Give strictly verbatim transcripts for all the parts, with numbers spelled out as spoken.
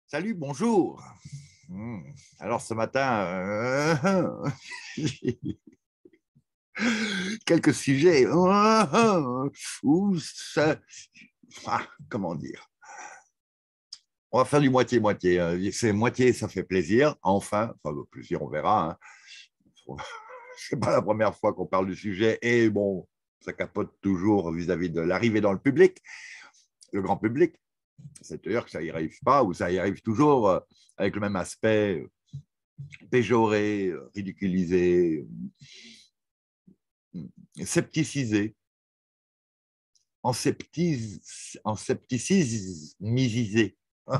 Salut, bonjour. Hmm. Alors ce matin, euh, quelques sujets euh, où ça, ah, comment dire, on va faire du moitié-moitié. Hein. C'est moitié, ça fait plaisir, enfin, enfin le plaisir, on verra. Hein. C'est pas la première fois qu'on parle du sujet et bon, ça capote toujours vis-à-vis de l'arrivée dans le public, le grand public. C'est-à-dire que ça n'y arrive pas ou ça y arrive toujours euh, avec le même aspect péjoré, ridiculisé, scepticisé, en, sceptis, en scepticismisé,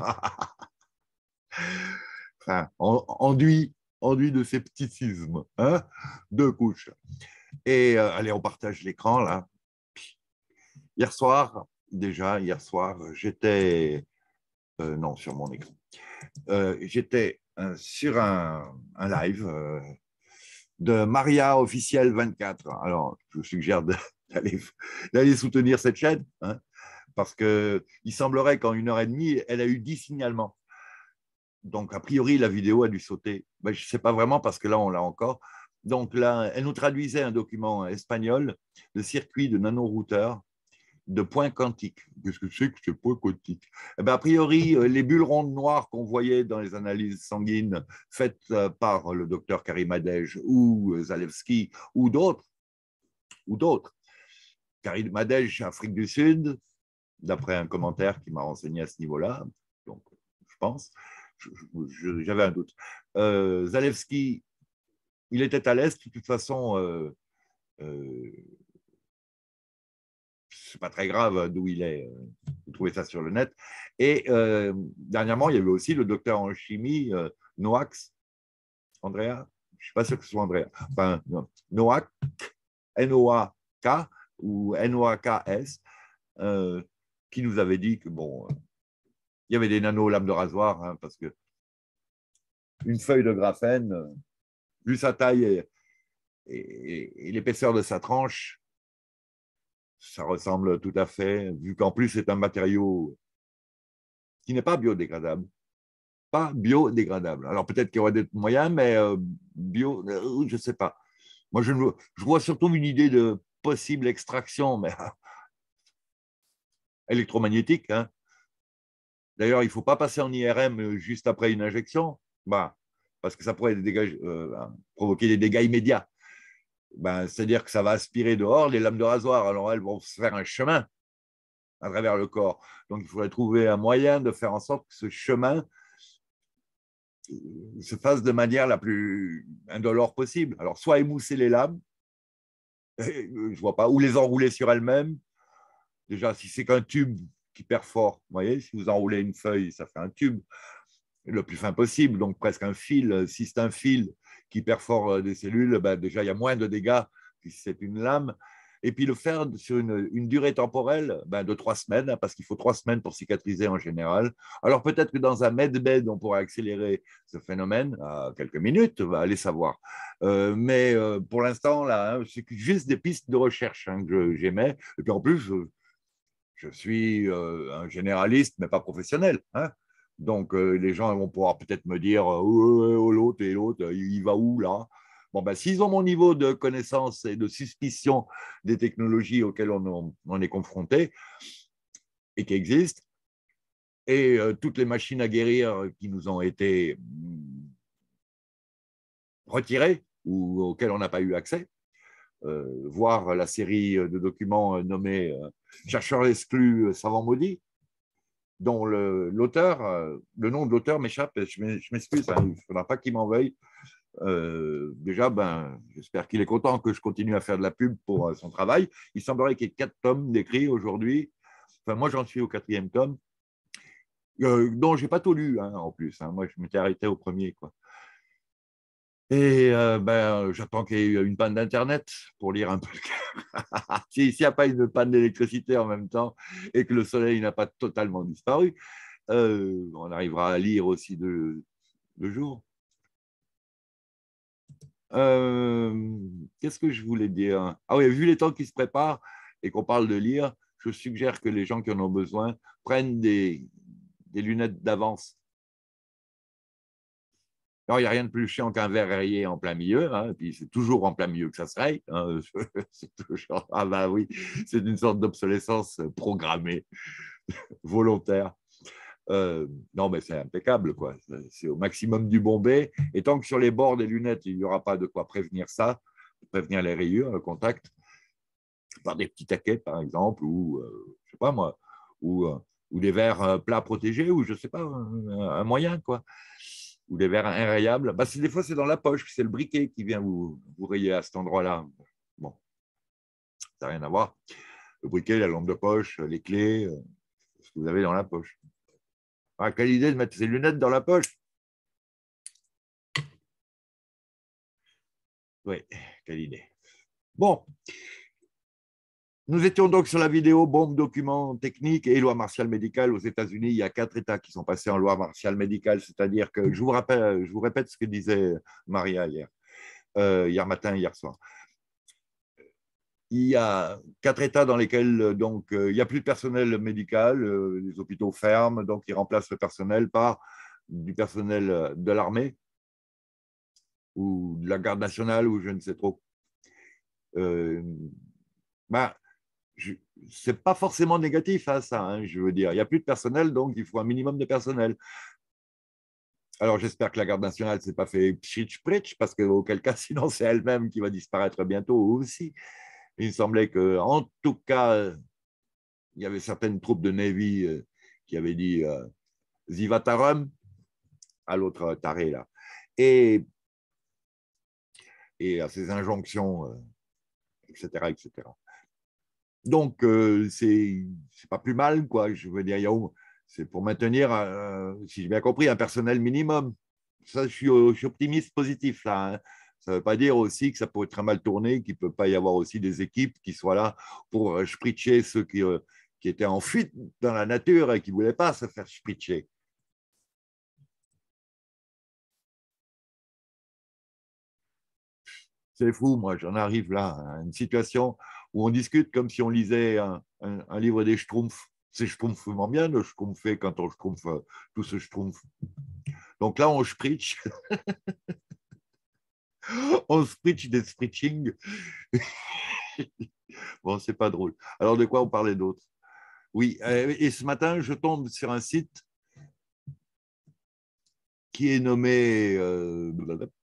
enfin, en, enduit, enduit de scepticisme, hein, deux couches. Et euh, allez, on partage l'écran là. Hier soir, déjà, hier soir, j'étais, euh, non, sur mon écran, euh, j'étais euh, sur un, un live euh, de Maria Officielle vingt-quatre. Alors, je vous suggère d'aller, d'aller soutenir cette chaîne, hein, parce qu'il semblerait qu'en une heure et demie, elle a eu dix signalements. Donc, a priori, la vidéo a dû sauter. Ben, je ne sais pas vraiment parce que là, on l'a encore. Donc, là, elle nous traduisait un document espagnol de circuit de nanorouteurs de points quantiques. Qu'est-ce que c'est que ces points quantiques? Eh ben, a priori, les bulles rondes noires qu'on voyait dans les analyses sanguines faites par le docteur Karim Adej ou Zalewski ou d'autres, ou d'autres. Karim Adej, Afrique du Sud, d'après un commentaire qui m'a renseigné à ce niveau-là, donc je pense, j'avais un doute. Euh, Zalewski, il était à l'Est, de toute façon, euh, euh, c'est pas très grave d'où il est, vous trouvez ça sur le net. Et euh, dernièrement, il y avait aussi le docteur en chimie, euh, Noax, Andrea, je suis pas sûr que ce soit Andrea, enfin, Noax, N O A K ou N O A K S, euh, qui nous avait dit que bon, euh, il y avait des nano-lames de rasoir, hein, parce que une feuille de graphène, euh, vu sa taille et, et, et l'épaisseur de sa tranche, ça ressemble tout à fait, vu qu'en plus c'est un matériau qui n'est pas biodégradable. Pas biodégradable. Alors peut-être qu'il y aurait des moyens, mais euh, bio, euh, je ne sais pas. Moi, je, je, vois surtout une idée de possible extraction, mais électromagnétique. Hein. D'ailleurs, il ne faut pas passer en I R M juste après une injection, bah, parce que ça pourrait des dégâts, euh, provoquer des dégâts immédiats. Ben, c'est-à-dire que ça va aspirer dehors les lames de rasoir. Alors, elles vont se faire un chemin à travers le corps. Donc, il faudrait trouver un moyen de faire en sorte que ce chemin se fasse de manière la plus indolore possible. Alors, soit émousser les lames, je vois pas, ou les enrouler sur elles-mêmes. Déjà, si c'est qu'un tube qui perfore, vous voyez, si vous enroulez une feuille, ça fait un tube le plus fin possible, donc presque un fil. Si c'est un fil qui perfore des cellules, ben déjà, il y a moins de dégâts que si c'est une lame. Et puis le faire sur une, une durée temporelle ben de trois semaines, parce qu'il faut trois semaines pour cicatriser en général. Alors peut-être que dans un medbed, on pourrait accélérer ce phénomène à quelques minutes, va aller savoir. Euh, mais euh, pour l'instant, là, hein, c'est juste des pistes de recherche hein, que j'émets. Et puis en plus, je, je suis euh, un généraliste, mais pas professionnel. Hein. Donc, euh, les gens vont pouvoir peut-être me dire oh, oh, l'autre et l'autre, il va où là? Bon, ben, s'ils ont mon niveau de connaissance et de suspicion des technologies auxquelles on, on est confronté et qui existent, et euh, toutes les machines à guérir qui nous ont été retirées ou auxquelles on n'a pas eu accès, euh, voir la série de documents nommés euh, Chercheurs exclus, savants maudits, dont l'auteur, euh, le nom de l'auteur m'échappe, je m'excuse, hein, il ne faudra pas qu'il m'en veuille. Euh, déjà, ben, j'espère qu'il est content que je continue à faire de la pub pour euh, son travail. Il semblerait qu'il y ait quatre tomes d'écrits aujourd'hui. Enfin, moi, j'en suis au quatrième tome, euh, dont je n'ai pas tout lu, hein, en plus. Hein. Moi, je m'étais arrêté au premier, quoi. Et euh, ben, j'attends qu'il y ait une panne d'Internet pour lire un peu. S'il n'y a pas une panne d'électricité en même temps et que le soleil n'a pas totalement disparu, euh, on arrivera à lire aussi de, de jour. Euh, Qu'est-ce que je voulais dire? Ah oui, vu les temps qui se préparent et qu'on parle de lire, je suggère que les gens qui en ont besoin prennent des, des lunettes d'avance Alors, il n'y a rien de plus chiant qu'un verre rayé en plein milieu, hein, et puis c'est toujours en plein milieu que ça se raye. Hein, c'est toujours, ah bah oui, c'est une sorte d'obsolescence programmée, volontaire. Euh, non, mais c'est impeccable, quoi. C'est au maximum du bombé. Et tant que sur les bords des lunettes, il n'y aura pas de quoi prévenir ça, prévenir les rayures, le contact, par des petits taquets, par exemple, ou, euh, je sais pas moi, ou, euh, ou des verres plats protégés, ou je sais pas, un, un moyen, quoi. Ou des verres inrayables. Bah, des fois, c'est dans la poche, c'est le briquet qui vient vous, vous rayer à cet endroit-là. Bon, ça n'a rien à voir. Le briquet, la lampe de poche, les clés, euh, ce que vous avez dans la poche. Ah, quelle idée de mettre ses lunettes dans la poche. Oui, quelle idée. Bon, nous étions donc sur la vidéo bombe document technique et loi martiale médicale aux États-Unis. Il y a quatre États qui sont passés en loi martiale médicale, c'est-à-dire que je vous rappelle, je vous répète ce que disait Maria hier, euh, hier matin, hier soir. Il y a quatre États dans lesquels donc euh, il n'y a plus de personnel médical, euh, les hôpitaux ferment, donc ils remplacent le personnel par du personnel de l'armée ou de la garde nationale ou je ne sais trop. Euh, ben, ce n'est pas forcément négatif, hein, ça, hein, je veux dire. Il n'y a plus de personnel, donc il faut un minimum de personnel. Alors, j'espère que la garde nationale ne s'est pas fait pchitch-pritch, parce qu'auquel cas, sinon, c'est elle-même qui va disparaître bientôt aussi. Il me semblait qu'en tout cas, il y avait certaines troupes de Navy euh, qui avaient dit euh, Zivatarum à l'autre taré, là. Et, et à ces injonctions, euh, et cetera, et cetera. Donc, euh, c'est pas plus mal, quoi. Je veux dire, il y a, c'est pour maintenir, euh, si j'ai bien compris, un personnel minimum. Ça, je suis, je suis optimiste positif, là. Hein. Ça ne veut pas dire aussi que ça pourrait très mal tourner, qu'il ne peut pas y avoir aussi des équipes qui soient là pour euh, spritcher ceux qui, euh, qui étaient en fuite dans la nature et qui ne voulaient pas se faire spritcher. C'est fou, moi, j'en arrive là à une situation où on discute comme si on lisait un, un, un livre des Schtroumpfs. C'est schtroumpfement bien de schtroumpfer quand on schtroumpfe euh, tout ce schtroumpf. Donc là, on spritch, on spritch des spritching. Bon, c'est pas drôle. Alors, de quoi on parlait d'autre? Oui, euh, et ce matin, je tombe sur un site qui est nommé. Euh,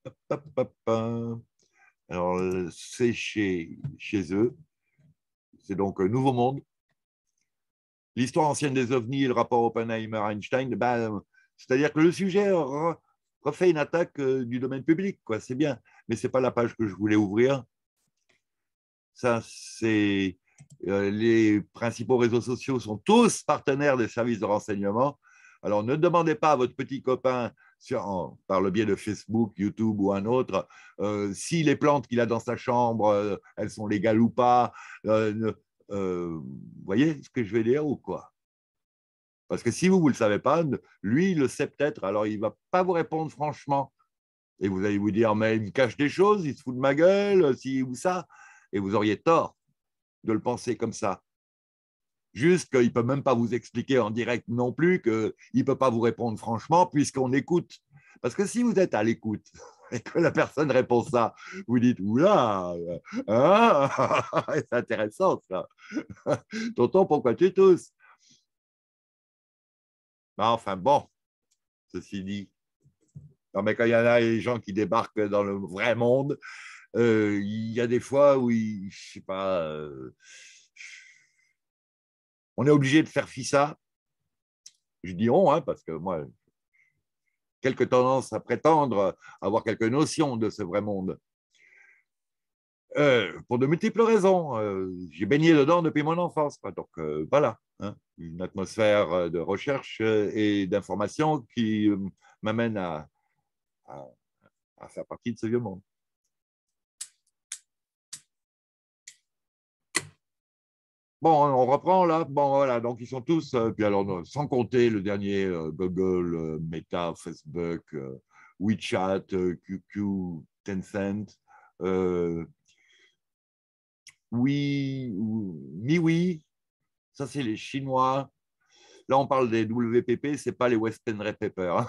alors, c'est chez, chez eux. C'est donc Nouveau Monde. L'histoire ancienne des ovnis et le rapport Oppenheimer-Einstein. Ben, c'est-à-dire que le sujet refait une attaque du domaine public, quoi. C'est bien. Mais ce n'est pas la page que je voulais ouvrir. Ça, c'est. Euh, les principaux réseaux sociaux sont tous partenaires des services de renseignement. Alors, ne demandez pas à votre petit copain, sur, en, par le biais de Facebook, YouTube ou un autre, euh, si les plantes qu'il a dans sa chambre, euh, elles sont légales ou pas. Euh, euh, vous voyez ce que je vais dire ou quoi? Parce que si vous, vous ne le savez pas, lui, il le sait peut-être. Alors, il ne va pas vous répondre franchement. Et vous allez vous dire, mais il me cache des choses, il se fout de ma gueule, si ou ça. Et vous auriez tort de le penser comme ça. Juste qu'il ne peut même pas vous expliquer en direct non plus qu'il ne peut pas vous répondre franchement puisqu'on écoute. Parce que si vous êtes à l'écoute et que la personne répond ça, vous dites, oula, hein, c'est intéressant ça. Tonton, pourquoi tu tousses? Enfin bon, ceci dit. Non, mais quand il y en a des gens qui débarquent dans le vrai monde, euh, il y a des fois où, il, je sais pas, euh, on est obligé de faire fi ça. Je dis on, hein, parce que moi, quelques tendances à prétendre avoir quelques notions de ce vrai monde. Euh, pour de multiples raisons. Euh, j'ai baigné dedans depuis mon enfance. Quoi. Donc euh, voilà, hein, une atmosphère de recherche et d'information qui euh, m'amène à, à, à faire partie de ce vieux monde. Bon, on reprend là. Bon, voilà. Donc, ils sont tous, euh, puis alors, sans compter le dernier euh, Google, euh, Meta, Facebook, euh, WeChat, euh, Q Q, Tencent, euh, Oui, MiWi, ça c'est les Chinois. Là, on parle des W P P, ce n'est pas les West Penry Paper.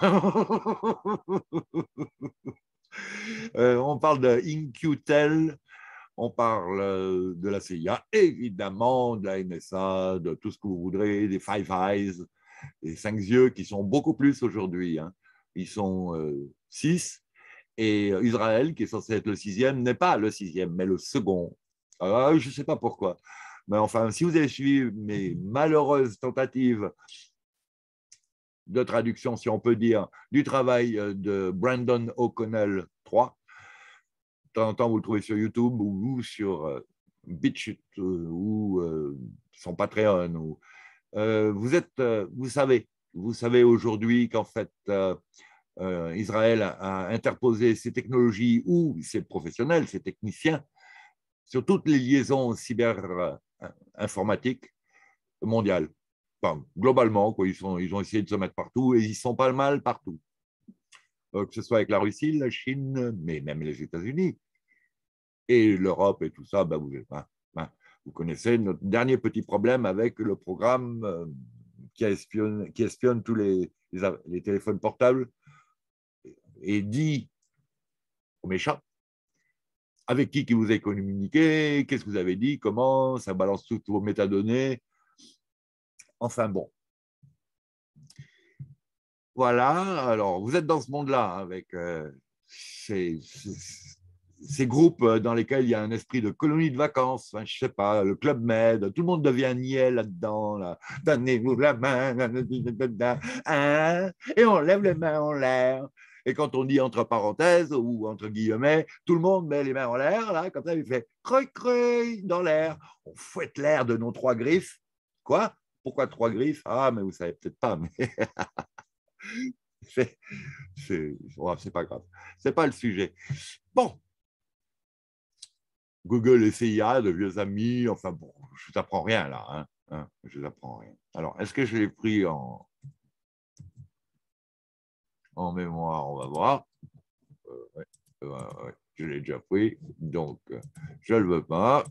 euh, on parle de In-Q-Tel, on parle euh, de la C I A, évidemment, de la N S A, de tout ce que vous voudrez, des Five Eyes, des cinq yeux qui sont beaucoup plus aujourd'hui. Hein. Ils sont euh, six. Et Israël, qui est censé être le sixième, n'est pas le sixième, mais le second. Alors, je ne sais pas pourquoi. Mais enfin, si vous avez suivi mes malheureuses tentatives de traduction, si on peut dire, du travail de Brandon O'Connell trois, de temps en temps, vous le trouvez sur YouTube ou sur euh, BitChute ou euh, son Patreon. Ou, euh, vous, êtes, euh, vous savez, vous savez aujourd'hui qu'en fait, euh, Euh, Israël a, a interposé ses technologies ou ses professionnels, ses techniciens, sur toutes les liaisons cyber-informatiques mondiales. Enfin, globalement, quoi, ils, sont, ils ont essayé de se mettre partout et ils sont pas mal partout. Euh, que ce soit avec la Russie, la Chine, mais même les États-Unis et l'Europe et tout ça, ben vous, ben, ben, vous connaissez notre dernier petit problème avec le programme euh, qui, espionne, qui espionne tous les, les, les téléphones portables et dit aux méchants avec qui, qui vous avez communiqué, qu'est-ce que vous avez dit, comment, ça balance toutes vos métadonnées. Enfin bon. Voilà, alors vous êtes dans ce monde-là avec euh, ces, ces, ces groupes dans lesquels il y a un esprit de colonie de vacances, enfin, je ne sais pas, le Club Med, tout le monde devient niais là-dedans, là. Donnez-vous la main, hein, et on lève les mains en l'air. Et quand on dit entre parenthèses ou entre guillemets, tout le monde met les mains en l'air, là, comme ça, il fait creuil-creuil dans l'air. On fouette l'air de nos trois griffes. Quoi? Pourquoi trois griffes? Ah, mais vous ne savez peut-être pas, mais c'est, c'est, oh, c'est pas grave. C'est pas le sujet. Bon. Google et C I A, de vieux amis, enfin bon, je ne t'apprends rien là. Hein, hein, je ne t'apprends rien. Alors, est-ce que je l'ai pris en, en mémoire? On va voir. Euh, ouais, ouais, ouais, je l'ai déjà pris, donc euh, je ne le veux pas.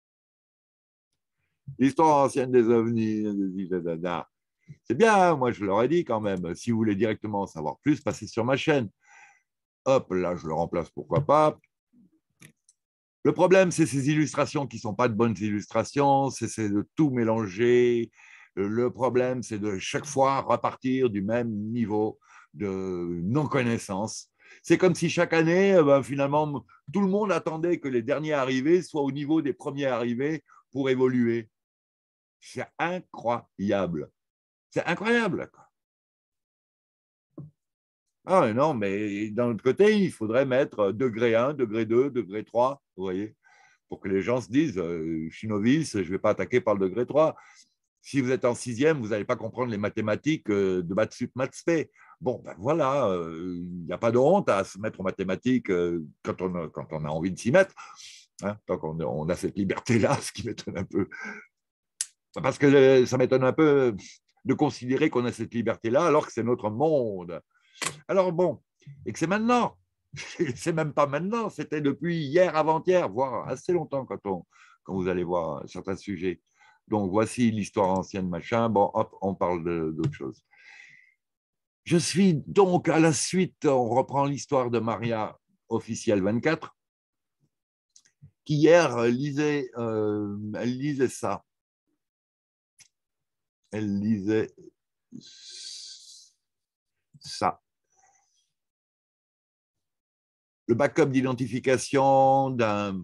L'histoire ancienne des ovnis, c'est bien, moi je leur ai dit quand même. Si vous voulez directement en savoir plus, passez sur ma chaîne. Hop, là je le remplace, pourquoi pas. Le problème, c'est ces illustrations qui ne sont pas de bonnes illustrations, c'est de tout mélanger. Le problème, c'est de chaque fois repartir du même niveau de non-connaissance. C'est comme si chaque année, ben, finalement, tout le monde attendait que les derniers arrivés soient au niveau des premiers arrivés pour évoluer. C'est incroyable. C'est incroyable. Ah non, mais d'un autre côté, il faudrait mettre degré un, degré deux, degré trois, vous voyez, pour que les gens se disent, euh, je suis novice, je ne vais pas attaquer par le degré trois. Si vous êtes en sixième, vous n'allez pas comprendre les mathématiques euh, de maths sup, maths spé. Bon, ben voilà, il euh, n'y a pas de honte à se mettre aux mathématiques euh, quand, on a, quand on a envie de s'y mettre, hein, tant qu'on on a cette liberté-là, ce qui m'étonne un peu. Parce que ça m'étonne un peu de considérer qu'on a cette liberté-là alors que c'est notre monde. Alors bon, et que c'est maintenant. C'est même pas maintenant, c'était depuis hier, avant-hier, voire assez longtemps quand, on, quand vous allez voir certains sujets. Donc voici l'histoire ancienne, machin. Bon, hop, on parle d'autre chose. Je suis donc à la suite, on reprend l'histoire de Maria officielle vingt-quatre, qui hier lisait, euh, elle lisait ça. Elle lisait ça. Le backup d'identification d'un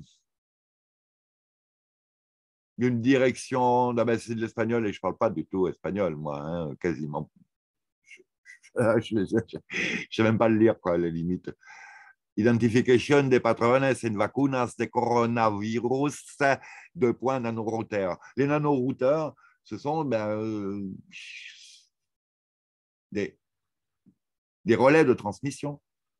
d'une direction, ah ben c'est de l'espagnol et je ne parle pas du tout espagnol, moi, hein, quasiment. Je ne sais même pas le lire, quoi, à la limite. Identification des patrones en vacunas de coronavirus, deux points nanorouteurs. Les nanorouteurs, ce sont ben, euh, des, des relais de transmission.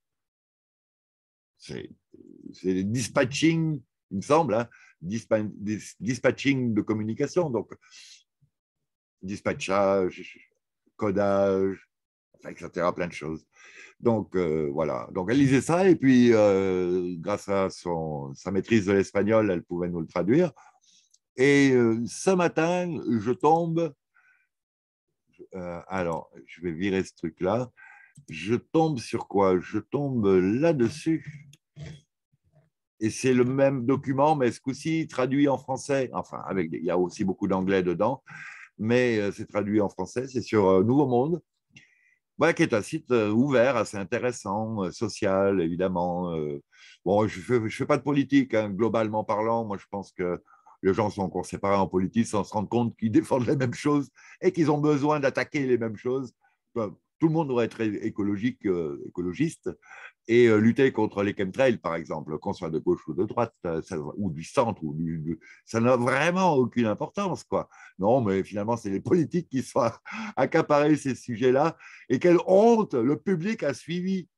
C'est des dispatching, il me semble, hein, dispa, dis, dispatching de communication, donc dispatchage, codage, et cetera, plein de choses. Donc, euh, voilà. Donc, elle lisait ça et puis, euh, grâce à son, sa maîtrise de l'espagnol, elle pouvait nous le traduire. Et euh, ce matin, je tombe, euh, alors, je vais virer ce truc-là. Je tombe sur quoi? Je tombe là-dessus. Et c'est le même document, mais ce coup-ci traduit en français. Enfin, avec des, il y a aussi beaucoup d'anglais dedans, mais euh, c'est traduit en français. C'est sur euh, Nouveau Monde, ouais, qui est un site euh, ouvert, assez intéressant, euh, social, évidemment. Euh, bon, je ne fais, je fais pas de politique, hein, globalement parlant. Moi, je pense que les gens sont encore séparés en politique sans se rendre compte qu'ils défendent les mêmes choses et qu'ils ont besoin d'attaquer les mêmes choses. Enfin, tout le monde doit être écologique, euh, écologiste et euh, lutter contre les chemtrails, par exemple, qu'on soit de gauche ou de droite, euh, ça, ou du centre, ou du, du, ça n'a vraiment aucune importance, quoi. Non, mais finalement, c'est les politiques qui sont accaparés ces sujets-là. Et quelle honte, le public a suivi.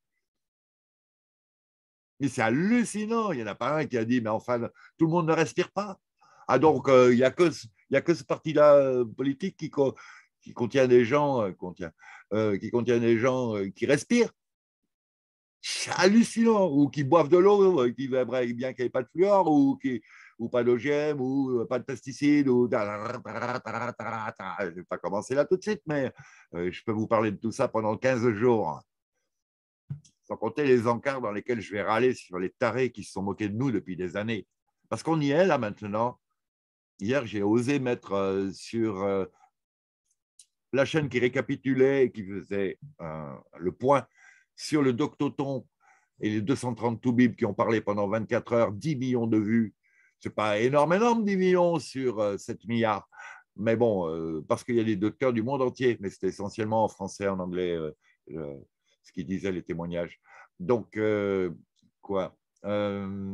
Mais c'est hallucinant. Il n'y en a pas un qui a dit, mais enfin, tout le monde ne respire pas. Ah, donc, euh, il n'y a, que ce- il y a que ce parti-là euh, politique qui, co- qui contient des gens, euh, contient, euh, qui contient des gens euh, qui respirent. C'est hallucinant. Ou qui boivent de l'eau, euh, qui aimeraient bien qu'il n'y ait pas de fluor, ou, qui, ou pas d'O G M, ou euh, pas de pesticides. Ou... Je ne vais pas commencer là tout de suite, mais euh, je peux vous parler de tout ça pendant quinze jours. Sans compter les encarts dans lesquels je vais râler sur les tarés qui se sont moqués de nous depuis des années. Parce qu'on y est là maintenant. Hier, j'ai osé mettre euh, sur euh, la chaîne qui récapitulait et qui faisait euh, le point sur le Doctoton et les deux cent trente toubibs qui ont parlé pendant vingt-quatre heures, dix millions de vues. Ce n'est pas énorme, énorme, dix millions sur euh, sept milliards. Mais bon, euh, parce qu'il y a des docteurs du monde entier, mais c'était essentiellement en français, en anglais, euh, euh, ce qu'ils disaient, les témoignages. Donc, euh, quoi euh,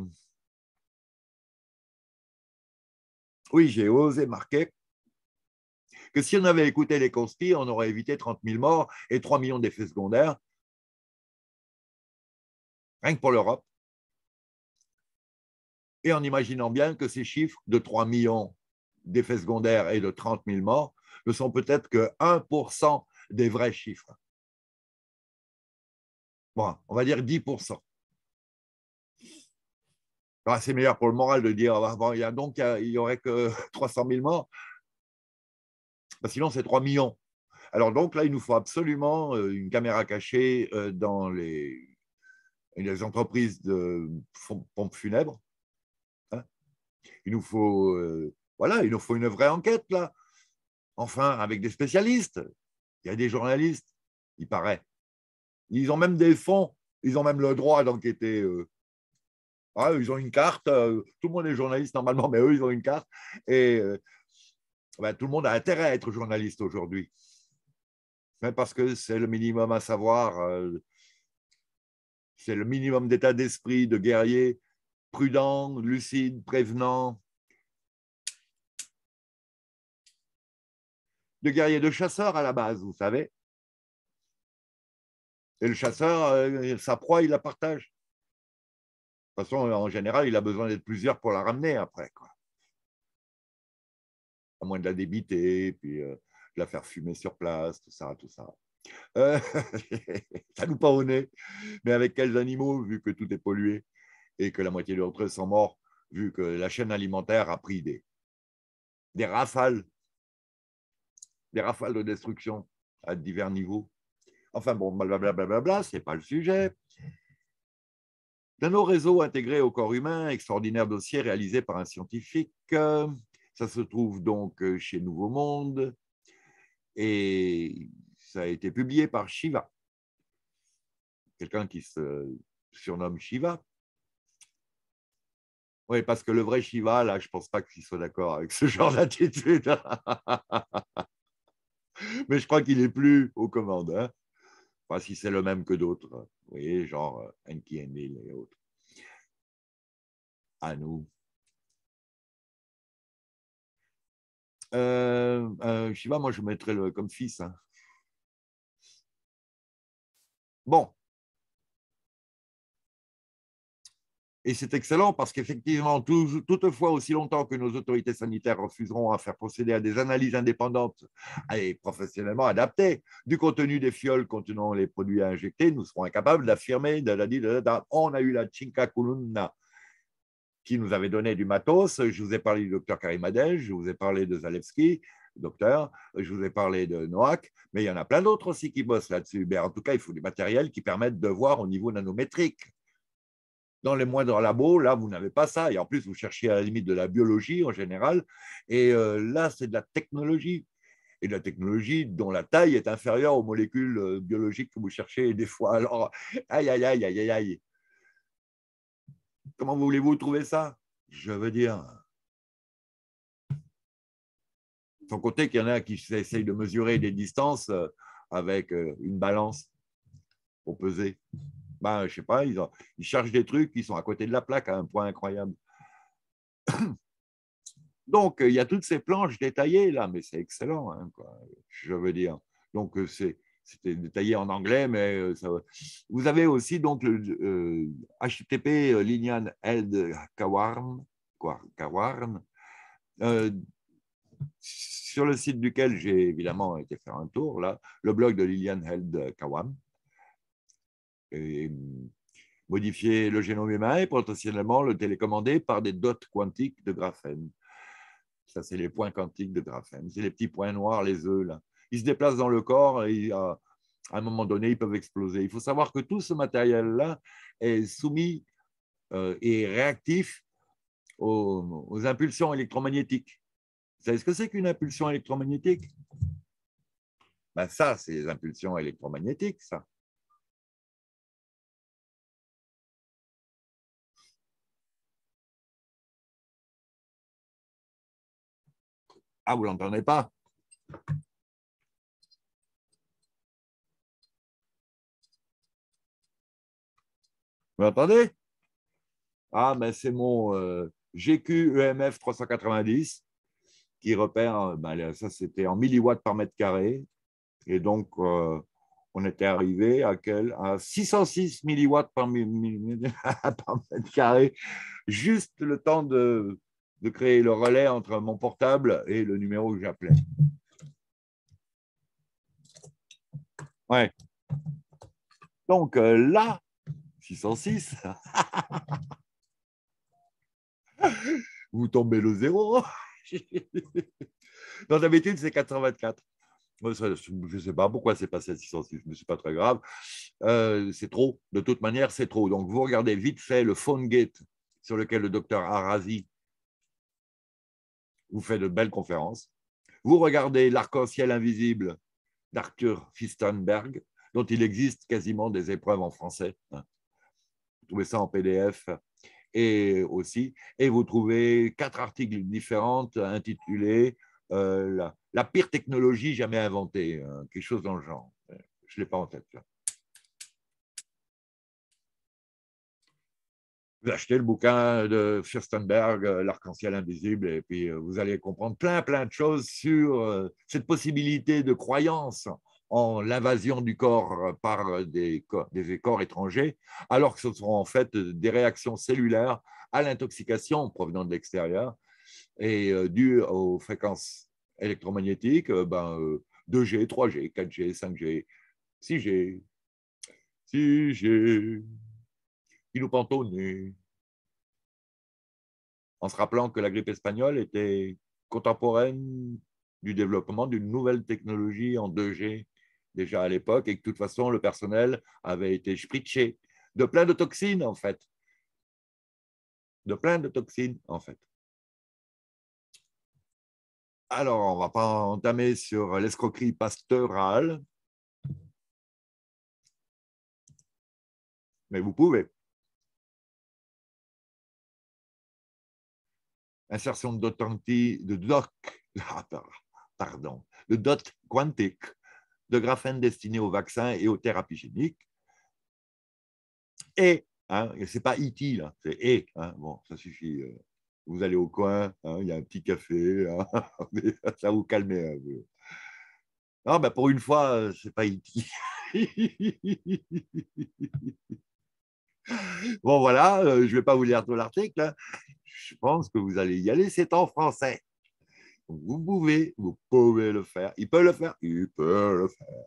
Oui, j'ai osé marquer que si on avait écouté les conspires, on aurait évité trente mille morts et trois millions d'effets secondaires, rien que pour l'Europe. Et en imaginant bien que ces chiffres de trois millions d'effets secondaires et de trente mille morts ne sont peut-être que un pour cent des vrais chiffres. Bon, on va dire dix pour cent. Alors, c'est meilleur pour le moral de dire ah, bon, il y a donc il y aurait que trois cent mille morts. Sinon, c'est trois millions. Alors donc là, il nous faut absolument une caméra cachée dans les, les entreprises de pompes funèbres. Hein. Il nous faut, euh, voilà, il nous faut une vraie enquête là. Enfin, avec des spécialistes. Il y a des journalistes, il paraît. Ils ont même des fonds, ils ont même le droit d'enquêter. Euh. Ah, ils ont une carte, euh, tout le monde est journaliste normalement, mais eux, ils ont une carte. Et euh, ben, tout le monde a intérêt à être journaliste aujourd'hui. Même parce que c'est le minimum à savoir, euh, c'est le minimum d'état d'esprit de guerrier, prudent, lucide, prévenant, de guerrier, de chasseur à la base, vous savez. Et le chasseur, euh, sa proie, il la partage. De toute façon, en général, il a besoin d'être plusieurs pour la ramener après, quoi. À moins de la débiter, puis euh, de la faire fumer sur place, tout ça, tout ça. Euh, ça nous pas au nez. Mais avec quels animaux, vu que tout est pollué et que la moitié d'entre eux sont morts, vu que la chaîne alimentaire a pris des, des rafales, des rafales de destruction à divers niveaux. Enfin bon, blablabla, ce n'est pas le sujet. D'un nos réseaux intégrés au corps humain, extraordinaire dossier réalisé par un scientifique. Ça se trouve donc chez Nouveau Monde et ça a été publié par Shiva, quelqu'un qui se surnomme Shiva. Oui, parce que le vrai Shiva, là, je ne pense pas qu'il soit d'accord avec ce genre d'attitude. Mais je crois qu'il est plus aux commandes. Hein. Enfin, si c'est le même que d'autres. Vous voyez, genre Enki Enlil et autres. À nous. Euh, euh, Shiva, moi, je mettrais le, comme fils. Hein. Bon. Et c'est excellent parce qu'effectivement, tout, toutefois, aussi longtemps que nos autorités sanitaires refuseront à faire procéder à des analyses indépendantes et professionnellement adaptées du contenu des fioles contenant les produits à injecter, nous serons incapables d'affirmer, de la dire, on a eu la Chinka Kuluna qui nous avait donné du matos. Je vous ai parlé du docteur Karim Adel, je vous ai parlé de Zalewski, docteur. Je vous ai parlé de NOAC, mais il y en a plein d'autres aussi qui bossent là-dessus. Mais en tout cas, il faut des matériels qui permettent de voir au niveau nanométrique. Dans les moindres labos, là, vous n'avez pas ça. Et en plus, vous cherchez à la limite de la biologie en général. Et euh, là, c'est de la technologie. Et de la technologie dont la taille est inférieure aux molécules euh, biologiques que vous cherchez des fois. Alors, aïe, aïe, aïe, aïe, aïe. Comment voulez-vous trouver ça? Je veux dire, sans compter qu'il y en a qui essayent de mesurer des distances euh, avec euh, une balance pour peser. Ben, je ne sais pas, ils, ont, ils chargent des trucs qui sont à côté de la plaque à un point incroyable. Donc, il y a toutes ces planches détaillées là, mais c'est excellent, hein, quoi, je veux dire. Donc, c'est c'était détaillé en anglais, mais ça, vous avez aussi donc le euh, H T T P Lilian Held Kawarn, Kawarn euh, sur le site duquel j'ai évidemment été faire un tour, là, le blog de Lilian Held Kawarn, et modifier le génome humain et potentiellement le télécommander par des dots quantiques de graphène. Ça, c'est les points quantiques de graphène. C'est les petits points noirs, les œufs, là. Ils se déplacent dans le corps et à un moment donné, ils peuvent exploser. Il faut savoir que tout ce matériel-là est soumis euh, et réactif aux, aux impulsions électromagnétiques. Vous savez ce que c'est qu'une impulsion électromagnétique? Ben ça, c'est les impulsions électromagnétiques, ça. Ah, vous ne l'entendez pas? Vous l'entendez? Ah, ben c'est mon euh, G Q E M F trois cent quatre-vingt-dix qui repère, ben, ça c'était en milliwatts par mètre carré. Et donc, euh, on était arrivé à, quel, à six cent six milliwatts par, par mètre carré, juste le temps de, de créer le relais entre mon portable et le numéro que j'appelais. Ouais. Donc euh, là, six cent six, vous tombez le zéro. Non, d'habitude, c'est quatre cent vingt-quatre. Je ne sais pas pourquoi c'est passé à six cent six, mais ce n'est pas très grave. Euh, c'est trop. De toute manière, c'est trop. Donc, vous regardez vite fait le PhoneGate sur lequel le docteur Arazi vous fait de belles conférences. Vous regardez L'arc-en-ciel invisible d'Arthur Fistenberg, dont il existe quasiment des épreuves en français. Vous trouvez ça en P D F et aussi. Et vous trouvez quatre articles différents intitulés euh, la, la pire technologie jamais inventée, hein, quelque chose dans le genre. Je ne l'ai pas en tête. Là. Vous achetez le bouquin de Furstenberg, L'arc-en-ciel invisible, et puis vous allez comprendre plein, plein de choses sur cette possibilité de croyance en l'invasion du corps par des corps, des corps étrangers, alors que ce sont en fait des réactions cellulaires à l'intoxication provenant de l'extérieur et dues aux fréquences électromagnétiques, ben, deux G, trois G, quatre G, cinq G, six G, six G, qui nous pantonnent. En se rappelant que la grippe espagnole était contemporaine du développement d'une nouvelle technologie en deux G déjà à l'époque et que de toute façon, le personnel avait été spritché de plein de toxines, en fait. De plein de toxines, en fait. Alors, on ne va pas entamer sur l'escroquerie pastorale, mais vous pouvez. Insertion de dot, de doc, pardon, de dot quantique de graphène destiné aux vaccins et aux thérapies géniques. Et, hein, ce n'est pas E T, là, c'est et. Hein, bon, ça suffit. Euh, vous allez au coin, hein, il y a un petit café, hein, ça vous calmer un peu. Non, ben pour une fois, ce n'est pas E T. Bon, voilà, euh, je ne vais pas vous lire tout l'article. Hein. Je pense que vous allez y aller, c'est en français. Vous pouvez, vous pouvez le faire. Il peut le faire, il peut le faire.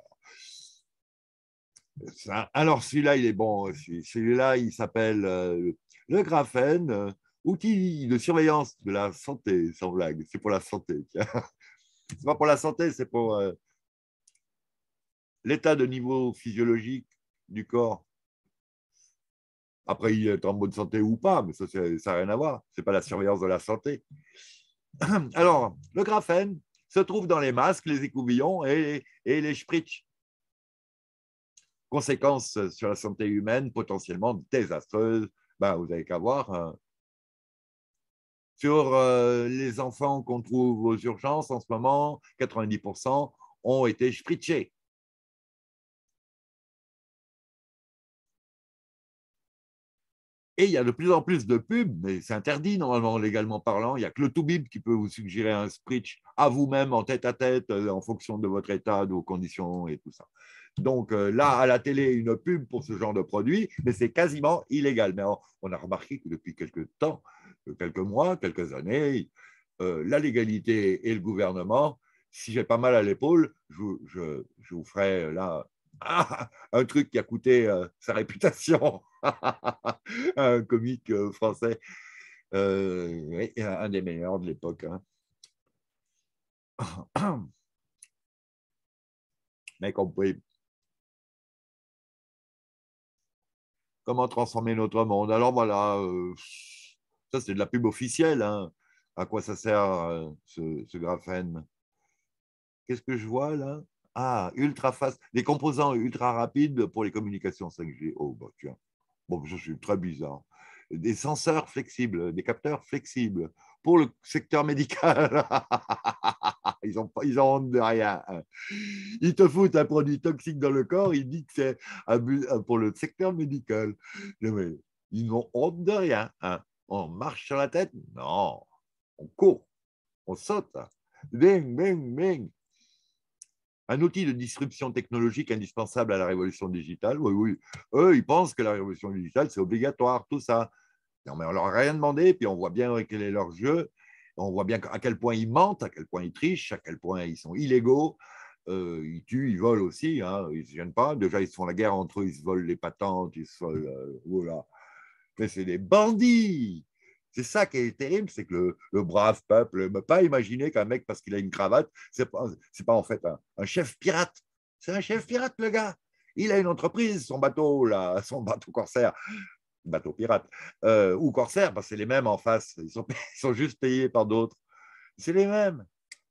Ça, alors, celui-là, il est bon aussi. Celui-là, il s'appelle euh, le graphène, euh, outil de surveillance de la santé, sans blague. C'est pour la santé. Tiens. C'est pas pour la santé, c'est pour euh, l'état de niveau physiologique du corps. Après, il est en bonne santé ou pas, mais ça, ça n'a rien à voir. Ce n'est pas la surveillance de la santé. Alors, le graphène se trouve dans les masques, les écouvillons et, et les spritz. Conséquences sur la santé humaine potentiellement désastreuses. Ben, vous n'avez qu'à voir. Hein. Sur euh, les enfants qu'on trouve aux urgences en ce moment, quatre-vingt-dix pour cent ont été spritzés. Et il y a de plus en plus de pubs, mais c'est interdit normalement, légalement parlant. Il n'y a que le Toubib qui peut vous suggérer un spritz à vous-même, en tête à tête, en fonction de votre état, de vos conditions et tout ça. Donc euh, là, à la télé, une pub pour ce genre de produit, mais c'est quasiment illégal. Mais on, on a remarqué que depuis quelques temps, quelques mois, quelques années, euh, la légalité et le gouvernement, si j'ai pas mal à l'épaule, je, je, je vous ferai là ah, un truc qui a coûté euh, sa réputation un comique euh, français, euh, oui, un des meilleurs de l'époque. Hein. Mais compris. Comment transformer notre monde? Alors voilà, euh, ça c'est de la pub officielle. Hein. À quoi ça sert euh, ce, ce graphène? Qu'est-ce que je vois là? Ah, ultra fast, des composants ultra rapides pour les communications cinq G. Oh, bah tiens, bon, ça c'est très bizarre. Des senseurs flexibles, des capteurs flexibles pour le secteur médical. Ils ont, ils ont honte de rien. Ils te foutent un produit toxique dans le corps, ils disent que c'est pour le secteur médical. Mais ils n'ont honte de rien. Hein. On marche sur la tête? Non. On court, on saute. Bing, bing, bing. Un outil de disruption technologique indispensable à la révolution digitale. Oui, oui. Eux, ils pensent que la révolution digitale, c'est obligatoire, tout ça. Non, mais on leur a rien demandé, puis on voit bien quel est leur jeu. On voit bien à quel point ils mentent, à quel point ils trichent, à quel point ils sont illégaux. Euh, ils tuent, ils volent aussi, hein, ils ne se gênent pas. Déjà, ils se font la guerre entre eux, ils se volent les patentes, ils se volent. Euh, voilà. Mais c'est des bandits. C'est ça qui est terrible, c'est que le, le brave peuple ne peut pas imaginer qu'un mec, parce qu'il a une cravate, ce n'est pas, c'est pas en fait un, un chef pirate. C'est un chef pirate, le gars. Il a une entreprise, son bateau, là, son bateau corsaire, bateau pirate, euh, ou corsaire, parce que c'est les mêmes en face. Ils sont, ils sont juste payés par d'autres. C'est les mêmes.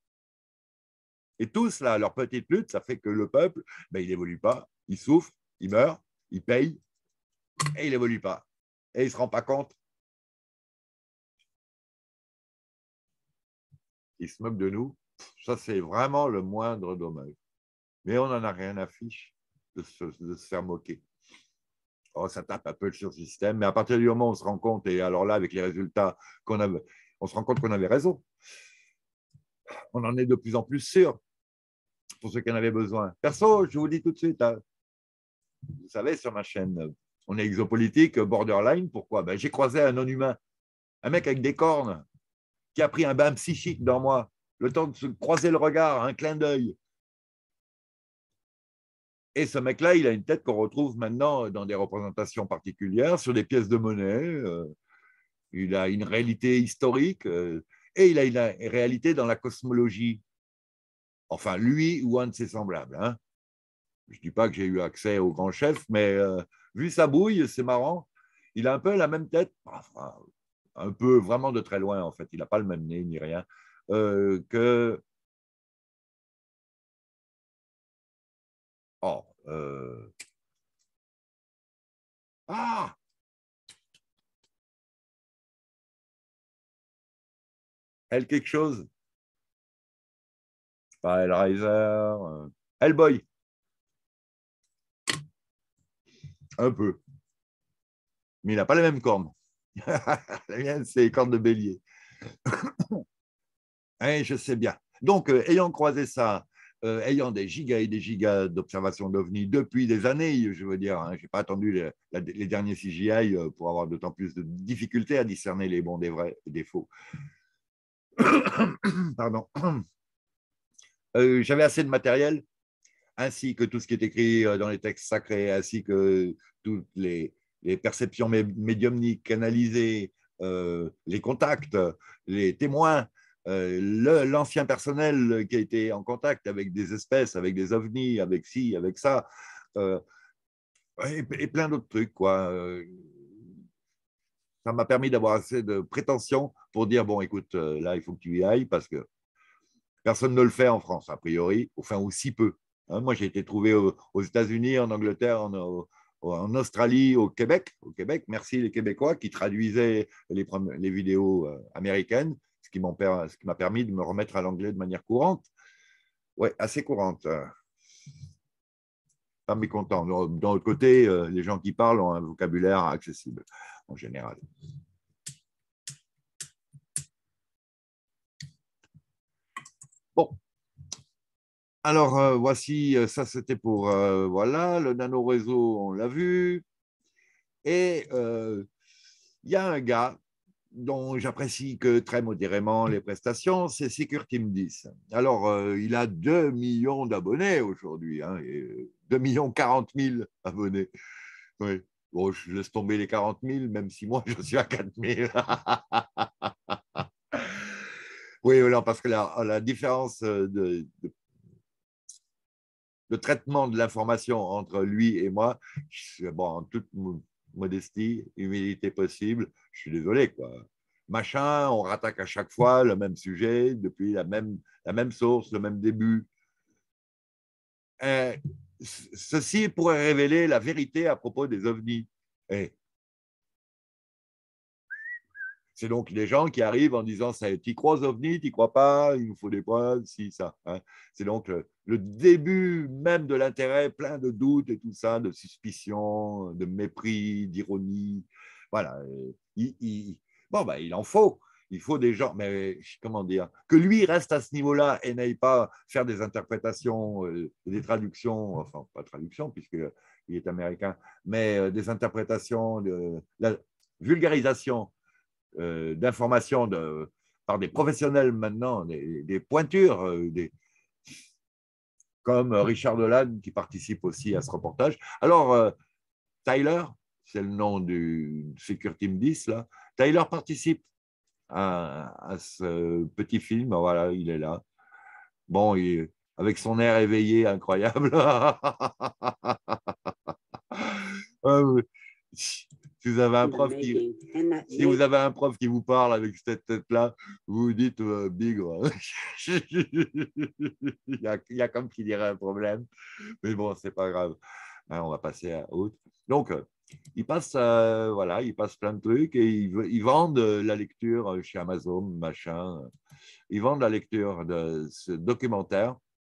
Et tous, là, leur petite lutte, ça fait que le peuple, ben, il n'évolue pas, il souffre, il meurt, il paye, et il n'évolue pas. Et il ne se rend pas compte. Il se moque de nous. Ça, c'est vraiment le moindre dommage. Mais on n'en a rien à fiche de se, de se faire moquer. Oh, ça tape un peu sur le système, mais à partir du moment où on se rend compte, et alors là, avec les résultats qu'on avait, on se rend compte qu'on avait raison. On en est de plus en plus sûr pour ceux qui en avaient besoin. Perso, je vous dis tout de suite, hein, vous savez, sur ma chaîne, on est exopolitique, borderline. Pourquoi? Ben, j'ai croisé un non-humain, un mec avec des cornes, qui a pris un bain psychique dans moi, le temps de se croiser le regard, un clin d'œil. Et ce mec-là, il a une tête qu'on retrouve maintenant dans des représentations particulières, sur des pièces de monnaie. Euh, il a une réalité historique euh, et il a une réalité dans la cosmologie. Enfin, lui ou un de ses semblables. Hein. Je ne dis pas que j'ai eu accès au grand chef, mais euh, vu sa bouille, c'est marrant. Il a un peu la même tête, enfin, un peu vraiment de très loin en fait. Il n'a pas le même nez ni rien. Euh, que. Oh. Euh... Ah! Elle quelque chose. Pas Hellraiser. Euh... Hellboy. Un peu. Mais il n'a pas les mêmes cornes. La mienne, c'est les cornes de bélier. Hein, je sais bien. Donc, euh, ayant croisé ça, euh, ayant des gigas et des gigas d'observations d'OVNI depuis des années, je veux dire, hein, je n'ai pas attendu les, la, les derniers C G I euh, pour avoir d'autant plus de difficultés à discerner les bons des vrais et des faux. Pardon. Euh, J'avais assez de matériel, ainsi que tout ce qui est écrit dans les textes sacrés, ainsi que toutes les, les perceptions médiumniques, canalisées, euh, les contacts, les témoins, euh, l'ancien personnel qui a été en contact avec des espèces, avec des ovnis, avec ci, avec ça, euh, et, et, plein d'autres trucs, quoi. Euh, ça m'a permis d'avoir assez de prétention pour dire, bon, écoute, euh, là, il faut que tu y ailles parce que personne ne le fait en France, a priori, enfin, ou si peu. Hein, moi, j'ai été trouvé aux, aux États-Unis, en Angleterre, en, en Australie, au Québec. Au Québec, merci les Québécois qui traduisaient les, les vidéos américaines, ce qui m'a permis de me remettre à l'anglais de manière courante. Ouais, assez courante. Pas mécontent. D'un autre côté, les gens qui parlent ont un vocabulaire accessible, en général. Bon. Alors, euh, voici, ça c'était pour, euh, voilà, le nanoréseau, on l'a vu. Et il euh, y a un gars dont j'apprécie que très modérément les prestations, c'est Securteam dix. Alors, euh, il a deux millions d'abonnés aujourd'hui, hein, et deux millions quarante mille abonnés. Oui. Bon, je laisse tomber les quarante mille, même si moi, je suis à quatre mille. Oui, non, parce que la, la différence de, de, de traitement de l'information entre lui et moi, je, bon, en toute modestie, humilité possible, je suis désolé, quoi. Machin, on rattaque à chaque fois le même sujet, depuis la même, la même source, le même début. Et ceci pourrait révéler la vérité à propos des ovnis. Et c'est donc les gens qui arrivent en disant tu crois aux ovnis, tu crois pas, il nous faut des preuves, si, ça. Hein. C'est donc le, le, début même de l'intérêt, plein de doutes et tout ça, de suspicion, de mépris, d'ironie. Voilà. Il, il, bon, ben, il en faut. Il faut des gens, mais comment dire, que lui reste à ce niveau-là et n'aille pas faire des interprétations, euh, des traductions, enfin, pas traductions, puisqu'il est américain, mais euh, des interprétations, de la vulgarisation euh, d'informations de, par des professionnels maintenant, des, des pointures, euh, des, comme Richard Dolan qui participe aussi à ce reportage. Alors, euh, Tyler, c'est le nom du Securteam dix, là. Tyler participe à, à ce petit film, voilà, il est là. Bon, il, avec son air éveillé incroyable. euh, si vous avez un prof qui, si vous avez un prof qui vous parle avec cette tête-là, vous vous dites euh, bigre. il, y a, il y a comme qui dirait un problème, mais bon, c'est pas grave. Hein, on va passer à autre. Donc, euh, ils passent, euh, voilà, ils passent plein de trucs et ils, ils vendent la lecture chez Amazon, machin. Ils vendent la lecture de ce documentaire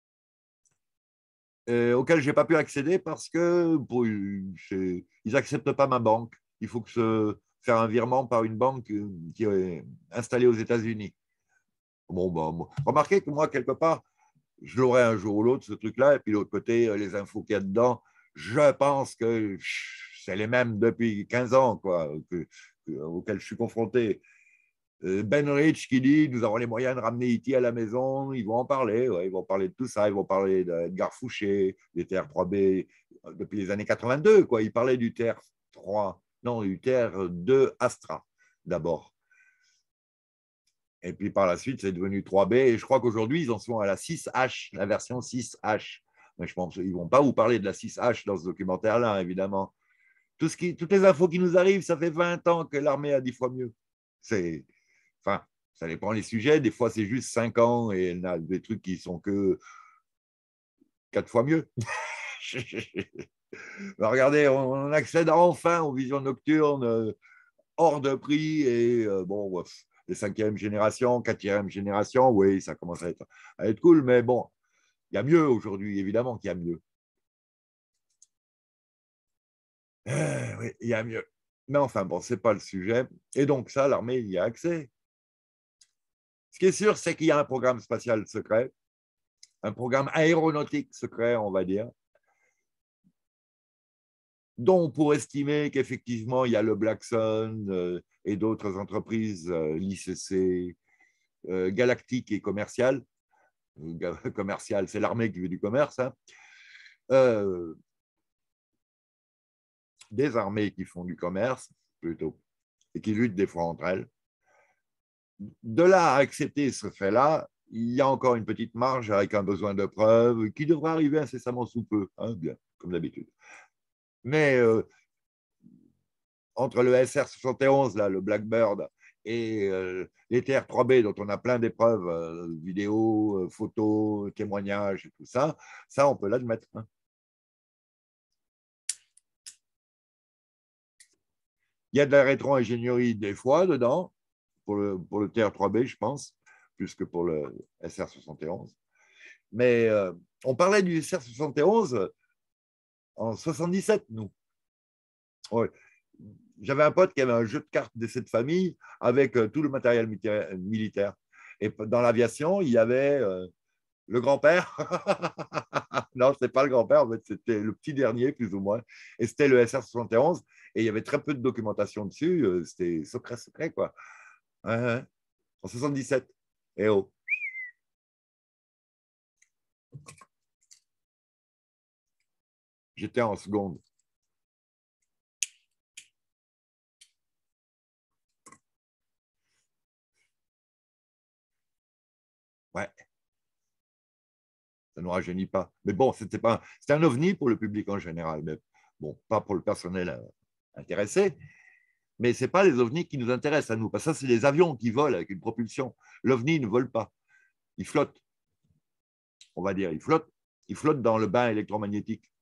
euh, auquel je n'ai pas pu accéder parce que bon, ils n'acceptent pas ma banque. Il faut que ce, faire un virement par une banque qui est installée aux États-Unis. Bon, bah, bon. Remarquez que moi, quelque part, je l'aurai un jour ou l'autre, ce truc-là, et puis de l'autre côté, les infos qu'il y a dedans, je pense que c'est les mêmes depuis quinze ans, quoi, que, que, auxquels je suis confronté. Ben Rich qui dit nous avons les moyens de ramener E T à la maison, ils vont en parler, ouais, ils vont parler de tout ça, ils vont parler d'Edgar Fouché, des T R trois B depuis les années quatre-vingt-deux, quoi. Ils parlaient du T R trois, non, du T R deux Astra d'abord. Et puis par la suite, c'est devenu trois B, et je crois qu'aujourd'hui, ils en sont à la six H, la version six H. Mais je pense qu'ils ne vont pas vous parler de la six H dans ce documentaire-là, évidemment. Tout ce qui, toutes les infos qui nous arrivent, ça fait vingt ans que l'armée a dix fois mieux. C'est. Enfin, ça dépend des sujets. Des fois, c'est juste cinq ans et elle a des trucs qui sont que quatre fois mieux. Regardez, on accède enfin aux visions nocturnes euh, hors de prix et euh, bon, les cinquième génération, quatrième génération, oui, ça commence à être, à être cool, mais bon, il y a mieux aujourd'hui, évidemment qu'il y a mieux. Euh, oui, il y a mieux. Mais enfin, bon, ce n'est pas le sujet. Et donc, ça, l'armée y a accès. Ce qui est sûr, c'est qu'il y a un programme spatial secret, un programme aéronautique secret, on va dire, dont on pourrait estimer qu'effectivement, il y a le Blackson euh, et d'autres entreprises, euh, l'I C C, euh, galactique et commerciale. Euh, commercial, c'est l'armée qui veut du commerce. Hein. Euh, des armées qui font du commerce, plutôt, et qui luttent des fois entre elles. de là à accepter ce fait-là, il y a encore une petite marge avec un besoin de preuve qui devrait arriver incessamment sous peu, hein, bien, comme d'habitude. Mais euh, entre le S R soixante et onze, là, le Blackbird, et euh, les T R trois B, dont on a plein d'épreuves, euh, vidéos, euh, photos, témoignages et tout ça, ça, on peut l'admettre. Hein. Il y a de la rétro-ingénierie des fois dedans, pour le, pour le T R trois B, je pense, plus que pour le S R soixante et onze. Mais euh, on parlait du S R soixante et onze en soixante-dix-sept, nous. Ouais. J'avais un pote qui avait un jeu de cartes de cette famille avec euh, tout le matériel militaire. Et dans l'aviation, il y avait euh, le grand-père. Non, ce n'est pas le grand-père, en fait, c'était le petit dernier, plus ou moins. Et c'était le S R soixante et onze. Et il y avait très peu de documentation dessus. Euh, c'était secret, secret, quoi. Ouais, ouais. En soixante-dix-sept. Et oh. J'étais en seconde. Ouais, ça ne nous rajeunit pas. Mais bon, c'était pas, c'était un ovni pour le public en général, mais bon, pas pour le personnel euh, intéressé. Mais ce n'est pas les ovnis qui nous intéressent à nous, parce que ça, c'est les avions qui volent avec une propulsion. L'ovni ne vole pas, il flotte, on va dire, il flotte. Il flotte dans le bain électromagnétique.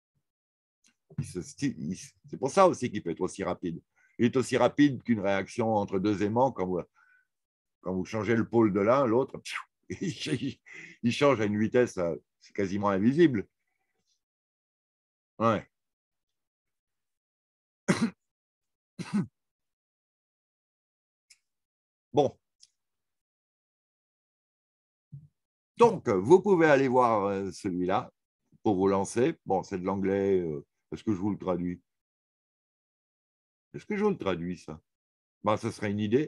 C'est pour ça aussi qu'il peut être aussi rapide. Il est aussi rapide qu'une réaction entre deux aimants quand vous, quand vous changez le pôle de l'un à l'autre. Il change à une vitesse c'est quasiment invisible. Ouais. Bon, donc vous pouvez aller voir euh, celui-là pour vous lancer. Bon, c'est de l'anglais. Euh, est-ce que je vous le traduis? Est-ce que je vous le traduis, ça? Ben, ce serait une idée.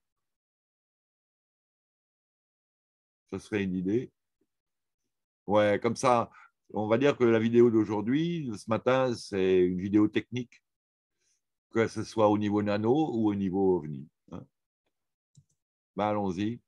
Ce serait une idée. Ouais, comme ça, on va dire que la vidéo d'aujourd'hui, ce matin, c'est une vidéo technique, que ce soit au niveau nano ou au niveau ovni. Hein. Ben, allons-y.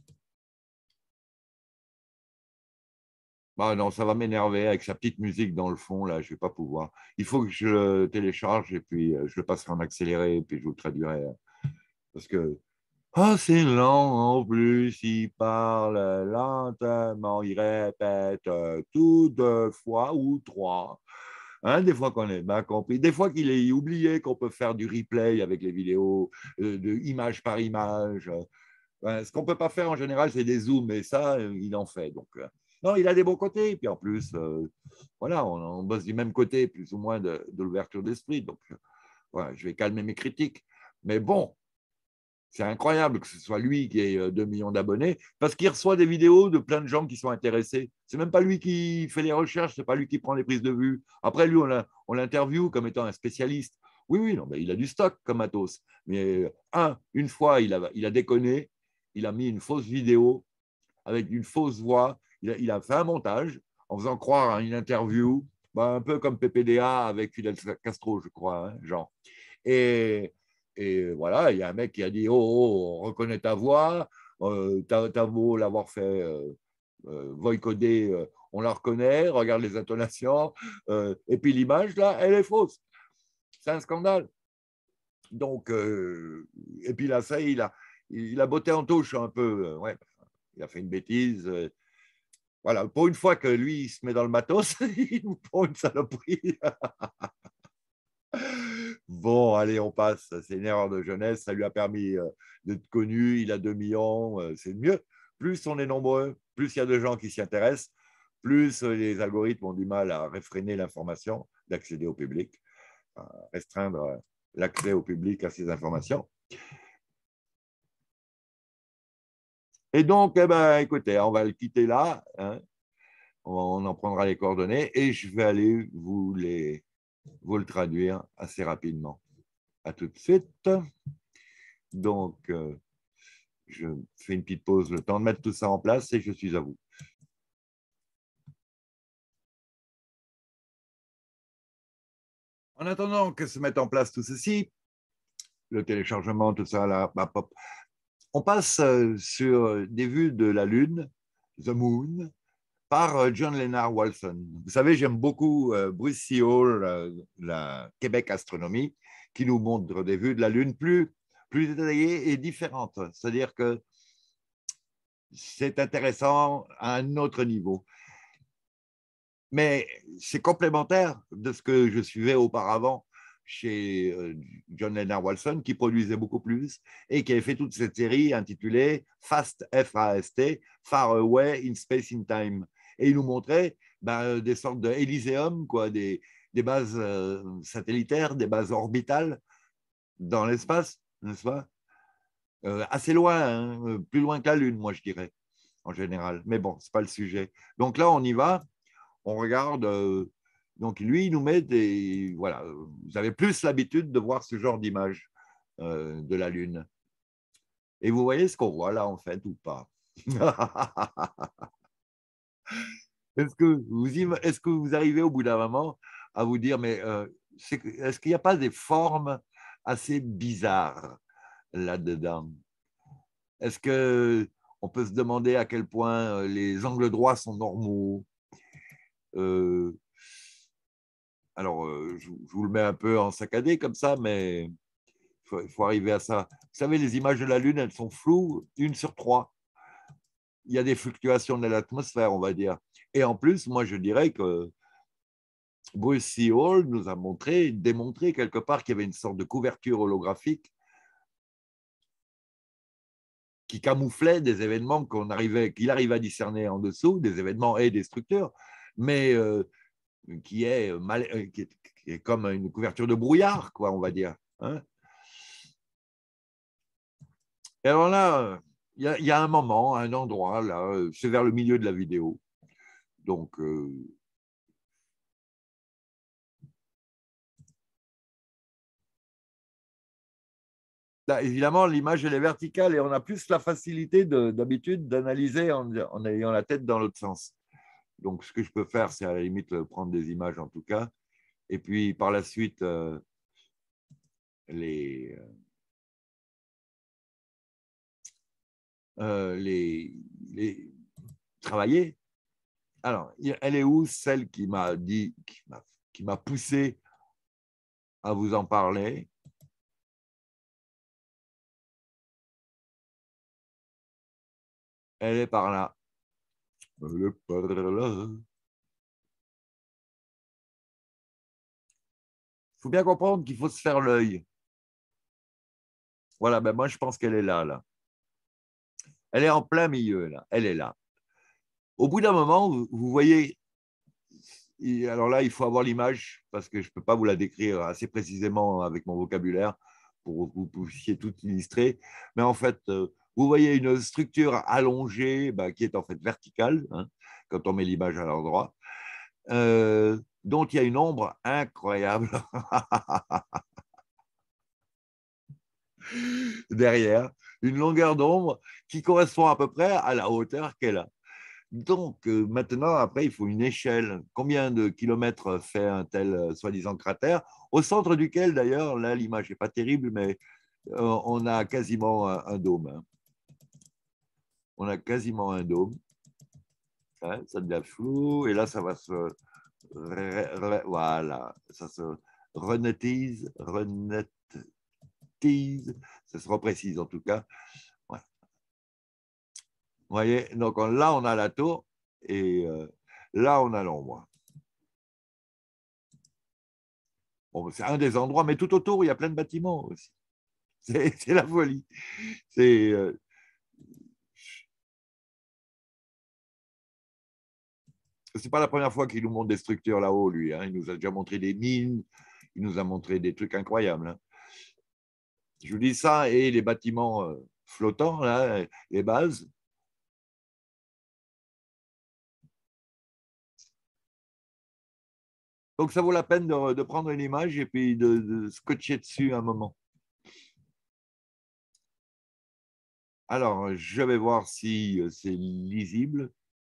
Ben, non, ça va m'énerver avec sa petite musique dans le fond, là, je ne vais pas pouvoir. Il faut que je le télécharge et puis euh, je le passerai en accéléré et puis je vous le traduirai. Parce que oh, c'est lent en plus, il parle lentement, il répète euh, tout deux fois ou trois. Hein, des fois qu'on est bien compris, des fois qu'il est oublié qu'on peut faire du replay avec les vidéos, euh, de image par image. Ouais, ce qu'on ne peut pas faire en général, c'est des zooms, et ça, euh, il en fait. Donc, euh, non, il a des bons côtés. Et puis en plus, euh, voilà, on, on, bosse du même côté, plus ou moins, de, de l'ouverture d'esprit. Donc, euh, voilà, je vais calmer mes critiques. Mais bon, c'est incroyable que ce soit lui qui ait deux millions d'abonnés, parce qu'il reçoit des vidéos de plein de gens qui sont intéressés. C'est même pas lui qui fait les recherches, c'est pas lui qui prend les prises de vue. Après, lui, on l'interviewe comme étant un spécialiste. Oui, oui, non, mais il a du stock comme matos. Mais un, une fois, il a, il a déconné, il a mis une fausse vidéo avec une fausse voix, il a, il a fait un montage en faisant croire à une interview, bah, un peu comme P P D A avec Fidel Castro, je crois, hein, genre. Et, et voilà, il y a un mec qui a dit oh, oh, on reconnaît ta voix, euh, t'as, t'as beau l'avoir fait euh, euh, voicoder, euh, on la reconnaît, regarde les intonations, euh, et puis l'image, là, elle est fausse. C'est un scandale. Donc, euh, et puis là, ça, il a, il a botté en touche un peu. Euh, ouais, il a fait une bêtise. Euh, voilà, pour une fois que lui, il se met dans le matos, il nous prend une saloperie. Bon, allez, on passe. C'est une erreur de jeunesse. Ça lui a permis euh, d'être connu. Il a deux millions. Euh, c'est mieux. Plus on est nombreux, plus il y a de gens qui s'y intéressent, plus euh, les algorithmes ont du mal à réfréner l'information, d'accéder au public, à restreindre euh, l'accès au public à ces informations. Et donc, eh ben, écoutez, on va le quitter là. Hein. On en prendra les coordonnées et je vais aller vous, les, vous le traduire assez rapidement. À tout de suite. Donc, euh, je fais une petite pause, le temps de mettre tout ça en place et je suis à vous. En attendant que se mette en place tout ceci, le téléchargement, tout ça, là, bah, pop, On passe euh, sur des vues de la Lune, The Moon, par euh, John Lennard Walson. Vous savez, j'aime beaucoup euh, Bruce Seoul, euh, la Québec Astronomie, qui nous montre des vues de la Lune plus, plus détaillées et différentes. C'est-à-dire que c'est intéressant à un autre niveau. Mais c'est complémentaire de ce que je suivais auparavant chez euh, John Lennard Walson, qui produisait beaucoup plus et qui avait fait toute cette série intitulée Fast, F A S T, Far Away in Space in Time. Et il nous montrait ben, des sortes de Elyséum, quoi, des, des bases euh, satellitaires, des bases orbitales dans l'espace, n'est-ce pas? Euh, assez loin, hein, plus loin que la Lune, moi je dirais, en général. Mais bon, ce n'est pas le sujet. Donc là, on y va, on regarde. Euh, donc lui, il nous met des. Voilà, vous avez plus l'habitude de voir ce genre d'image euh, de la Lune. Et vous voyez ce qu'on voit là, en fait, ou pas? Est-ce que, vous, est-ce que vous arrivez au bout d'un moment à vous dire, mais euh, est-ce qu'il n'y a pas des formes assez bizarres là-dedans? Est-ce que on peut se demander à quel point euh, les angles droits sont normaux? euh, Alors, euh, je, je, vous le mets un peu en saccadé comme ça, mais il faut, faut, arriver à ça. Vous savez, les images de la Lune, elles sont floues, une sur trois. Il y a des fluctuations de l'atmosphère, on va dire. Et en plus, moi, je dirais que Bruce Seoul nous a montré, démontré quelque part qu'il y avait une sorte de couverture holographique qui camouflait des événements qu'on arrivait, qu'il arrivait à discerner en dessous, des événements et des structures, mais euh, qui, est mal, qui, est, qui est comme une couverture de brouillard, quoi, on va dire. Hein. Et alors là, il y, y, a un moment, un endroit, là, c'est vers le milieu de la vidéo. Donc, euh, là, évidemment, l'image, elle est verticale et on a plus la facilité d'habitude d'analyser en, en ayant la tête dans l'autre sens. Donc, ce que je peux faire, c'est à la limite prendre des images en tout cas. Et puis, par la suite, euh, les, euh, les, les travailler. Alors, elle est où celle qui m'a dit, qui m'a poussé à vous en parler? Elle est par là. Elle est par là. Il faut bien comprendre qu'il faut se faire l'œil. Voilà, ben moi je pense qu'elle est là, là. Elle est en plein milieu, là. Elle est là. Au bout d'un moment, vous, vous voyez, alors là, il faut avoir l'image parce que je ne peux pas vous la décrire assez précisément avec mon vocabulaire pour que vous puissiez tout illustrer. Mais en fait, euh, vous voyez une structure allongée bah, qui est en fait verticale, hein, quand on met l'image à l'endroit, euh, dont il y a une ombre incroyable derrière, une longueur d'ombre qui correspond à peu près à la hauteur qu'elle a. Donc, euh, maintenant, après, il faut une échelle. Combien de kilomètres fait un tel euh, soi-disant cratère? Au centre duquel, d'ailleurs, là, l'image n'est pas terrible, mais euh, on a quasiment un, un dôme. Hein. On a quasiment un dôme. Hein, ça devient flou. Et là, ça va se... Re, re, voilà. Ça se renettise, renettise. Ça se reprécise, en tout cas. Ouais. Vous voyez? Donc, là, on a la tour. Et euh, là, on a l'ombre. Bon, c'est un des endroits, mais tout autour, il y a plein de bâtiments aussi. C'est la folie. C'est euh, c'est pas la première fois qu'il nous montre des structures là-haut, lui. Hein. Il nous a déjà montré des mines, il nous a montré des trucs incroyables. Hein. Je vous dis ça, et les bâtiments euh, flottants, là, les bases. Donc, ça vaut la peine de, de prendre une image et puis de, de scotcher dessus un moment. Alors, je vais voir si euh, c'est lisible.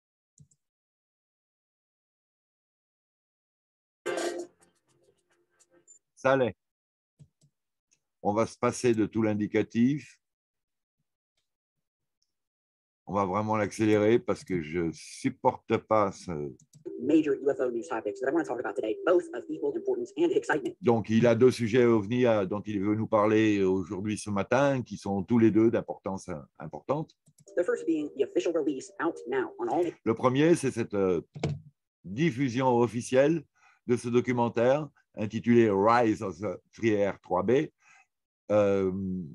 Ça l'est. On va se passer de tout l'indicatif. On va vraiment l'accélérer parce que je ne supporte pas ce... Major U F O news topics that I want to talk about today, both of equal importance and excitement. Donc, il a deux sujets ovnis dont il veut nous parler aujourd'hui ce matin, qui sont tous les deux d'importance importante. The first being the official release out now on all. Le premier, c'est cette euh, diffusion officielle de ce documentaire intitulé Rise of the three R three B euh,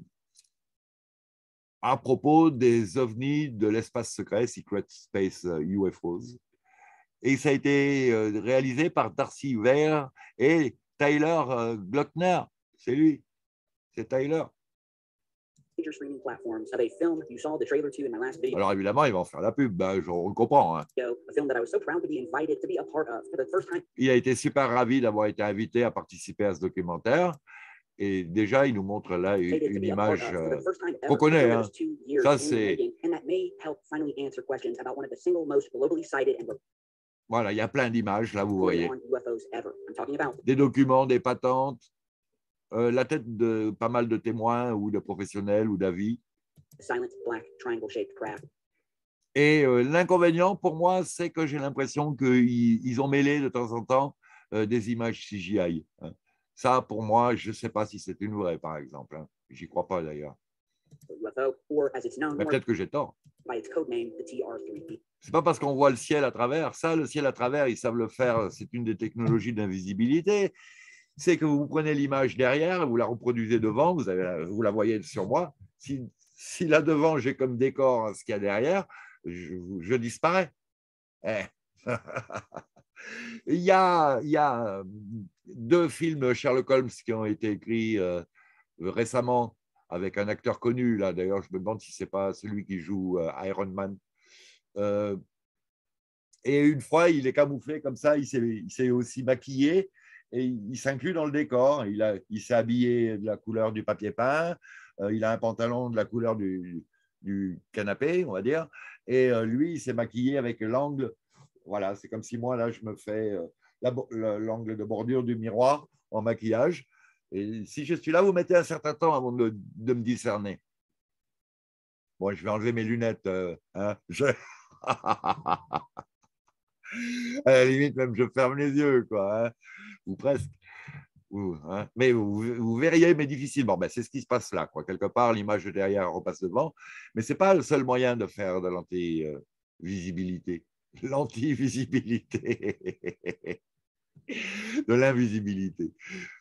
à propos des ovnis de l'espace secret, Secret Space U F Os. Et ça a été réalisé par Darcy Weir et Tyler Glockner. C'est lui, c'est Tyler. Alors évidemment, il va en faire la pub, ben, je le comprends. Hein. Il a été super ravi d'avoir été invité à participer à ce documentaire. Et déjà, il nous montre là une, une image euh, qu'on connaît. Hein. Ça, c'est... Voilà, il y a plein d'images, là, vous voyez. Des documents, des patentes, euh, la tête de pas mal de témoins ou de professionnels ou d'avis. Et euh, l'inconvénient, pour moi, c'est que j'ai l'impression qu'ils ils ont mêlé de temps en temps euh, des images C G I. Hein. Ça, pour moi, je ne sais pas si c'est une vraie, par exemple. Hein. J'y crois pas, d'ailleurs. Mais peut-être que j'ai tort. C'est pas parce qu'on voit le ciel à travers. Ça, le ciel à travers, ils savent le faire. C'est une des technologies d'invisibilité. C'est que vous prenez l'image derrière, vous la reproduisez devant, vous, avez, vous la voyez sur moi. Si, si là devant, j'ai comme décor ce qu'il y a derrière, je, je disparais. Eh. il, y a, il y a deux films Sherlock Holmes qui ont été écrits euh, récemment avec un acteur connu. Là, d'ailleurs, je me demande si ce n'est pas celui qui joue euh, Iron Man. Euh, et une fois, il est camouflé comme ça, il s'est aussi maquillé et il s'inclut dans le décor. Il, a, il s'est habillé de la couleur du papier peint, euh, il a un pantalon de la couleur du, du canapé, on va dire, et euh, lui, il s'est maquillé avec l'angle. Voilà, c'est comme si moi, là, je me fais euh, l'angle de bordure du miroir en maquillage. Et si je suis là, vous mettez un certain temps avant de, de me discerner. Bon, je vais enlever mes lunettes. Euh, hein, je... à la limite, même je ferme les yeux, quoi, hein, ou presque. Ou, hein, mais vous, vous verriez, mais difficilement. Ben, c'est ce qui se passe là, quoi. Quelque part, l'image de derrière repasse devant, mais ce n'est pas le seul moyen de faire de l'anti-visibilité. L'anti-visibilité. De l'invisibilité.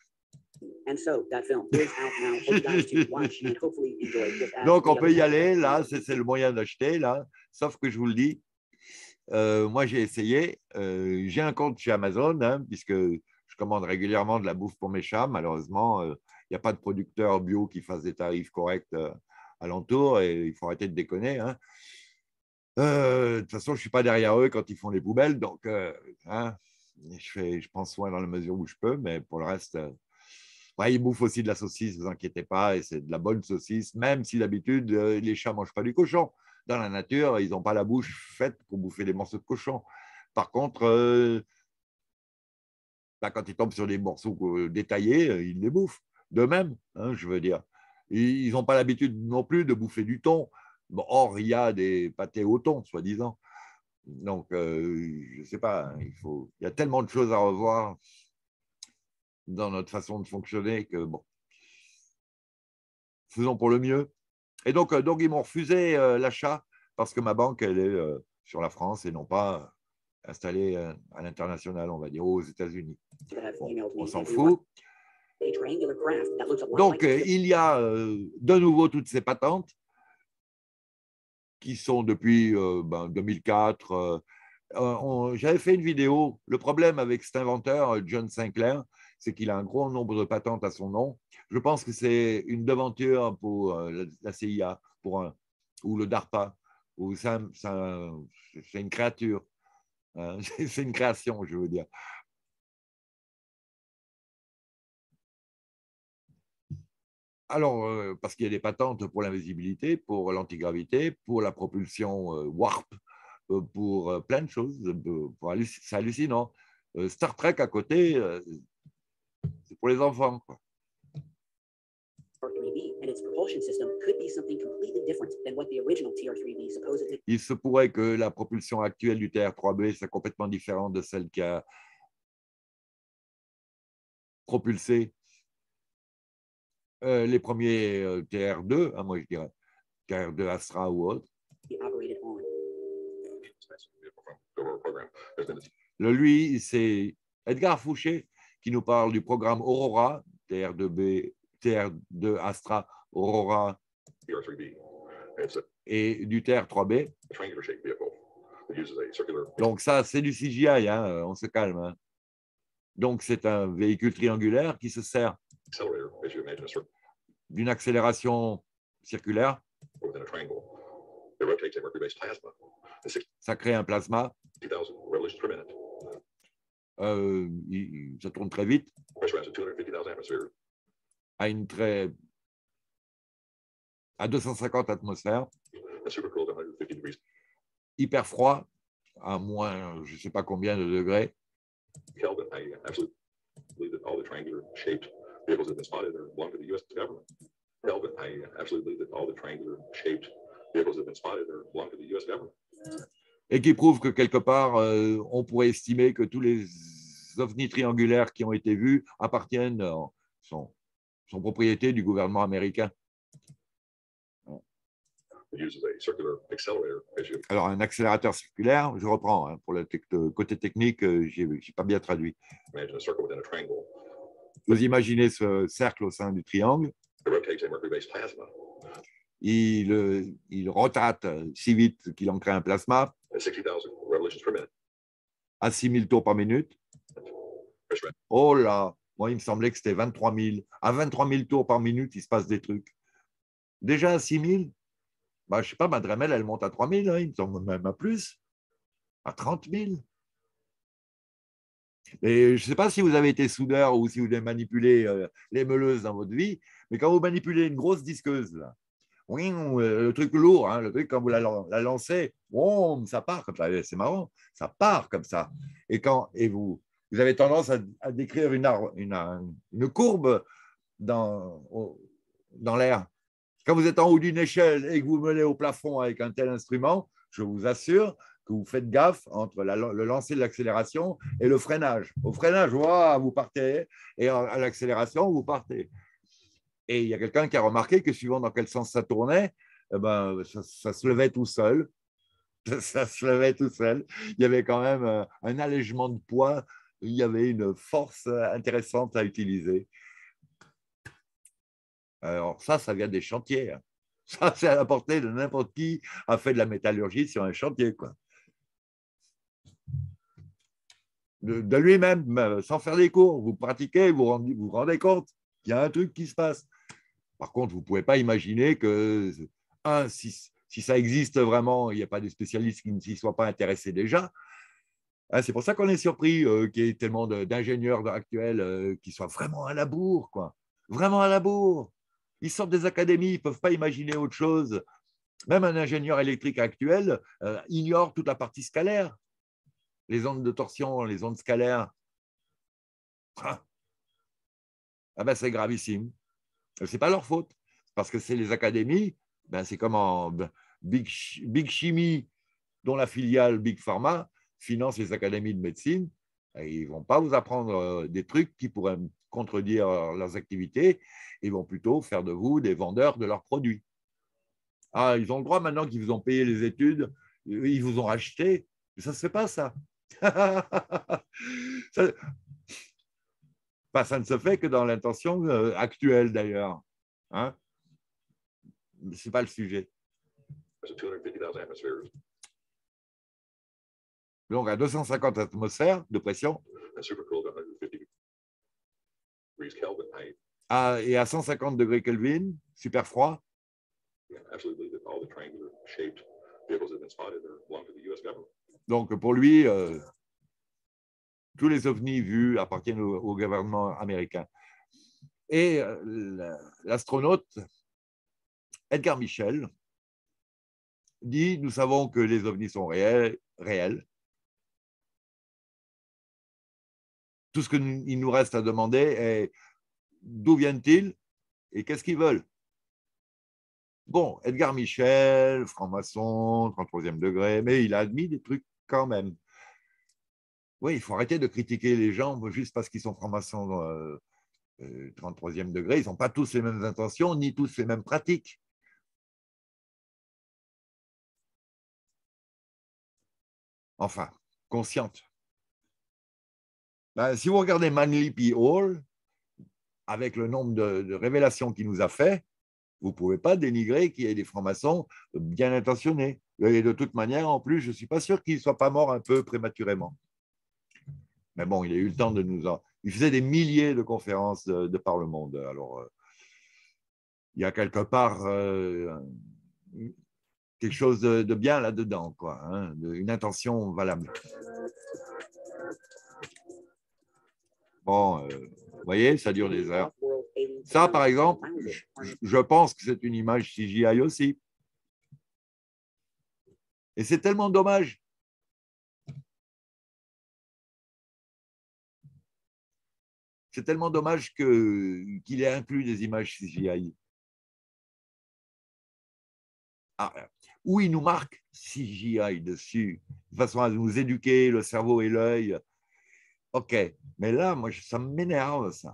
Donc, on peut y aller, là, c'est le moyen d'acheter, là, sauf que je vous le dis, euh, moi, j'ai essayé, euh, j'ai un compte chez Amazon, hein, puisque je commande régulièrement de la bouffe pour mes chats. Malheureusement, il euh, n'y a pas de producteur bio qui fasse des tarifs corrects euh, alentour et il faut arrêter de déconner. Hein. Euh, de toute façon, je ne suis pas derrière eux quand ils font les poubelles, donc euh, hein, je, fais, je prends soin dans la mesure où je peux, mais pour le reste, euh, ouais, ils bouffent aussi de la saucisse, ne vous inquiétez pas, et c'est de la bonne saucisse, même si d'habitude, euh, les chats ne mangent pas du cochon. Dans la nature, ils n'ont pas la bouche faite pour bouffer des morceaux de cochon. Par contre, euh, bah, quand ils tombent sur des morceaux détaillés, ils les bouffent. De même, hein, je veux dire. Ils n'ont pas l'habitude non plus de bouffer du thon. Bon, or, il y a des pâtés au thon, soi-disant. Donc, euh, je ne sais pas, il, faut... il y a tellement de choses à revoir dans notre façon de fonctionner que, bon, faisons pour le mieux. Et donc, euh, donc ils m'ont refusé euh, l'achat parce que ma banque, elle est euh, sur la France et non pas installée euh, à l'international, on va dire, aux États-Unis. Bon, on s'en fout. Donc, euh, il y a euh, de nouveau toutes ces patentes qui sont depuis euh, ben, deux mille quatre. Euh, euh, J'avais fait une vidéo. Le problème avec cet inventeur, John Sinclair, c'est qu'il a un gros nombre de patentes à son nom. Je pense que c'est une devanture pour euh, la C I A pour un, ou le DARPA. C'est une créature. Hein, c'est une création, je veux dire. Alors, euh, parce qu'il y a des patentes pour l'invisibilité, pour l'antigravité, pour la propulsion euh, warp, euh, pour euh, plein de choses. C'est hallucinant. Euh, Star Trek à côté, euh, c'est pour les enfants, quoi. its propulsion system could be something completely different than what the original T R three B supposedly. Il se pourrait que la propulsion actuelle du T R trois B soit complètement différente de celle qui a propulsé euh, les premiers euh, T R deux, hein, moi je dirais, T R deux Astra ou autre. Operated on. Le lui, c'est Edgar Fouché qui nous parle du programme Aurora, T R deux B, T R deux Astra, Aurora T R three B. It's a et du T R trois B. triangular shaped vehicle that uses a circular Donc ça, c'est du C G I, hein, on se calme. Hein. Donc c'est un véhicule triangulaire qui se sert accelerator, as you imagine a circle d'une accélération circulaire. within a triangle. It rotates a mercury-based plasma at Ça crée un plasma. sixty thousand revolutions per minute, Euh, il- ça tourne très vite, pressurized at two hundred fifty thousand atmospheres, à une très à deux cent cinquante atmosphères, and supercooled at one hundred fifty degrees hyper froid, à moins je ne sais pas combien de degrés. Kelvin. I absolutely believe that all the triangular shaped vehicles that have been spotted are belong to the U S government. Kelvin. I absolutely believe that all the triangular shaped vehicles that have been spotted are belong to the U S government. Et qui prouve que quelque part, euh, on pourrait estimer que tous les ovnis triangulaires qui ont été vus appartiennent, euh, sont, sont propriété du gouvernement américain. It uses a circular accelerator, as you Alors, un accélérateur circulaire, je reprends, hein, pour le tec- côté technique, euh, je n'ai pas bien traduit. imagine a circle within a triangle. Vous imaginez ce cercle au sein du triangle, It rotates a mercury-based plasma il, euh, il rotate si vite qu'il en crée un plasma at sixty thousand revolutions per minute, à six mille tours par minute. pressurized Oh là, moi, il me semblait que c'était vingt-trois mille. À vingt-trois mille tours par minute, il se passe des trucs. Déjà à six mille, bah, je ne sais pas, ma Dremel, elle monte à trois mille, hein, il me semble même à plus, à trente mille. Et je ne sais pas si vous avez été soudeur ou si vous avez manipulé euh, les meuleuses dans votre vie, mais quand vous manipulez une grosse disqueuse, là, oui, euh, le truc lourd, hein, le truc, quand vous la, la lancez, boum, ça part comme ça. C'est marrant, ça part comme ça. Et, quand, et vous, vous avez tendance à, à décrire une, ar- une, une courbe dans, au- dans l'air. Quand vous êtes en haut d'une échelle et que vous menez au plafond avec un tel instrument, je vous assure que vous faites gaffe entre la- le lancer de l'accélération et le freinage. Au freinage, wow, vous partez, et à l'accélération, vous partez. Et il y a quelqu'un qui a remarqué que suivant dans quel sens ça tournait, eh ben, ça, ça se levait tout seul. Ça se levait tout seul. Il y avait quand même euh, un allègement de poids. Il y avait une force intéressante à utiliser. Alors ça, ça vient des chantiers. Hein. Ça, c'est à la portée de n'importe qui a fait de la métallurgie sur un chantier, quoi. De, de lui-même, sans faire des cours, vous pratiquez, vous rendez, vous rendez compte qu'il y a un truc qui se passe. Par contre, vous ne pouvez pas imaginer que, un, si, si ça existe vraiment, il n'y a pas de spécialistes qui ne s'y soient pas intéressés déjà. Hein, c'est pour ça qu'on est surpris euh, qu'il y ait tellement d'ingénieurs actuels euh, qui soient vraiment à la bourre, quoi. Vraiment à la bourre. Ils sortent des académies, ils ne peuvent pas imaginer autre chose. Même un ingénieur électrique actuel euh, ignore toute la partie scalaire. Les ondes de torsion, les ondes scalaires. Ah, ah ben, c'est gravissime. Ce n'est pas leur faute, parce que c'est les académies, ben c'est comme en Big, Big Chimie, dont la filiale Big Pharma finance les académies de médecine. Et ils ne vont pas vous apprendre des trucs qui pourraient contredire leurs activités, ils vont plutôt faire de vous des vendeurs de leurs produits. Ah, ils ont le droit maintenant qu'ils vous ont payé les études, ils vous ont racheté, mais ça ne se fait pas ça. ça Enfin, ça ne se fait que dans l'intention euh, actuelle, d'ailleurs. Hein? Ce n'est pas le sujet. at two hundred fifty thousand atmospheres, Donc, à deux cent cinquante atmosphères de pression and supercooled at one hundred fifty degrees Kelvin. I à, et à cent cinquante degrés Kelvin, super froid, absolutely believe that all the triangular shaped vehicles that have been spotted are belong to the U S government. donc pour lui, euh, tous les ovnis vus appartiennent au, au gouvernement américain. Et euh, l'astronaute Edgar Mitchell dit, nous savons que les ovnis sont réels, réels. Tout ce qu'il nous reste à demander est d'où viennent-ils et qu'est-ce qu'ils veulent. Bon, Edgar Michel, franc-maçon, trente-troisième degré, mais il a admis des trucs quand même. Oui, il faut arrêter de critiquer les gens juste parce qu'ils sont francs-maçons euh, euh, trente-troisième degré. Ils n'ont pas tous les mêmes intentions, ni tous les mêmes pratiques. Enfin, consciente. Ben, si vous regardez Manly P. Hall, avec le nombre de, de révélations qu'il nous a fait, vous ne pouvez pas dénigrer qu'il y ait des francs-maçons bien intentionnés. Et de toute manière, en plus, je ne suis pas sûr qu'il ne soit pas mort un peu prématurément. Mais bon, il a eu le temps de nous en... Il faisait des milliers de conférences de, de par le monde. Alors, euh, il y a quelque part euh, quelque chose de, de bien là-dedans, quoi, hein, une intention valable. Bon, euh, vous voyez, ça dure des heures. Ça, par exemple, je, je pense que c'est une image C G I aussi. Et c'est tellement dommage. C'est tellement dommage que, qu'il ait inclus des images C G I. Ah, où il nous marque C G I dessus, de façon à nous éduquer, le cerveau et l'œil. OK, mais là, moi, ça m'énerve, ça.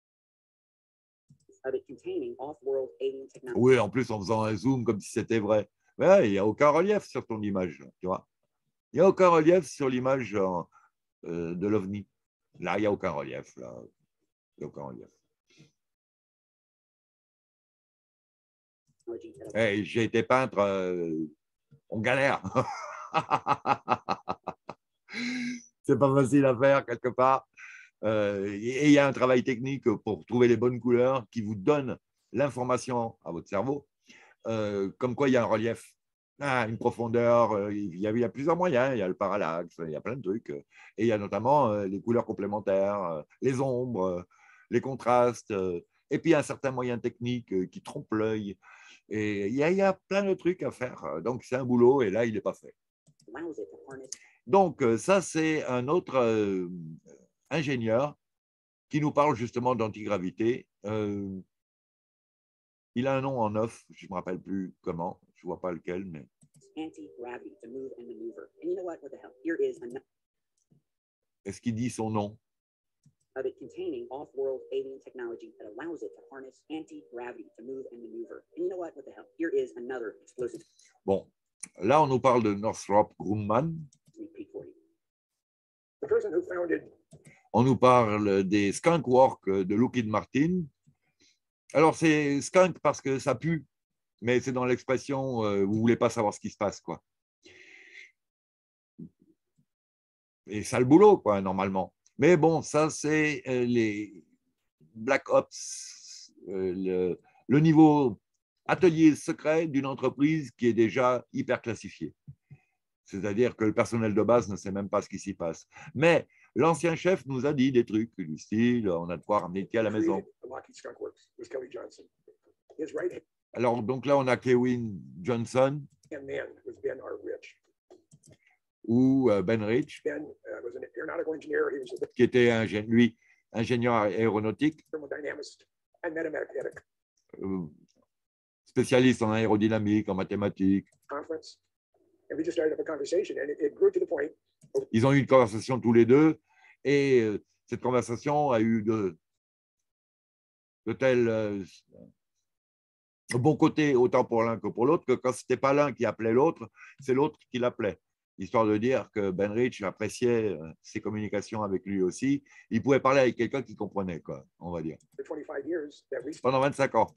Oui, en plus, en faisant un zoom comme si c'était vrai. Ouais, il n'y a aucun relief sur ton image, tu vois. Il n'y a aucun relief sur l'image euh, de l'OVNI. Là, il n'y a aucun relief. Là. Il n'y a aucun relief. Hey, j'ai été peintre, euh, on galère. C'est pas facile à faire quelque part. Euh, et il y a un travail technique pour trouver les bonnes couleurs qui vous donne l'information à votre cerveau, euh, comme quoi il y a un relief, ah, une profondeur, euh, il, y a, il y a plusieurs moyens, il y a le parallaxe, il y a plein de trucs, et il y a notamment euh, les couleurs complémentaires, euh, les ombres, euh, les contrastes, euh, et puis un certain moyen technique euh, qui trompe l'œil. Et il y, a, il y a plein de trucs à faire, donc c'est un boulot, et là, il n'est pas fait. Donc, ça, c'est un autre euh, ingénieur qui nous parle justement d'antigravité. Euh, il a un nom en off, je ne me rappelle plus comment, je ne vois pas lequel, mais... Est-ce qu'il dit son nom? Of it containing off-world alien technology that allows it to harness anti-gravity to move and maneuver. And you know what? What the hell? Here is another explosive. Bon, là, on nous parle de Northrop Grumman. The person who founded... On nous parle des skunk work de Lockheed Martin. Alors, c'est skunk parce que ça pue, mais c'est dans l'expression euh, vous ne voulez pas savoir ce qui se passe, quoi. Et ça le boulot, quoi, normalement. Mais bon, ça, c'est euh, les Black Ops, euh, le, le niveau atelier secret d'une entreprise qui est déjà hyper classifiée. C'est-à-dire que le personnel de base ne sait même pas ce qui s'y passe. Mais l'ancien chef nous a dit des trucs du style, on a de quoi ramener le thé à la maison. Alors, donc là, on a Kevin Johnson ou Ben Rich, qui était, ingé lui, ingénieur aéronautique, euh, spécialiste en aérodynamique, en mathématiques. Ils ont eu une conversation tous les deux, et euh, cette conversation a eu de, de tels euh, bons côtés, autant pour l'un que pour l'autre, que quand ce n'était pas l'un qui appelait l'autre, c'est l'autre qui l'appelait. Histoire de dire que Ben Rich appréciait euh, ses communications avec lui aussi. Il pouvait parler avec quelqu'un qui comprenait, quoi, on va dire. Pendant vingt-cinq ans.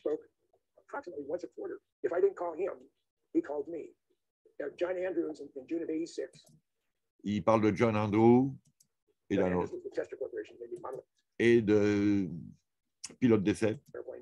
Il parle de John Andrew et d'un autre. Et de pilote d'essai.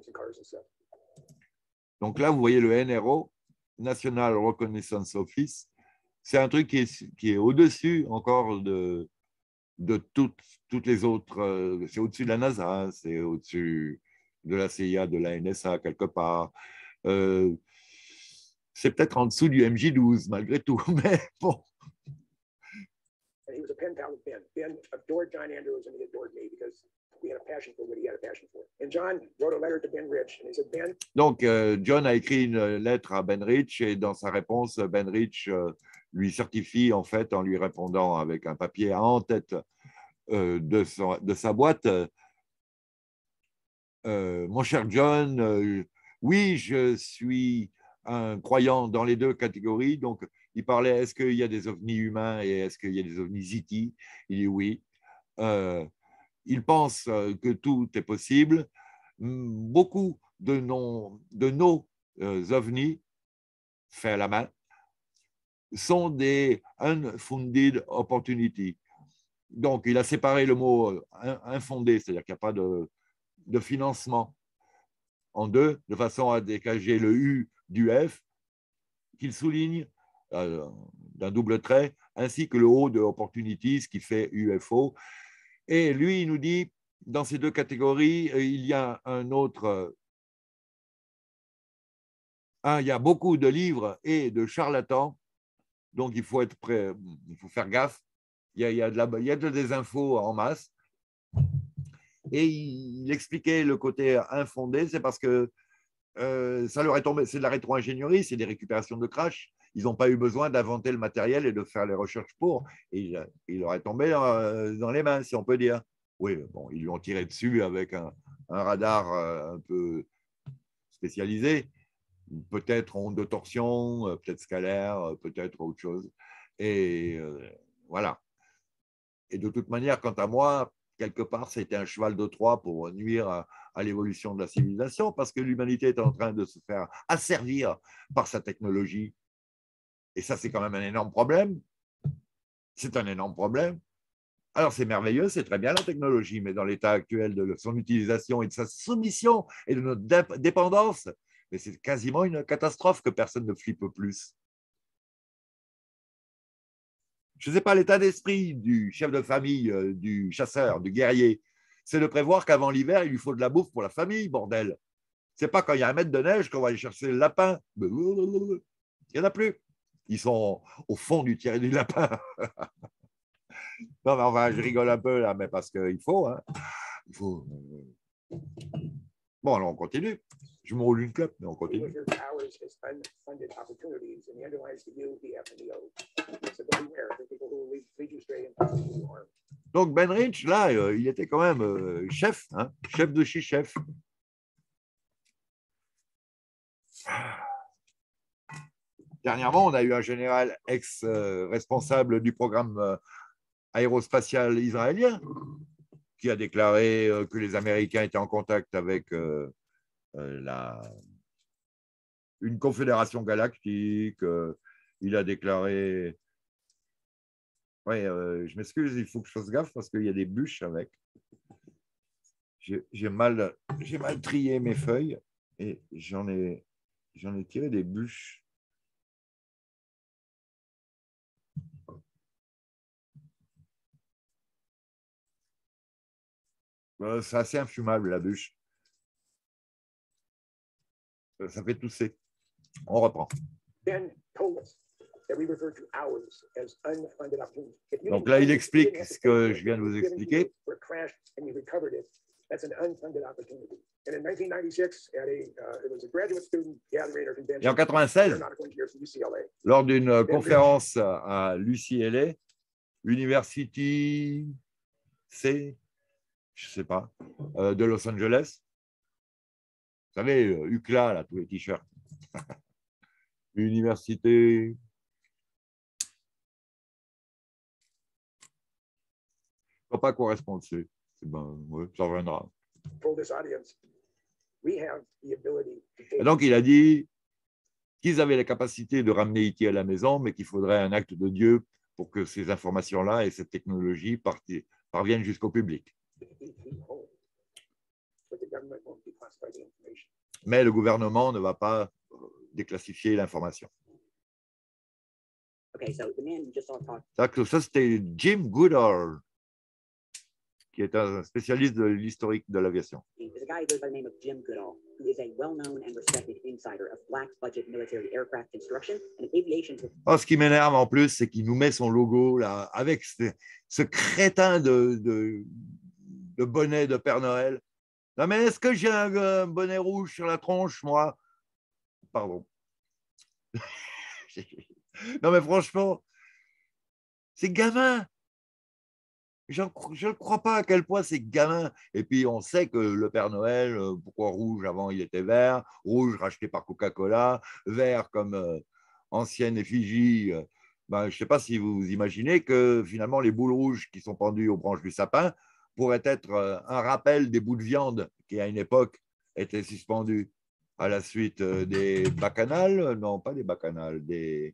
Donc là, vous voyez le N R O, National Reconnaissance Office. C'est un truc qui est, qui est au-dessus encore de, de toutes, toutes les autres. Euh, c'est au-dessus de la NASA, c'est au-dessus de la C I A, de la N S A, quelque part. Euh, c'est peut-être en dessous du M J douze, malgré tout, mais bon. and he was a pen pal of Ben. Ben adored John Andrews, and he adored me because we had a passion for what he had a passion for. And John wrote a letter to Ben Rich, and he said, Ben. Donc, euh, John a écrit une lettre à Ben Rich, et dans sa réponse, Ben Rich euh, lui certifie, en fait, en lui répondant avec un papier en tête euh, de, son, de sa boîte, euh, mon cher John, euh, oui, je suis un croyant dans les deux catégories. Donc, il parlait, est-ce qu'il y a des ovnis humains et est-ce qu'il y a des ovnis Z T? Il dit oui. Euh, il pense que tout est possible. Beaucoup de nos, de nos euh, ovnis faits à la main sont des unfunded opportunities. Donc, il a séparé le mot infondé, c'est-à-dire qu'il n'y a pas de, de financement, en deux, de façon à dégager le U du F, qu'il souligne euh, d'un double trait, ainsi que le O de opportunities qui fait U F O. Et lui, il nous dit, dans ces deux catégories, il y a un autre... Un, il y a beaucoup de livres et de charlatans, donc il faut être prêt, il faut faire gaffe. Il y a, il y a, de, la, il y a de des infos en masse. Et il expliquait le côté infondé, c'est parce que euh, ça leur est tombé, c'est de la rétro-ingénierie, c'est des récupérations de crash. Ils n'ont pas eu besoin d'inventer le matériel et de faire les recherches pour. Et il, il leur est tombé dans, dans les mains, si on peut dire. Oui, bon, ils lui ont tiré dessus avec un, un radar un peu spécialisé, peut-être onde de torsion, peut-être scalaire, peut-être autre chose. Et euh, voilà. Et de toute manière, quant à moi, quelque part, c'était un cheval de Troie pour nuire à, à l'évolution de la civilisation, parce que l'humanité est en train de se faire asservir par sa technologie. Et ça, c'est quand même un énorme problème. C'est un énorme problème. Alors, c'est merveilleux, c'est très bien la technologie, mais dans l'état actuel de son utilisation et de sa soumission et de notre dépendance, mais c'est quasiment une catastrophe que personne ne flippe plus. Je ne sais pas, l'état d'esprit du chef de famille, du chasseur, du guerrier, c'est de prévoir qu'avant l'hiver, il lui faut de la bouffe pour la famille, bordel. Ce n'est pas quand il y a un mètre de neige qu'on va aller chercher le lapin. Il n'y en a plus. Ils sont au fond du tiret du lapin. Non, mais enfin, je rigole un peu là, mais parce qu'il faut, hein. Il faut. Bon, alors on continue. Je me roule une clope, mais on continue. Donc Ben Rich, là, euh, il était quand même euh, chef, hein, chef de chez chef. Dernièrement, on a eu un général ex-responsable du programme aérospatial israélien qui a déclaré que les Américains étaient en contact avec euh, la, une confédération galactique. Il a déclaré... Oui, euh, je m'excuse, il faut que je fasse gaffe parce qu'il y a des bûches avec. J'ai mal, j'ai mal trié mes feuilles et j'en ai, j'en ai tiré des bûches. C'est assez infumable, la bûche. Ça fait tousser. On reprend. Donc là, il explique ce que je viens de vous expliquer. Et en quatre-vingt-seize, lors d'une conférence à l'U C L A, University C, je ne sais pas, euh, de Los Angeles. Vous savez, U C L A, là, tous les t-shirts. Université. Je ne sais pas correspondre. C'est ben, ouais, ça reviendra. Et donc, il a dit qu'ils avaient la capacité de ramener E T à la maison, mais qu'il faudrait un acte de Dieu pour que ces informations-là et cette technologie parviennent jusqu'au public. Mais le gouvernement ne va pas déclassifier l'information. Okay, so the man you just saw talk. Ça, c'était Jim Goodall qui est un spécialiste de l'historique de l'aviation. Is a guy who goes by the name of Jim Goodall, who is a well-known and respected insider of black-budget military aircraft construction and aviation. Oh, ce qui m'énerve en plus, c'est qu'il nous met son logo là, avec ce, ce crétin de, de, de bonnet de Père Noël. Non, mais est-ce que j'ai un, un bonnet rouge sur la tronche, moi? Pardon. Non, mais franchement, c'est gamin. Je ne crois pas à quel point c'est gamin. Et puis, on sait que le Père Noël, pourquoi rouge? Avant, il était vert. Rouge, racheté par Coca-Cola. Vert, comme euh, ancienne effigie. Euh, ben, je ne sais pas si vous imaginez que finalement, les boules rouges qui sont pendues aux branches du sapin pourraient être euh, un rappel des bouts de viande qui, à une époque, étaient suspendus à la suite euh, des bacchanales. Non, pas des bacchanales, des...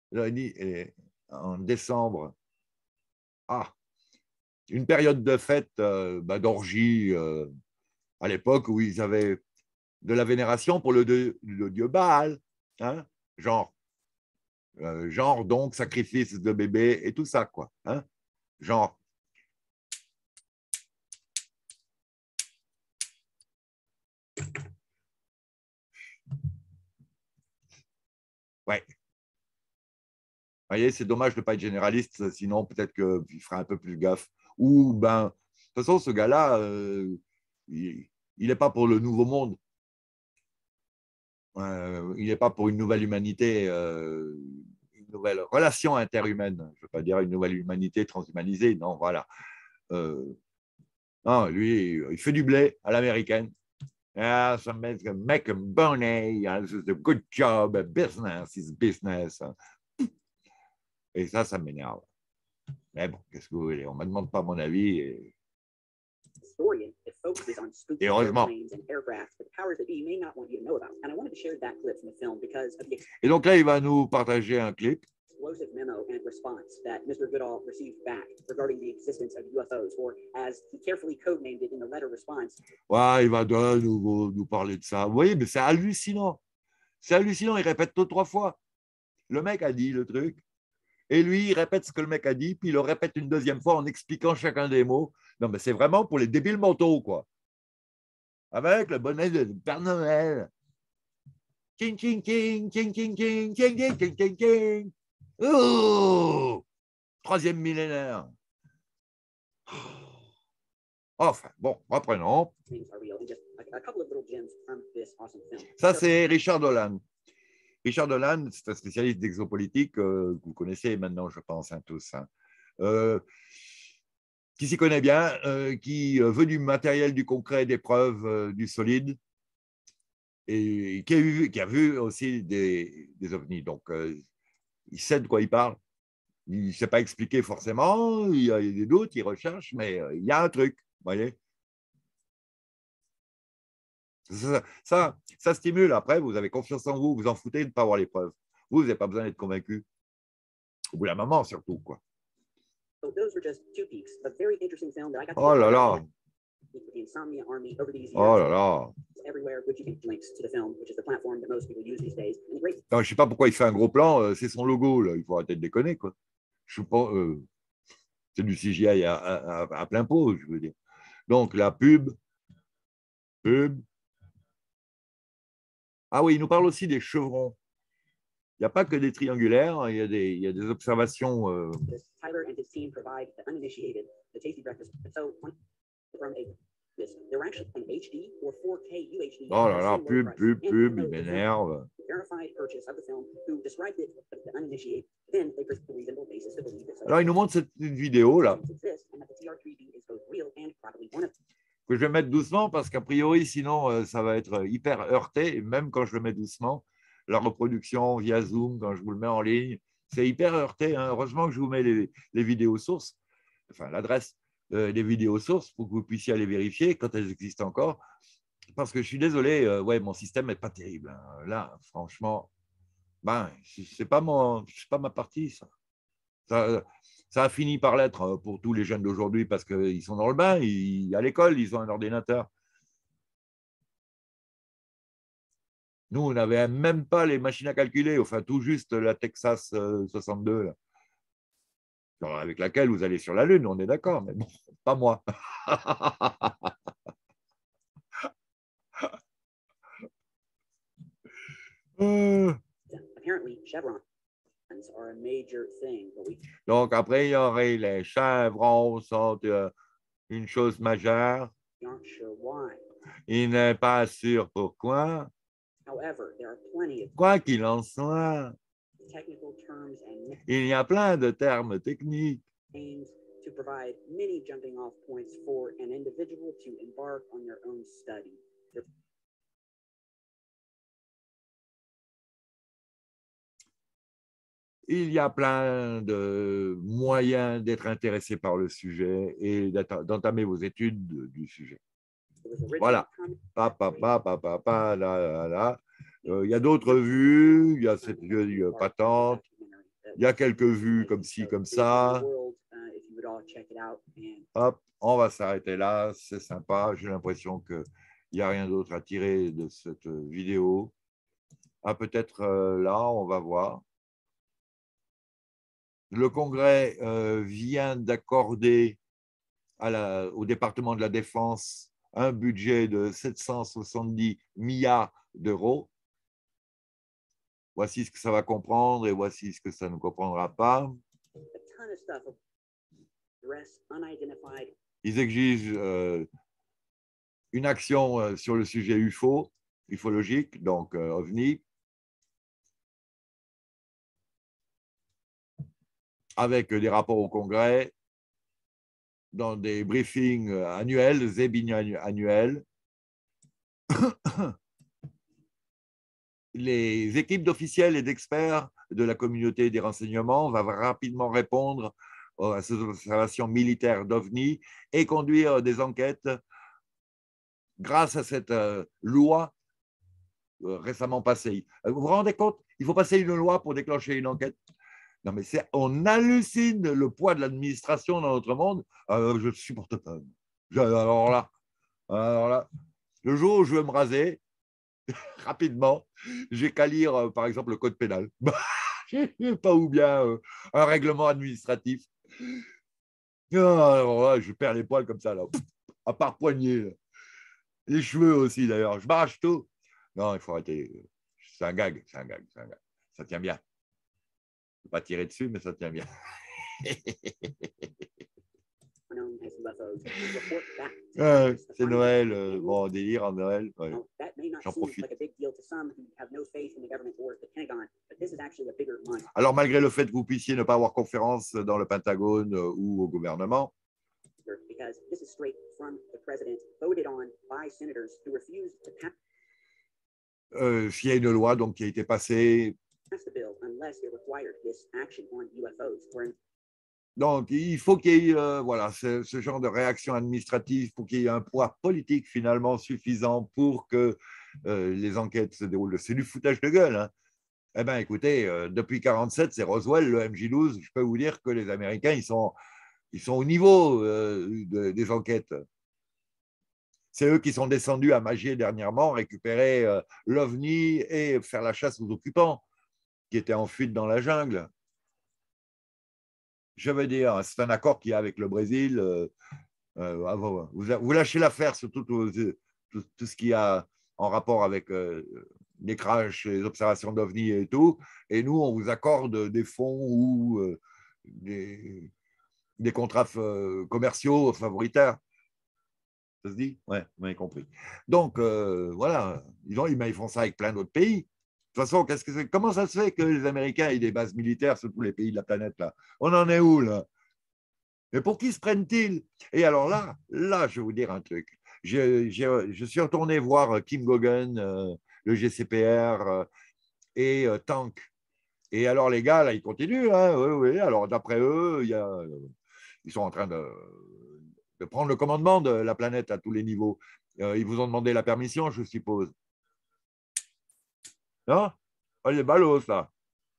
en décembre. Ah, une période de fête, euh, bah, d'orgie, euh, à l'époque où ils avaient de la vénération pour le, de, le dieu Baal, hein, genre, euh, genre donc sacrifice de bébé et tout ça, quoi, hein, genre. Ouais. Vous voyez, c'est dommage de ne pas être généraliste, sinon peut-être qu'il ferait un peu plus gaffe. Ou, ben, de toute façon, ce gars-là, euh, il n'est pas pour le nouveau monde. Euh, il n'est pas pour une nouvelle humanité, euh, une nouvelle relation interhumaine. Je ne veux pas dire une nouvelle humanité transhumanisée, non, voilà. Euh, non, lui, il fait du blé à l'américaine. Ah, ça make, make money, this is a good job, business is business. Et ça, ça m'énerve. Mais bon, qu'est-ce que vous voulez? On ne me demande pas mon avis. Et, et heureusement. Et donc là, il va nous partager un clip. Explosive memo and response that Mister Goodall received back regarding the existence of U F Os, or as he carefully codenamed it in the letter response. Ouais, il va de nouveau nous parler de ça. Vous voyez, mais c'est hallucinant. C'est hallucinant, il répète tout trois fois. Le mec a dit le truc. Et lui, il répète ce que le mec a dit, puis il le répète une deuxième fois en expliquant chacun des mots. Non, mais c'est vraiment pour les débiles mentaux, quoi. Avec le bonnet de Père Noël. King, king, king, king, king, king, king, king, king, king, king. Oh, troisième millénaire. Enfin, bon, reprenons. Ça, c'est Richard Dolan. Richard Dolan, c'est un spécialiste d'exopolitique euh, que vous connaissez maintenant, je pense, hein, tous. Hein. Euh, qui s'y connaît bien, euh, qui veut du matériel, du concret, des preuves, euh, du solide, et qui a, eu, qui a vu aussi des, des ovnis. Donc, euh, il sait de quoi il parle. Il ne sait pas expliquer forcément, il y a des doutes, il recherche, mais euh, il y a un truc, vous voyez. Ça, ça, ça stimule. Après, vous avez confiance en vous, vous en foutez de ne pas avoir les preuves. Vous, vous n'avez pas besoin d'être convaincu. Au bout de la maman, surtout, quoi. Oh là là. Oh là là. Non, je ne sais pas pourquoi il fait un gros plan, c'est son logo, là. Il faut arrêter de déconner, quoi. Je sais pas, euh, c'est du C G I à, à, à plein pot, je veux dire. Donc, la pub, pub. Ah oui, il nous parle aussi des chevrons. Il n'y a pas que des triangulaires, il y a des, il y a des observations. Euh... Oh là là, pub, pub, pub, il m'énerve. Alors, il nous montre cette vidéo là, que je vais mettre doucement parce qu'a priori, sinon, euh, ça va être hyper heurté. Et même quand je le mets doucement, la reproduction via Zoom, quand je vous le mets en ligne, c'est hyper heurté. Hein. Heureusement que je vous mets les, les vidéos sources, enfin l'adresse euh, des vidéos sources pour que vous puissiez aller vérifier quand elles existent encore. Parce que je suis désolé, euh, ouais, mon système n'est pas terrible. Hein. Là, franchement, ben, ce n'est pas, pas ma partie, ça. ça. Ça a fini par l'être pour tous les jeunes d'aujourd'hui parce qu'ils sont dans le bain, ils, à l'école, ils ont un ordinateur. Nous, on n'avait même pas les machines à calculer, enfin tout juste la Texas soixante-deux, là, avec laquelle vous allez sur la Lune, on est d'accord, mais bon, pas moi. Euh, Apparently, chevrons are a major thing, but we Donc, après, il y aurait les chevrons sont euh, une chose majeure. aren't sure why. Il n'est pas sûr pourquoi. However, there are plenty of Quoi qu'il en soit, technical terms and il y a plein de termes techniques names to provide many jumping off points for an individual to embark on their own study. il y a plein de moyens d'être intéressé par le sujet et d'entamer vos études du sujet. Voilà. Pa, pa, pa, pa, pa, pa, là, là, là. Euh, il y a d'autres vues, il y a cette vieille patente, il y a quelques vues comme ci, comme ça. Hop, on va s'arrêter là, c'est sympa. J'ai l'impression qu'il n'y a rien d'autre à tirer de cette vidéo. Ah, peut-être euh, là, on va voir. Le Congrès euh, vient d'accorder au département de la Défense un budget de sept cent soixante-dix milliards d'euros. Voici ce que ça va comprendre et voici ce que ça ne comprendra pas. Ils exigent euh, une action euh, sur le sujet U F O, ufologique, donc euh, OVNI, avec des rapports au Congrès, dans des briefings annuels, des webinaires annuels. Les équipes d'officiels et d'experts de la communauté des renseignements vont rapidement répondre à ces observations militaires d'OVNI et conduire des enquêtes grâce à cette loi récemment passée. Vous vous rendez compte? Il faut passer une loi pour déclencher une enquête. Non, mais on hallucine le poids de l'administration dans notre monde. Euh, je ne supporte pas. Je, alors, là, alors là, le jour où je veux me raser, rapidement, j'ai qu'à lire, euh, par exemple, le code pénal. Je ne sais pas où bien euh, un règlement administratif. Alors là, je perds les poils comme ça, là, à part poignée. Là. Les cheveux aussi, d'ailleurs. Je m'arrache tout. Non, il faut arrêter. C'est un gag, c'est un gag, c'est un gag. Ça tient bien. Je ne peux pas tirer dessus, mais ça tient bien. euh, c'est Noël, euh, bon, délire en Noël. Ouais. J'en profite. Alors, malgré le fait que vous puissiez ne pas avoir confiance dans le Pentagone euh, ou au gouvernement, euh, il y a une loi donc, qui a été passée. Donc, il faut qu'il y ait euh, voilà, ce, ce genre de réaction administrative, pour qu'il y ait un poids politique finalement suffisant pour que euh, les enquêtes se déroulent. C'est du foutage de gueule. Hein. Eh bien, écoutez, euh, depuis mille neuf cent quarante-sept, c'est Roswell, le M J douze. Je peux vous dire que les Américains, ils sont, ils sont au niveau euh, de, des enquêtes. C'est eux qui sont descendus à Magier dernièrement, récupérer euh, l'OVNI et faire la chasse aux occupants qui étaient en fuite dans la jungle. Je veux dire, c'est un accord qu'il y a avec le Brésil. Euh, euh, vous, vous lâchez l'affaire sur tout, tout, tout, tout ce qu'il y a en rapport avec euh, les crashs, les observations d'OVNI et tout, et nous, on vous accorde des fonds ou euh, des, des contrats euh, commerciaux favoritaires. Ça se dit? Ouais, vous m'avez compris. Donc, euh, voilà, ils, ont, ils font ça avec plein d'autres pays. De toute façon, qu'est-ce que c'est? Comment ça se fait que les Américains aient des bases militaires sur tous les pays de la planète là? On en est où là? Mais pour qui se prennent-ils? Et alors là, là, je vais vous dire un truc. Je, je, je suis retourné voir Kim Gogan, euh, le G C P R euh, et euh, Tank. Et alors les gars, là, ils continuent. Hein, oui, oui. Alors d'après eux, il y a, ils sont en train de, de prendre le commandement de la planète à tous les niveaux. Euh, ils vous ont demandé la permission, je suppose. Non? Oh, les ballos, là.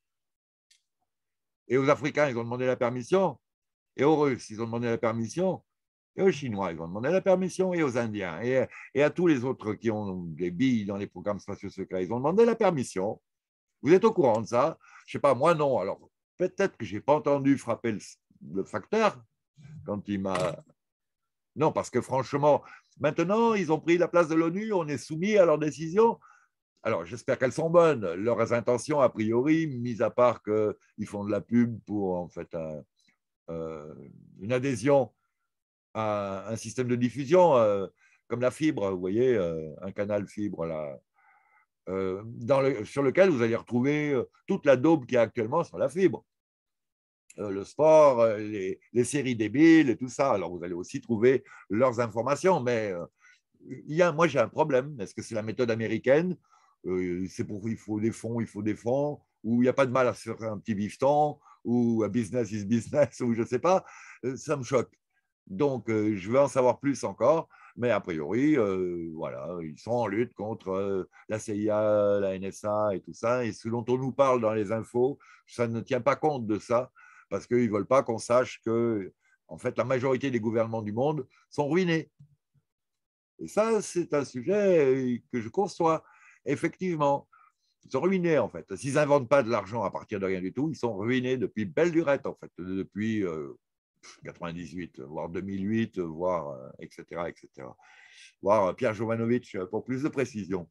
Et aux Africains, ils ont demandé la permission. Et aux Russes, ils ont demandé la permission. Et aux Chinois, ils ont demandé la permission. Et aux Indiens. Et, et à tous les autres qui ont des billes dans les programmes spatiaux secrets, ils ont demandé la permission. Vous êtes au courant de ça? Je ne sais pas, moi non. Alors, peut-être que je n'ai pas entendu frapper le, le facteur quand il m'a Non, parce que franchement, maintenant, ils ont pris la place de l'ONU, on est soumis à leurs décisions. Alors, j'espère qu'elles sont bonnes. Leurs intentions, a priori, mis à part qu'ils font de la pub pour en fait un, euh, une adhésion à un système de diffusion, euh, comme la fibre, vous voyez, euh, un canal fibre là, euh, dans le, sur lequel vous allez retrouver toute la daube qu'il y a actuellement sur la fibre. Euh, le sport, euh, les, les séries débiles et tout ça. Alors, vous allez aussi trouver leurs informations, mais euh, il y a, moi, j'ai un problème. Est-ce que c'est la méthode américaine? euh, C'est pour il faut des fonds, il faut des fonds, ou il n'y a pas de mal à se faire un petit bifton, ou un business is business, ou je ne sais pas. Euh, ça me choque. Donc, euh, je veux en savoir plus encore, mais a priori, euh, voilà, ils sont en lutte contre euh, la C I A, la N S A et tout ça. Et ce dont on nous parle dans les infos, ça ne tient pas compte de ça, parce qu'ils ne veulent pas qu'on sache que, en fait, la majorité des gouvernements du monde sont ruinés. Et ça, c'est un sujet que je conçois. Effectivement, ils sont ruinés, en fait. S'ils n'inventent pas de l'argent à partir de rien du tout, ils sont ruinés depuis belle lurette, en fait, depuis euh, quatre-vingt-dix-huit, voire deux mille huit, voire, euh, et cetera, et cetera. Voire Pierre Jovanovic, pour plus de précision.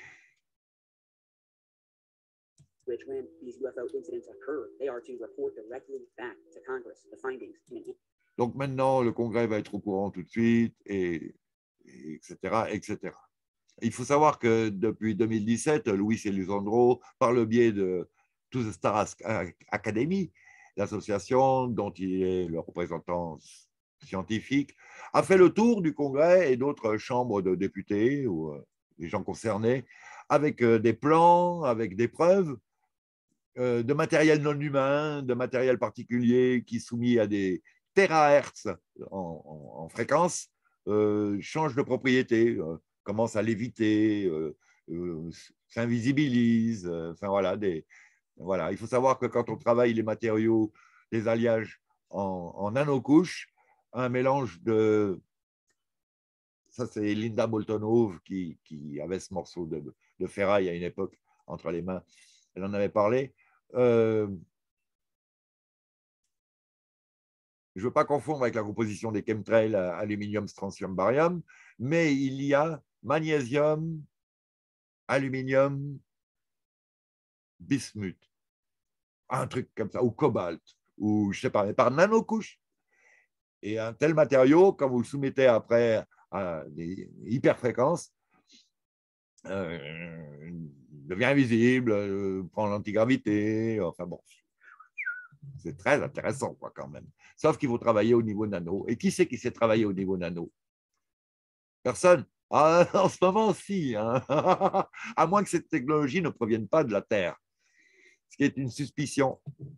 Which, when these U F O incidents occur, they are to report directly back to Congress the findings in an Donc maintenant, le Congrès va être au courant tout de suite, et, et etc., et cetera. Il faut savoir que depuis deux mille dix-sept, Luis Elizondo, par le biais de To the Star Academy, l'association dont il est le représentant scientifique, a fait le tour du Congrès et d'autres chambres de députés ou euh, des gens concernés, avec euh, des plans, avec des preuves euh, de matériel non humain, de matériel particulier qui, soumis à des térahertz en, en, en fréquence, euh, change de propriété, euh, commence à léviter, euh, euh, s'invisibilise, euh, enfin voilà, des, voilà. Il faut savoir que quand on travaille les matériaux, les alliages en, en nanocouches, un mélange de, ça c'est Linda Bolton-Hove qui, qui avait ce morceau de, de ferraille à une époque entre les mains, elle en avait parlé. Euh, je ne veux pas confondre avec la composition des chemtrails aluminium, strontium, barium, mais il y a magnésium, aluminium, bismuth, un truc comme ça, ou cobalt, ou je ne sais pas, mais par nanocouches. Et un tel matériau, quand vous le soumettez après à des hyperfréquences, euh, devient invisible, euh, prend l'antigravité, enfin bon, c'est très intéressant quoi, quand même. Sauf qu'il faut travailler au niveau nano. Et qui c'est qui sait travailler au niveau nano? Personne. Ah, en ce moment, si. Hein. À moins que cette technologie ne provienne pas de la Terre. Ce qui est une suspicion.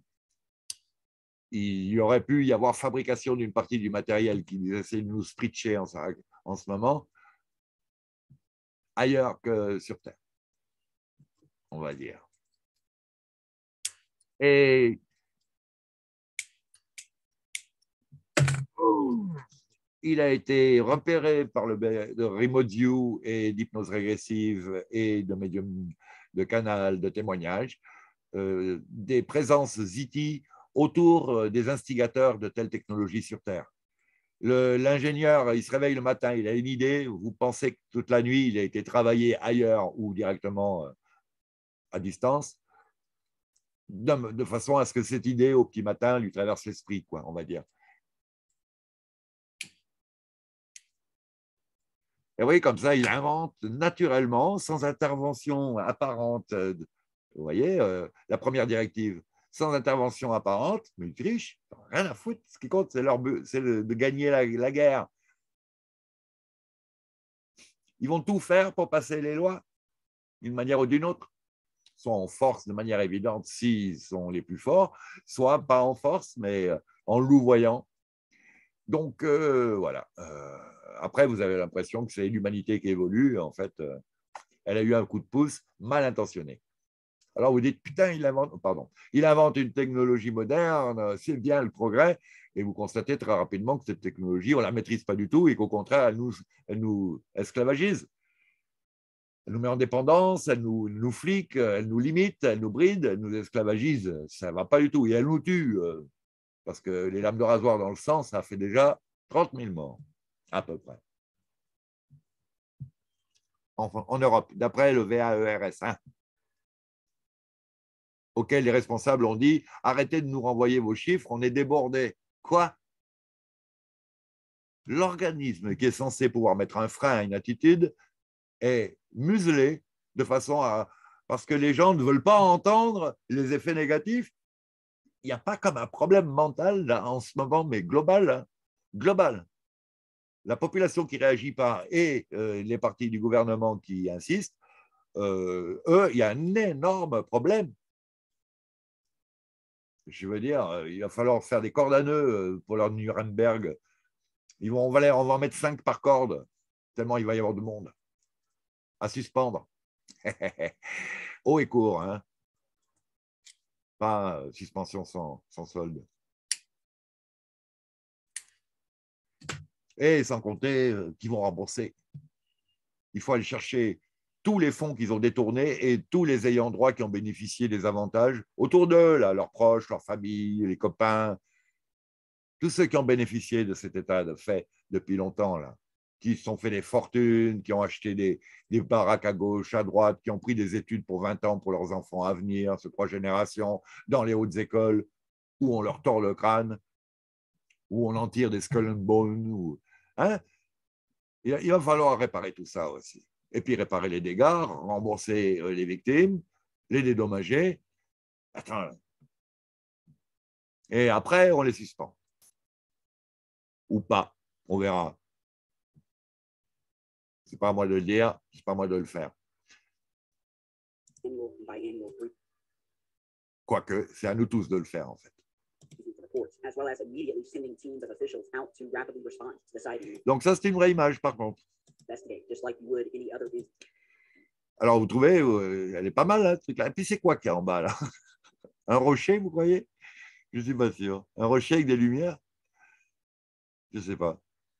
Il y aurait pu y avoir fabrication d'une partie du matériel qui essaie de nous spritcher en, en ce moment ailleurs que sur Terre, on va dire. Et il a été repéré par le de remote view et d'hypnose régressive et de médium de canal de témoignage, euh, des présences Z T autour des instigateurs de telles technologies sur Terre. L'ingénieur, il se réveille le matin, il a une idée, vous pensez que toute la nuit, il a été travaillé ailleurs ou directement à distance, de, de façon à ce que cette idée, au petit matin, lui traverse l'esprit, quoi, on va dire. Et oui, comme ça, il invente naturellement, sans intervention apparente. Vous voyez, euh, la première directive, sans intervention apparente, mais ils trichent, rien à foutre. Ce qui compte, c'est de, de gagner la, la guerre. Ils vont tout faire pour passer les lois, d'une manière ou d'une autre. Soit en force de manière évidente s'ils sont les plus forts, soit pas en force, mais en louvoyant. Donc, euh, voilà. Euh, après, vous avez l'impression que c'est l'humanité qui évolue. En fait, euh, elle a eu un coup de pouce mal intentionné. Alors, vous dites, putain, il invente, pardon, il invente une technologie moderne, c'est bien le progrès, et vous constatez très rapidement que cette technologie, on ne la maîtrise pas du tout et qu'au contraire, elle nous, elle nous esclavagise. Elle nous met en dépendance, elle nous, nous flique, elle nous limite, elle nous bride, elle nous esclavagise. Ça ne va pas du tout. Et elle nous tue, parce que les lames de rasoir dans le sang, ça fait déjà trente mille morts. à peu près. Enfin, en Europe, d'après le V A E R S un, auquel les responsables ont dit « Arrêtez de nous renvoyer vos chiffres, on est débordés. » Quoi? L'organisme qui est censé pouvoir mettre un frein à une attitude est muselé de façon à… Parce que les gens ne veulent pas entendre les effets négatifs. Il n'y a pas comme un problème mental là, en ce moment, mais global. Hein, global. La population qui ne réagit pas et euh, les partis du gouvernement qui insistent, euh, eux, il y a un énorme problème. Je veux dire, il va falloir faire des cordes à nœuds pour leur Nuremberg. Ils vont, on, va les, on va en mettre cinq par corde, tellement il va y avoir de monde à suspendre. Haut et court, hein. Pas euh, suspension sans, sans solde. Et sans compter euh, qu'ils vont rembourser. Il faut aller chercher tous les fonds qu'ils ont détournés et tous les ayants droit qui ont bénéficié des avantages autour d'eux, là, leurs proches, leurs familles, les copains, tous ceux qui ont bénéficié de cet état de fait depuis longtemps, là, qui se sont fait des fortunes, qui ont acheté des, des baraques à gauche, à droite, qui ont pris des études pour vingt ans pour leurs enfants à venir, ces trois générations, dans les hautes écoles, où on leur tord le crâne, où on en tire des skull and bones. Où, hein, il, il va falloir réparer tout ça aussi. Et puis réparer les dégâts, rembourser les victimes, les dédommager. Attends. Et après, on les suspend. Ou pas, on verra. C'est pas à moi de le dire, c'est pas à moi de le faire. Quoique, c'est à nous tous de le faire, en fait. Donc ça, c'est une vraie image, par contre. Alors, vous trouvez, elle est pas mal, là, ce truc-là. Et puis, c'est quoi qu'il y a en bas, là? Un rocher, vous croyez? Je ne suis pas sûr. Un rocher avec des lumières? Je ne sais pas.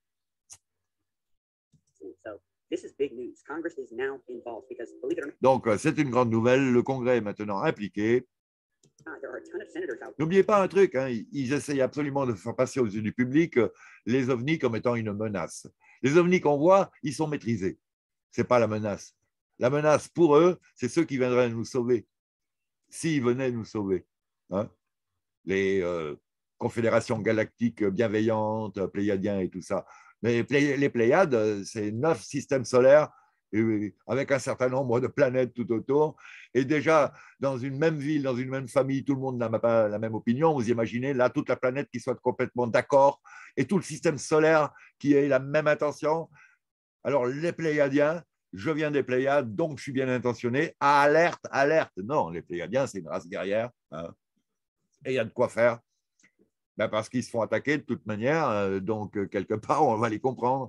Donc, c'est une grande nouvelle. Le Congrès est maintenant impliqué. N'oubliez pas un truc, hein, ils essayent absolument de faire passer aux yeux du public les ovnis comme étant une menace. Les ovnis qu'on voit, ils sont maîtrisés. Ce n'est pas la menace. La menace, pour eux, c'est ceux qui viendraient nous sauver. S'ils venaient nous sauver. Hein, les euh, confédérations galactiques bienveillantes, Pléiadiens et tout ça. Mais les Pléiades, c'est neuf systèmes solaires avec un certain nombre de planètes tout autour. Et déjà, dans une même ville, dans une même famille, tout le monde n'a pas la même opinion. Vous imaginez, là, toute la planète qui soit complètement d'accord et tout le système solaire qui ait la même intention. Alors, les Pléiadiens, je viens des Pléiades, donc je suis bien intentionné. Alerte, alerte. Non, les Pléiadiens, c'est une race guerrière. Hein, et il y a de quoi faire. Ben parce qu'ils se font attaquer de toute manière, donc quelque part, on va les comprendre.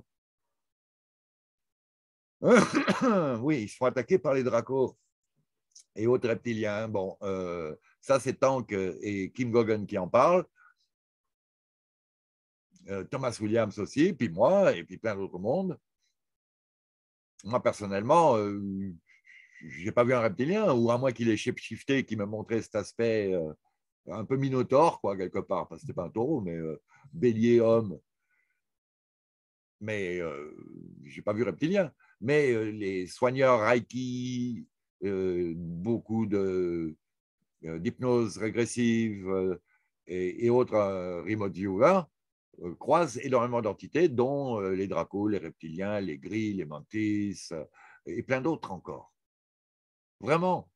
Oui, ils se font attaquer par les dracos et autres reptiliens. Bon, euh, ça, c'est Tank et Kim Gogan qui en parlent. Euh, Thomas Williams aussi, puis moi, et puis plein d'autres mondes. Moi, personnellement, euh, je n'ai pas vu un reptilien, ou à moins qu'il ait shifté, qui me montrait cet aspect euh, un peu minotaure, quoi, quelque part, parce que ce n'était pas un taureau, mais euh, bélier, homme. Mais euh, je n'ai pas vu reptilien. Mais euh, les soigneurs Reiki, euh, beaucoup de, euh, d'hypnose régressive euh, et, et autres euh, remote viewers euh, croisent énormément d'entités, dont euh, les dracos, les reptiliens, les grilles, les mantis euh, et plein d'autres encore. Vraiment.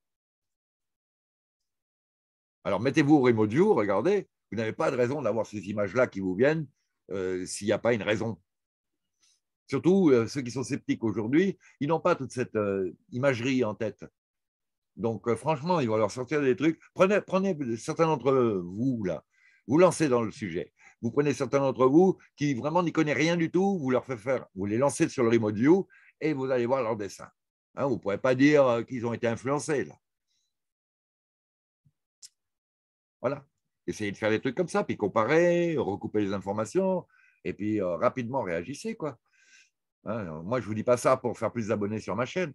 Alors, mettez-vous au remote view, regardez, vous n'avez pas de raison d'avoir ces images-là qui vous viennent euh, s'il n'y a pas une raison. Surtout euh, ceux qui sont sceptiques aujourd'hui, ils n'ont pas toute cette euh, imagerie en tête. Donc, euh, franchement, ils vont leur sortir des trucs. Prenez, prenez certains d'entre vous, là, vous lancez dans le sujet. Vous prenez certains d'entre vous qui vraiment n'y connaissent rien du tout, vous leur faites faire, vous les lancez sur le remote view et vous allez voir leurs dessins. Hein, vous ne pourrez pas dire qu'ils ont été influencés, là. Voilà. Essayez de faire des trucs comme ça, puis comparer, recouper les informations, et puis euh, rapidement réagissez, quoi. Hein, moi, je ne vous dis pas ça pour faire plus d'abonnés sur ma chaîne.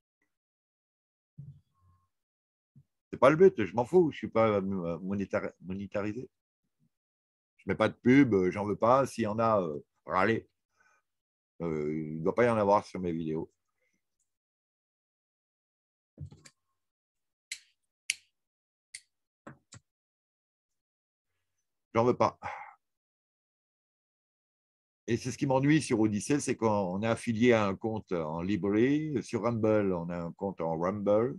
Ce n'est pas le but, je m'en fous, je ne suis pas monétarisé. Je ne mets pas de pub, j'en veux pas. S'il y en a, euh, râlez. Euh, il ne doit pas y en avoir sur mes vidéos. J'en veux pas. Et c'est ce qui m'ennuie sur Odyssey, c'est qu'on est affilié à un compte en Libri. Sur Rumble, on a un compte en Rumble.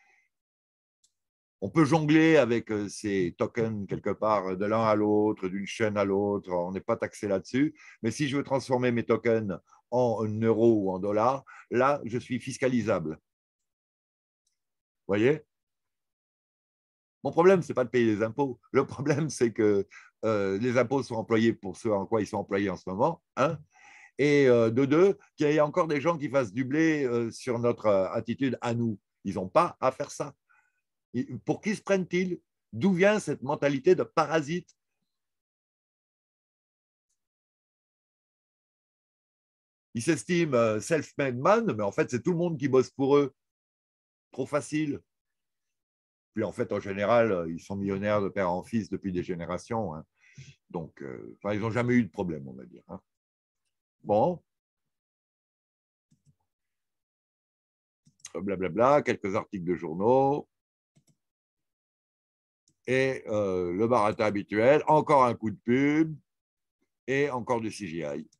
On peut jongler avec ces tokens quelque part de l'un à l'autre, d'une chaîne à l'autre. On n'est pas taxé là-dessus. Mais si je veux transformer mes tokens en euros ou en dollars, là, je suis fiscalisable. Vous voyez? Mon problème, ce n'est pas de payer les impôts. Le problème, c'est que euh, les impôts sont employés pour ce en quoi ils sont employés en ce moment. Hein, et euh, de deux, qu'il y ait encore des gens qui fassent du blé euh, sur notre euh, attitude à nous. Ils n'ont pas à faire ça. Et pour qui se prennent-ils? D'où vient cette mentalité de parasite? Ils s'estiment euh, self-made man, mais en fait, c'est tout le monde qui bosse pour eux. Trop facile. Puis en fait, en général, ils sont millionnaires de père en fils depuis des générations. Hein. Donc, euh, enfin, ils n'ont jamais eu de problème, on va dire. Hein. Bon. Blablabla, quelques articles de journaux. Et euh, le baratin habituel, encore un coup de pub et encore du C G I.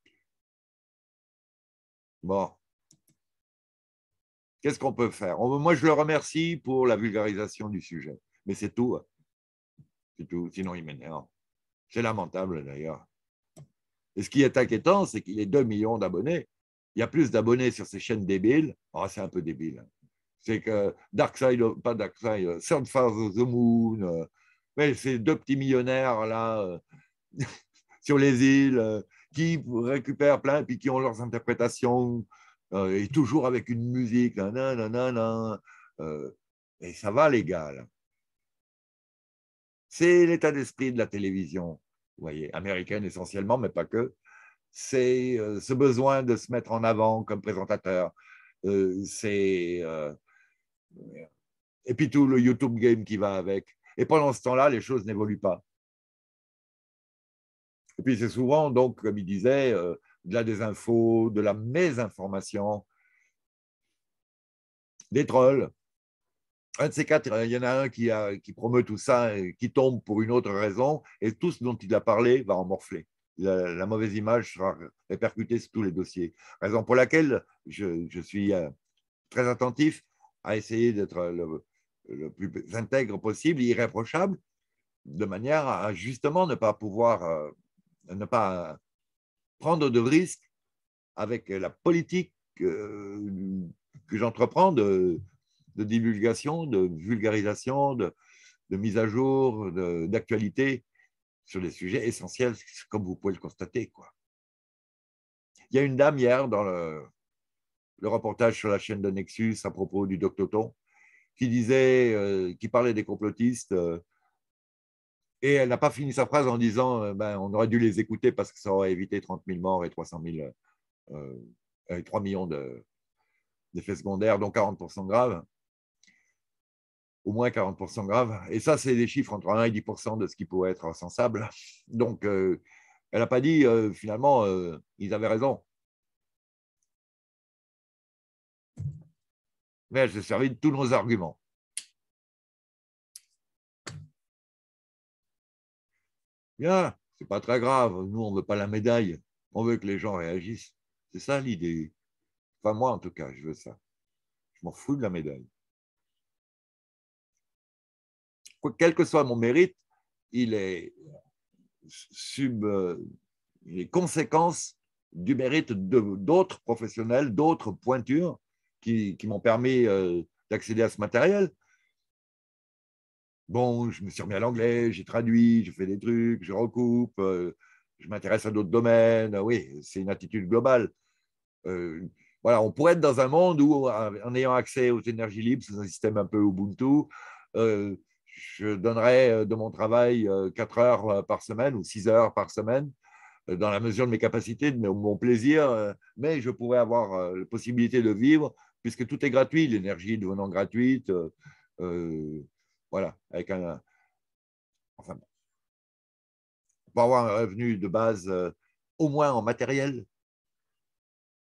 Bon. Qu'est-ce qu'on peut faire? Moi, je le remercie pour la vulgarisation du sujet. Mais c'est tout. C'est tout. Sinon, il m'énerve. C'est lamentable, d'ailleurs. Et ce qui est inquiétant, c'est qu'il y a deux millions d'abonnés. Il y a plus d'abonnés sur ces chaînes débiles. Oh, c'est un peu débile. C'est que Darkside, pas Darkside, Surfers of the Moon, euh, mais ces deux petits millionnaires là euh, sur les îles euh, qui récupèrent plein et puis qui ont leurs interprétations euh, et toujours avec une musique. Nanana, euh, et ça va, les gars. Là. C'est l'état d'esprit de la télévision, vous voyez, américaine essentiellement, mais pas que. C'est euh, ce besoin de se mettre en avant comme présentateur. Euh, c'est euh, et puis tout le YouTube game qui va avec. Et pendant ce temps-là, les choses n'évoluent pas. Et puis c'est souvent, donc, comme il disait, euh, de la désinfo, de la mésinformation, des trolls. Un de ces quatre, il y en a un qui, a, qui promeut tout ça, et qui tombe pour une autre raison, et tout ce dont il a parlé va en morfler. La, la mauvaise image sera répercutée sur tous les dossiers. Raison pour laquelle je, je suis euh, très attentif à essayer d'être le, le plus intègre possible, irréprochable, de manière à justement ne pas pouvoir, euh, ne pas prendre de risques avec la politique euh, que j'entreprends de, de divulgation, de vulgarisation, de, de mise à jour, d'actualité sur des sujets essentiels, comme vous pouvez le constater. Quoi. Il y a une dame hier dans le, le reportage sur la chaîne de Nexus à propos du Doctoton qui disait, euh, qui parlait des complotistes, euh, et elle n'a pas fini sa phrase en disant euh, ben, on aurait dû les écouter parce que ça aurait évité trente mille morts et trois cent mille, euh, trois millions d'effets de, secondaires, dont quarante pour cent graves. Au moins quarante pour cent graves. Et ça, c'est des chiffres entre un et dix pour cent de ce qui pourrait être sensable. Donc, euh, elle n'a pas dit, euh, finalement, euh, ils avaient raison. Mais elle s'est servie de tous nos arguments. Bien, c'est pas très grave. Nous, on ne veut pas la médaille. On veut que les gens réagissent. C'est ça l'idée. Enfin, moi, en tout cas, je veux ça. Je m'en fous de la médaille. Quel que soit mon mérite, il est sub, les conséquences du mérite d'autres professionnels, d'autres pointures qui, qui m'ont permis euh, d'accéder à ce matériel. Bon, je me suis remis à l'anglais, j'ai traduit, je fais des trucs, je recoupe, euh, je m'intéresse à d'autres domaines. Oui, c'est une attitude globale. Euh, voilà, on pourrait être dans un monde où, en ayant accès aux énergies libres, c'est un système un peu Ubuntu, euh, je donnerais de mon travail quatre heures par semaine ou six heures par semaine, dans la mesure de mes capacités, de mon plaisir, mais je pourrais avoir la possibilité de vivre, puisque tout est gratuit, l'énergie devenant gratuite, euh, voilà, avec un... Enfin, pour avoir un revenu de base, au moins en matériel,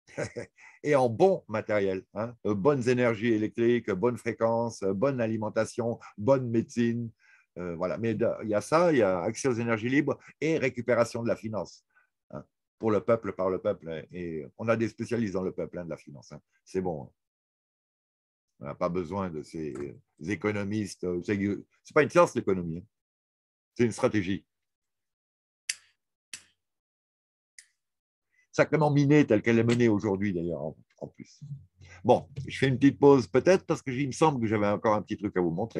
et en bon matériel, hein, bonnes énergies électriques, bonnes fréquences, bonne alimentation, bonne médecine. Euh, voilà. Mais il y a ça, il y a accès aux énergies libres et récupération de la finance, hein, pour le peuple, par le peuple. Et on a des spécialistes dans le peuple, hein, de la finance. Hein. C'est bon. Hein. On n'a pas besoin de ces économistes. Ce n'est pas une science, l'économie. Hein. C'est une stratégie. Sacrément minée telle qu'elle est menée aujourd'hui, d'ailleurs, en, en plus. Bon, je fais une petite pause peut-être parce que il me semble que j'avais encore un petit truc à vous montrer.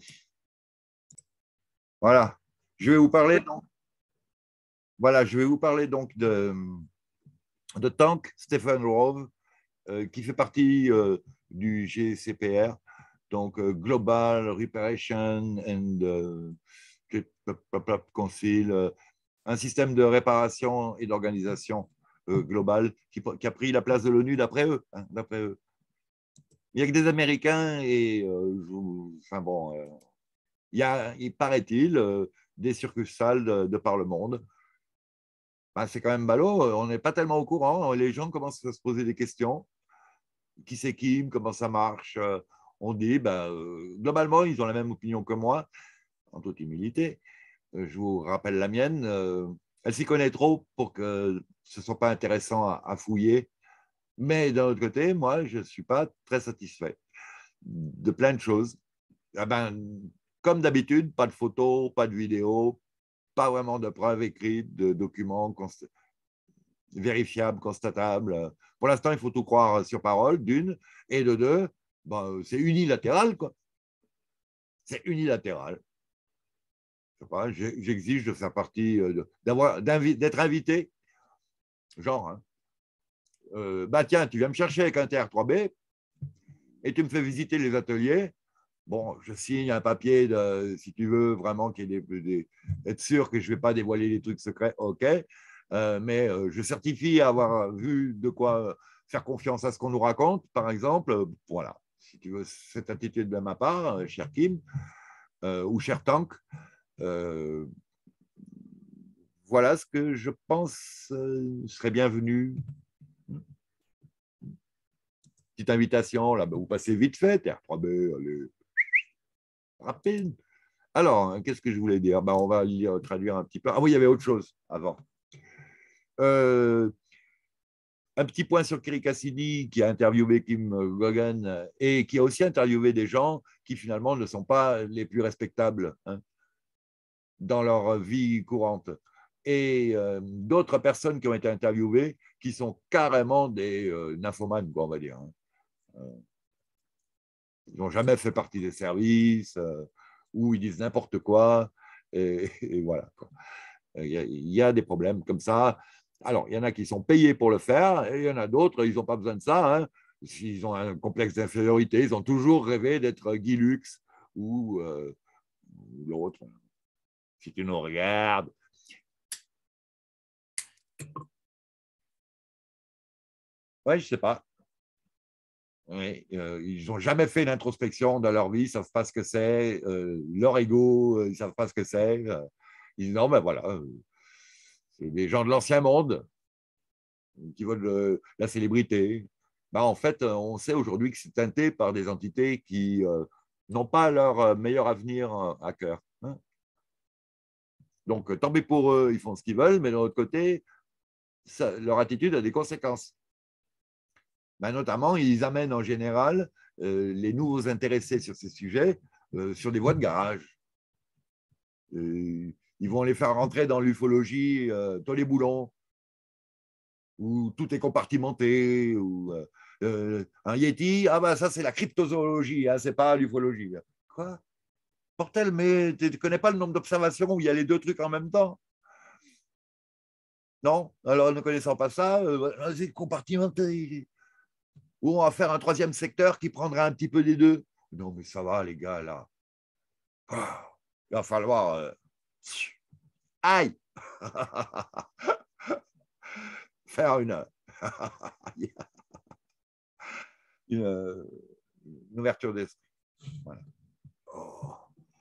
Voilà. Je vais vous parler donc, voilà, je vais vous parler donc de, de Tank Stephen Rove, euh, qui fait partie euh, du G C P R, donc euh, Global Reparation and uh, Council, euh, un système de réparation et d'organisation euh, globale qui, qui a pris la place de l'ONU d'après eux, hein, d'après eux. Il n'y a que des Américains et, euh, je, enfin bon, euh, il y a, il paraît-il, euh, des succursales de, de par le monde. Ben, c'est quand même ballot, on n'est pas tellement au courant. Les gens commencent à se poser des questions. Qui c'est qui, comment ça marche? On dit, ben, euh, globalement, ils ont la même opinion que moi, en toute humilité. Je vous rappelle la mienne. Euh, elle s'y connaît trop pour que ce ne soit pas intéressant à, à fouiller. Mais d'un autre côté, moi, je ne suis pas très satisfait de plein de choses. Ah ben, comme d'habitude, pas de photos, pas de vidéos, pas vraiment de preuves écrites, de documents const... vérifiables, constatables. Pour l'instant, il faut tout croire sur parole, d'une, et de deux, ben, c'est unilatéral, quoi. C'est unilatéral. J'exige de faire partie, d'être invité, genre, hein. Euh, bah tiens, tu viens me chercher avec un T R trois B et tu me fais visiter les ateliers. Bon, je signe un papier, de, si tu veux vraiment qu'il y ait des, des, être sûr que je ne vais pas dévoiler les trucs secrets, ok. Euh, mais euh, je certifie avoir vu de quoi faire confiance à ce qu'on nous raconte, par exemple. Euh, voilà, si tu veux cette attitude de ma part, euh, cher Kim, euh, ou cher Tank, euh, voilà ce que je pense euh, serait bienvenu. Petite invitation, là, ben, vous passez vite fait, T R trois B, allez, rapide. Alors, qu'est-ce que je voulais dire? Ben, on va lire, traduire un petit peu. Ah oui, il y avait autre chose avant. Euh, un petit point sur Kiri Cassidy, qui a interviewé Kim Gogan et qui a aussi interviewé des gens qui finalement ne sont pas les plus respectables, hein, dans leur vie courante. Et euh, d'autres personnes qui ont été interviewées qui sont carrément des euh, nymphomanes, quoi, on va dire. Hein. Euh, ils n'ont jamais fait partie des services, euh, ou ils disent n'importe quoi, et, et voilà, quoi. Il y, a, il y a des problèmes comme ça. Alors, il y en a qui sont payés pour le faire, et il y en a d'autres, ils n'ont pas besoin de ça. Hein. S'ils ont un complexe d'infériorité, ils ont toujours rêvé d'être Guy Lux ou, euh, ou l'autre. Si tu nous regardes. Ouais, je ne sais pas. Oui, euh, ils n'ont jamais fait d'introspection dans leur vie, ils ne savent pas ce que c'est. Euh, leur ego, ils ne savent pas ce que c'est. Euh, ils disent non, ben voilà, euh, c'est des gens de l'ancien monde qui veulent euh, la célébrité. Ben, en fait, on sait aujourd'hui que c'est teinté par des entités qui euh, n'ont pas leur meilleur avenir à cœur. Hein. Donc, tant pis pour eux, ils font ce qu'ils veulent, mais d'un autre côté, ça, leur attitude a des conséquences. Ben, notamment, ils amènent en général euh, les nouveaux intéressés sur ces sujets euh, sur des voies de garage. Euh, ils vont les faire rentrer dans l'ufologie, euh, tous les boulons, où tout est compartimenté, ou euh, euh, un Yeti, ah ben ça c'est la cryptozoologie, hein, c'est pas l'ufologie. Quoi? Portel, mais tu ne connais pas le nombre d'observations où il y a les deux trucs en même temps? Non? Alors, ne connaissant pas ça, euh, c'est compartimenté. Ou on va faire un troisième secteur qui prendra un petit peu des deux. Non, mais ça va, les gars, là. Ah, il va falloir... Euh... Aïe. Faire une... une... une ouverture d'esprit. Voilà. Oh.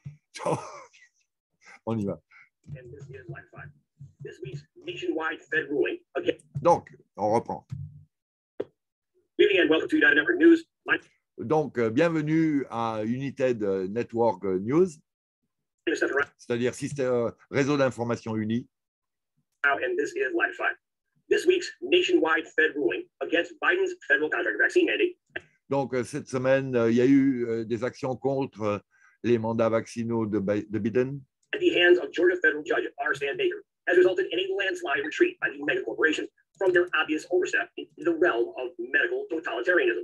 On y va. Donc, on reprend. Good evening and welcome to United Network News. My Donc, euh, bienvenue à United Network News, name is Stephen Rao, c'est-à-dire système, euh, réseau d'information uni. and this is Live Five. This week's nationwide Fed ruling against Biden's federal contractor vaccine mandate Donc, euh, cette semaine, euh, il y a eu euh, des actions contre euh, les mandats vaccinaux de, Bi- de Biden. at the hands of Georgia federal judge R. Stan Baker has resulted in a landslide retreat by the mega corporations from their obvious overstep into the realm of medical totalitarianism.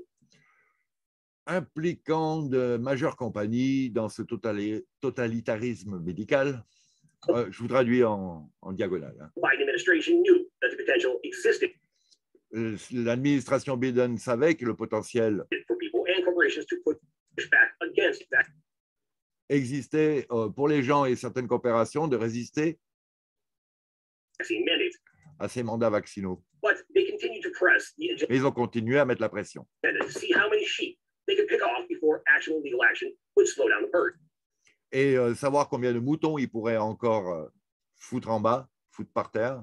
Impliquant de majeures compagnies dans ce totali- totalitarisme médical. Euh, je vous traduis en, en diagonale. hein. The Biden administration knew that the potential existed Euh, L'administration Biden savait que le potentiel for people and corporations to put push back against that. existait euh, pour les gens et certaines coopérations de résister Vaccine mandates, à ces mandats vaccinaux. but they continue to press the agenda Et ils ont continué à mettre la pression. to see how many sheep they could pick off before actual legal action would slow down the herd. Et euh, savoir combien de moutons ils pourraient encore euh, foutre en bas, foutre par terre.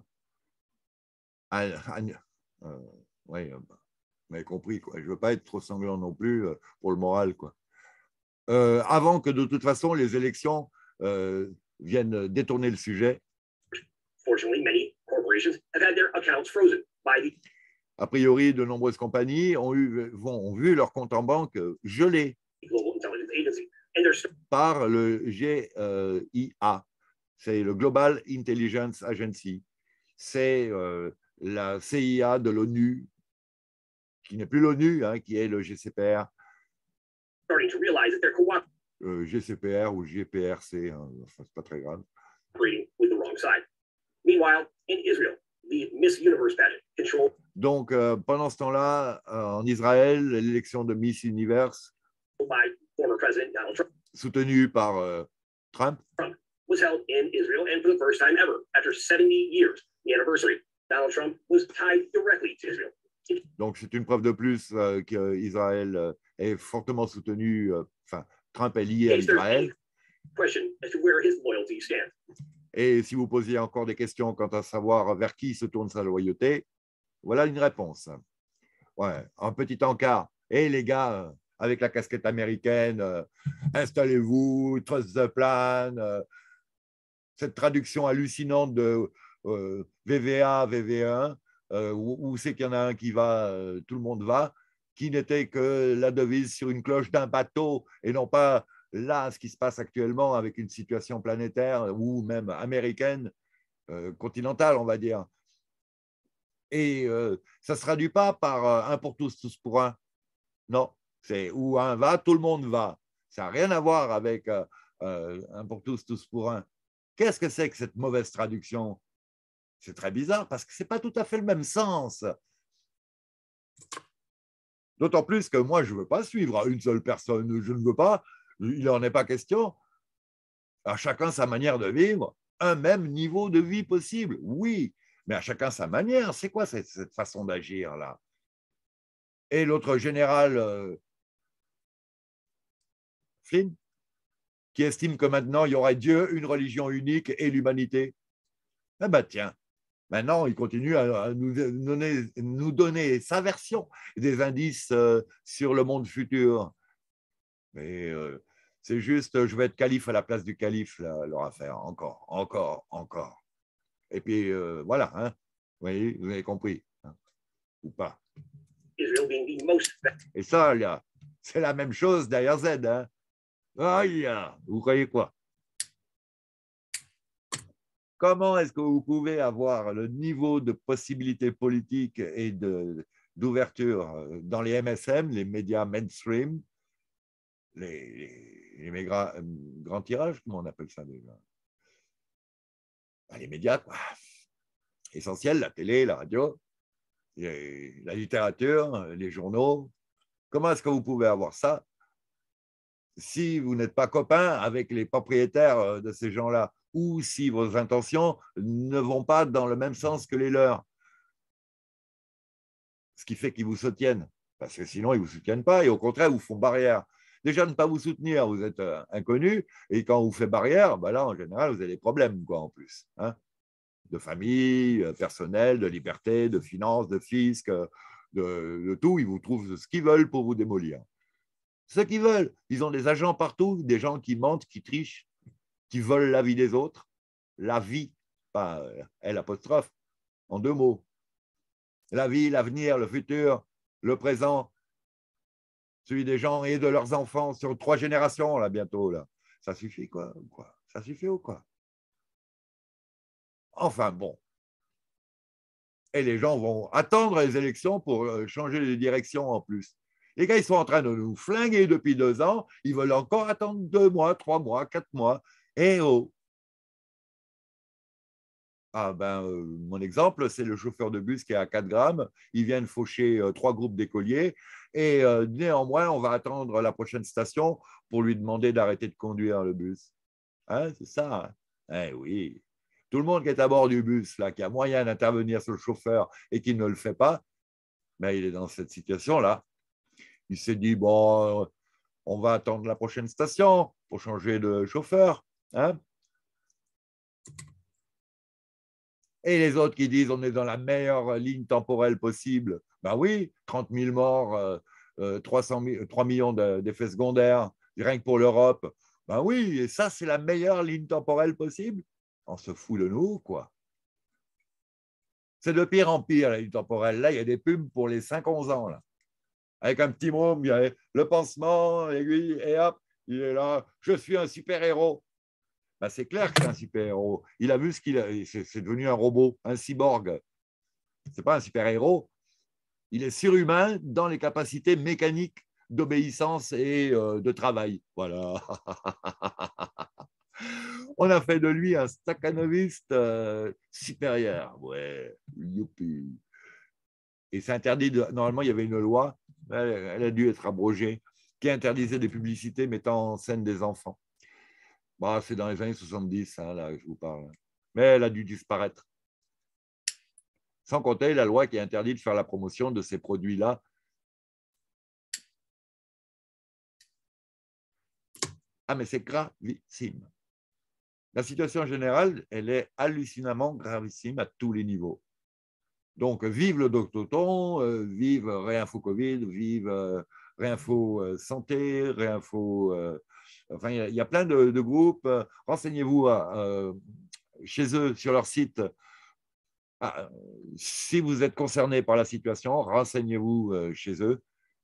Ah, ah, euh, ouais, euh, vous m'avez compris, quoi. Je ne veux pas être trop sanglant non plus euh, pour le moral, quoi. Euh, avant que de toute façon les élections euh, viennent détourner le sujet. Fortunately, many corporations have had their accounts frozen by the A priori, de nombreuses compagnies ont, eu, vont, ont vu leur compte en banque gelé Global Intelligence Agency, and they're par le G I A. C'est le Global Intelligence Agency. C'est euh, la C I A de l'ONU, qui n'est plus l'ONU, hein, qui est le G C P R, starting to realize that they're cooperating euh, G C P R ou G P R C, hein, enfin, c'est pas très grave. with the wrong side. Meanwhile, in Israel, the Miss Universe pageant controlled Donc, euh, pendant ce temps-là, euh, en Israël, l'élection de Miss Universe, by former President Donald Trump, soutenue par euh, Trump, was held in Israel, and for the first time ever, after seventy years, the anniversary, Donald Trump was tied directly to Israel. donc c'est une preuve de plus euh, qu'Israël euh, est fortement soutenu, euh, enfin, Trump est lié à In case there's any Israël. question as to where his loyalty stands. Et si vous posiez encore des questions quant à savoir vers qui se tourne sa loyauté, voilà une réponse. Ouais, un petit encart. Et les gars, euh, avec la casquette américaine, euh, installez-vous, trust the plan, euh, cette traduction hallucinante de euh, V V A, V V un, euh, où, où c'est qu'il y en a un qui va, euh, tout le monde va, qui n'était que la devise sur une cloche d'un bateau et non pas là, ce qui se passe actuellement avec une situation planétaire ou même américaine, euh, continentale, on va dire. Et euh, ça ne se traduit pas par euh, un pour tous, tous pour un. Non, c'est où un va, tout le monde va. Ça n'a rien à voir avec euh, euh, un pour tous, tous pour un. Qu'est-ce que c'est que cette mauvaise traduction? C'est très bizarre parce que ce n'est pas tout à fait le même sens. D'autant plus que moi, je ne veux pas suivre une seule personne. Je ne veux pas, il n'en est pas question. À chacun sa manière de vivre, un même niveau de vie possible, oui, mais à chacun sa manière. C'est quoi cette, cette façon d'agir-là? Et l'autre général, euh, Flynn, qui estime que maintenant, il y aurait Dieu, une religion unique et l'humanité. Eh bien, tiens, maintenant, il continue à, à nous, donner, nous donner sa version des indices euh, sur le monde futur. Mais euh, c'est juste, je vais être calife à la place du calife, là, leur affaire. Encore, encore, encore. Et puis, euh, voilà, hein. Vous voyez, vous avez compris, hein, ou pas. Israel being the most Et ça, là, c'est la même chose derrière Z. Hein. Aïe, vous croyez quoi? Comment est-ce que vous pouvez avoir le niveau de possibilités politiques et de, d'ouverture dans les M S M, les médias mainstream, les, les, les méga, grands tirages, comment on appelle ça déjà? Les médias, quoi. Essentiels, la télé, la radio, les, la littérature, les journaux. Comment est-ce que vous pouvez avoir ça si vous n'êtes pas copain avec les propriétaires de ces gens-là ou si vos intentions ne vont pas dans le même sens que les leurs? Ce qui fait qu'ils vous soutiennent, parce que sinon, ils ne vous soutiennent pas et au contraire, ils vous font barrière. Déjà, ne pas vous soutenir, vous êtes euh, inconnu, et quand on vous fait barrière, ben là, en général, vous avez des problèmes, quoi, en plus, hein, de famille, euh, personnel, de liberté, de finances, de fisc, euh, de, de tout, ils vous trouvent ce qu'ils veulent pour vous démolir. Ce qu'ils veulent. Ils ont des agents partout, des gens qui mentent, qui trichent, qui volent la vie des autres. La vie, pas L apostrophe, en deux mots. La vie, l'avenir, le futur, le présent, celui des gens et de leurs enfants sur trois générations, là, bientôt. Là. Ça suffit, quoi, quoi Ça suffit ou quoi? Enfin, bon. Et les gens vont attendre les élections pour changer de direction en plus. Les gars, ils sont en train de nous flinguer depuis deux ans. Ils veulent encore attendre deux mois, trois mois, quatre mois. Eh oh! Ah ben, euh, mon exemple, c'est le chauffeur de bus qui est à quatre grammes. Il vient de faucher euh, trois groupes d'écoliers. Et euh, néanmoins, on va attendre la prochaine station pour lui demander d'arrêter de conduire le bus. Hein, c'est ça. Hein? Eh oui. Tout le monde qui est à bord du bus, là, qui a moyen d'intervenir sur le chauffeur et qui ne le fait pas, ben, il est dans cette situation-là. Il s'est dit, bon, on va attendre la prochaine station pour changer de chauffeur. Hein? Et les autres qui disent, on est dans la meilleure ligne temporelle possible. Ben oui, trente mille morts, euh, euh, trois cents mille, trois millions d'effets secondaires, rien que pour l'Europe. Ben oui, et ça, c'est la meilleure ligne temporelle possible. On se fout de nous, quoi. C'est de pire en pire, la ligne temporelle. Là, il y a des pubs pour les cinq onze ans, là. Avec un petit mot, il y a le pansement, l'aiguille, et hop, il est là. Je suis un super-héros. Ben, c'est clair que c'est un super-héros. Il a vu ce qu'il a. C'est devenu un robot, un cyborg. Ce n'est pas un super-héros. Il est surhumain dans les capacités mécaniques d'obéissance et euh, de travail. Voilà. On a fait de lui un stakhanoviste euh, supérieur. Ouais, youpi. Et c'est interdit. De... Normalement, il y avait une loi, elle, elle a dû être abrogée, qui interdisait des publicités mettant en scène des enfants. Bah, c'est dans les années soixante-dix, hein, là, je vous parle. Mais elle a dû disparaître. Sans compter la loi qui interdit de faire la promotion de ces produits-là. Ah, mais c'est gravissime. La situation générale, elle est hallucinamment gravissime à tous les niveaux. Donc, vive le Doctoton, euh, vive Réinfo Covid, vive euh, Réinfo euh, Santé, Réinfo... Euh, enfin, il y, y a plein de, de groupes. Renseignez-vous euh, chez eux, sur leur site. Ah, si vous êtes concerné par la situation, renseignez-vous euh, chez eux.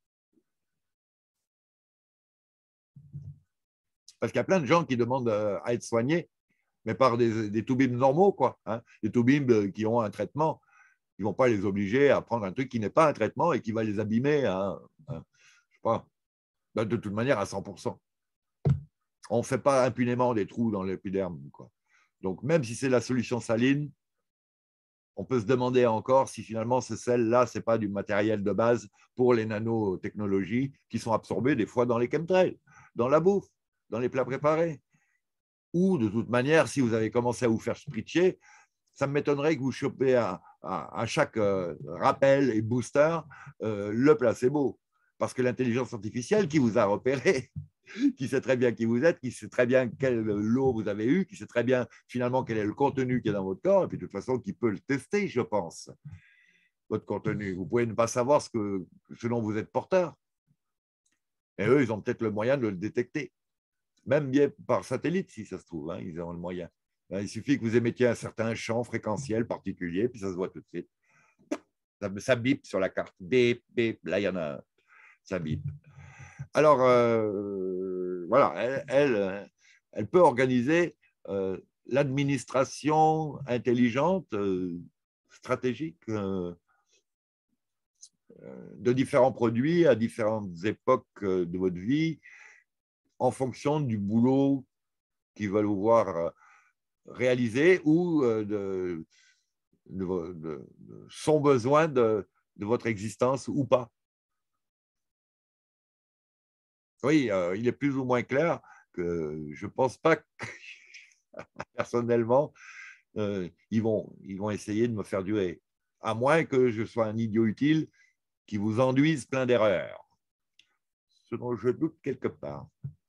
Parce qu'il y a plein de gens qui demandent euh, à être soignés, mais par des, des toubibs normaux, quoi. Hein, des toubibs qui ont un traitement. Ils ne vont pas les obliger à prendre un truc qui n'est pas un traitement et qui va les abîmer, hein, hein, je sais pas, de toute manière à cent pour cent. On ne fait pas impunément des trous dans l'épiderme, quoi. Donc, même si c'est la solution saline, on peut se demander encore si finalement ce sel-là, ce n'est pas du matériel de base pour les nanotechnologies qui sont absorbées des fois dans les chemtrails, dans la bouffe, dans les plats préparés. Ou, de toute manière, si vous avez commencé à vous faire spritcher, ça m'étonnerait que vous chopez à, à, à chaque euh, rappel et booster euh, le placebo. Parce que l'intelligence artificielle qui vous a repéré, qui sait très bien qui vous êtes, qui sait très bien quel lot vous avez eu, qui sait très bien finalement quel est le contenu qui est dans votre corps, et puis de toute façon, qui peut le tester, je pense, votre contenu. Vous pouvez ne pas savoir ce, que, ce dont vous êtes porteur. Et eux, ils ont peut-être le moyen de le détecter. Même bien par satellite, si ça se trouve, hein, ils ont le moyen. Il suffit que vous émettiez un certain champ fréquentiel particulier, puis ça se voit tout de suite. Ça, ça bip sur la carte. Bip, bip. Là, il y en a un. Ça bip. Alors, euh, voilà, elle, elle, elle peut organiser euh, l'administration intelligente, euh, stratégique euh, de différents produits à différentes époques de votre vie en fonction du boulot qu'ils veulent vous voir réaliser ou de, de, de, de son besoin de, de votre existence ou pas. Oui, euh, il est plus ou moins clair que je ne pense pas que, personnellement, euh, ils, vont, ils vont essayer de me faire durer, à moins que je sois un idiot utile qui vous enduise plein d'erreurs, ce dont je doute quelque part.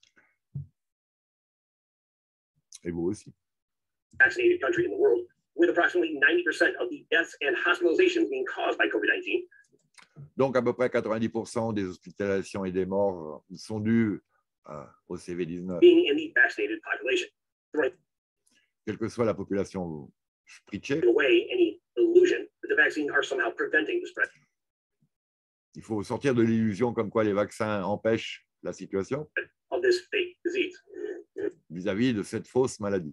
Et vous aussi. Vaccinated country in the world, with approximately ninety percent of the deaths and hospitalizations being caused by COVID nineteen. Donc, à peu près quatre-vingt-dix pour cent des hospitalisations et des morts sont dues euh, au C V dix-neuf. being in the vaccinated population, throwing Quelle que soit la population spritzée, away any illusion that the vaccines are somehow preventing the spread il faut sortir de l'illusion comme quoi les vaccins empêchent la situation of this fake disease. vis-à-vis de cette fausse maladie.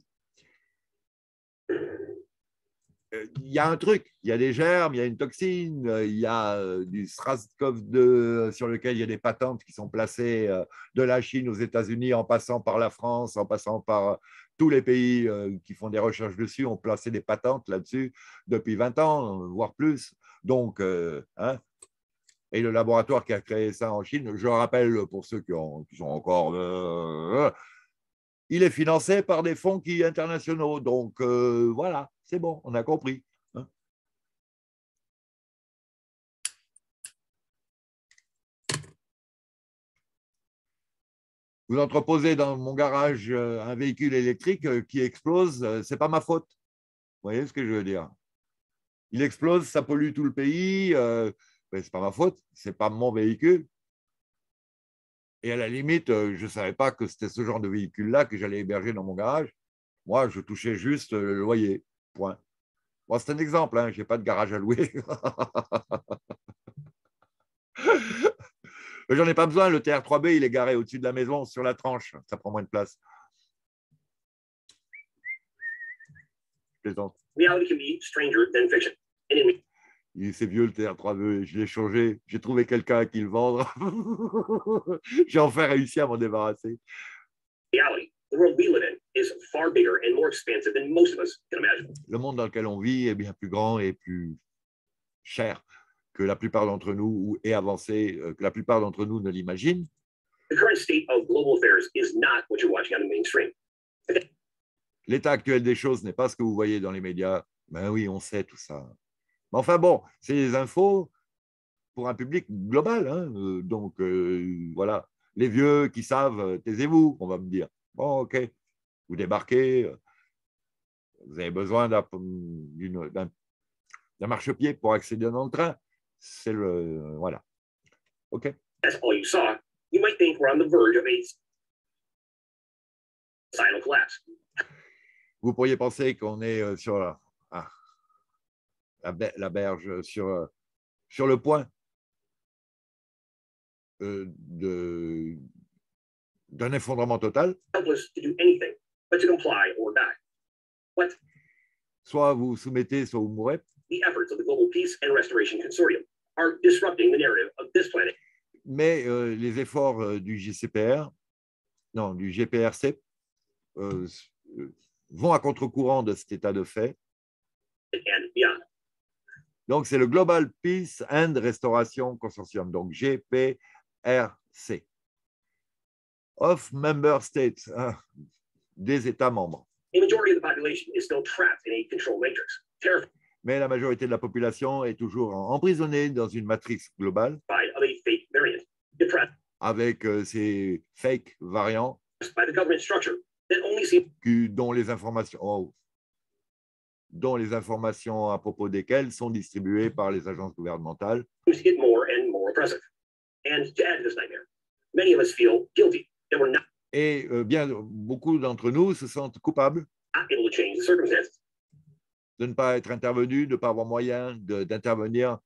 Il y a un truc, il y a des germes, il y a une toxine, il y a du SARS-CoV deux sur lequel il y a des patentes qui sont placées de la Chine aux États-Unis en passant par la France, en passant par tous les pays qui font des recherches dessus, ont placé des patentes là-dessus depuis vingt ans, voire plus. Donc, hein, et le laboratoire qui a créé ça en Chine, je rappelle pour ceux qui, ont, qui sont encore... Euh, il est financé par des fonds qui, internationaux. Donc, euh, voilà, c'est bon, on a compris. Hein. Vous entreposez dans mon garage un véhicule électrique qui explose, ce n'est pas ma faute. Vous voyez ce que je veux dire? Il explose, ça pollue tout le pays, euh, ce n'est pas ma faute, ce n'est pas mon véhicule. Et à la limite, je ne savais pas que c'était ce genre de véhicule-là que j'allais héberger dans mon garage. Moi, je touchais juste le loyer. Point. Bon, c'est un exemple, hein, je n'ai pas de garage à louer. J'en ai pas besoin, le T R trois B, il est garé au-dessus de la maison, sur la tranche. Ça prend moins de place. Je plaisante. Reality can be stranger than fiction. And in C'est vieux le T R trois B, je l'ai changé. J'ai trouvé quelqu'un qui le vendre. J'ai enfin réussi à m'en débarrasser. reality, the world we live in is far bigger and more expansive than most of us can imagine. Le monde dans lequel on vit est bien plus grand et plus cher que la plupart d'entre nous, et avancé, que la plupart d'entre nous ne l'imaginent. The current state of global affairs is not what you're watching on the mainstream. L'état actuel des choses n'est pas ce que vous voyez dans les médias. Ben oui, on sait tout ça. Mais enfin bon, c'est des infos pour un public global. Hein. Donc euh, voilà, les vieux qui savent, taisez-vous, on va me dire. Bon, ok, vous débarquez, vous avez besoin d'un, d'un, d'un marchepied pour accéder dans le train. C'est le... Voilà. Ok. That's all you saw. You might think we're on the verge of a silent collapse. Vous pourriez penser qu'on est sur la, ah, la, la berge, sur, sur le point euh, de, d'un effondrement total. Helpless to do anything but to comply or die. What? Soit vous vous soumettez, soit vous mourrez. The efforts of the Global Peace and Restoration Consortium are disrupting the narrative of this planet. Mais euh, les efforts euh, du G C P R, non, du G P R C, euh, vont à contre-courant de cet état de fait. And beyond. Donc, c'est le Global Peace and Restoration Consortium, donc G P R C, of Member States, hein, des États membres. A majority of the population is still trapped in a control matrix, terrified Mais la majorité de la population est toujours emprisonnée dans une matrice globale of a fake variant, depressed avec euh, ces fake variants by the government structure that only seems qui, dont, les informations, oh, dont les informations à propos desquelles sont distribuées par les agences gouvernementales. to get more and more oppressive. And to add to this nightmare, many of us feel guilty that we're not Et euh, bien, beaucoup d'entre nous se sentent coupables able to change the circumstances. de ne pas être intervenus, de ne pas avoir moyen de, d'intervenir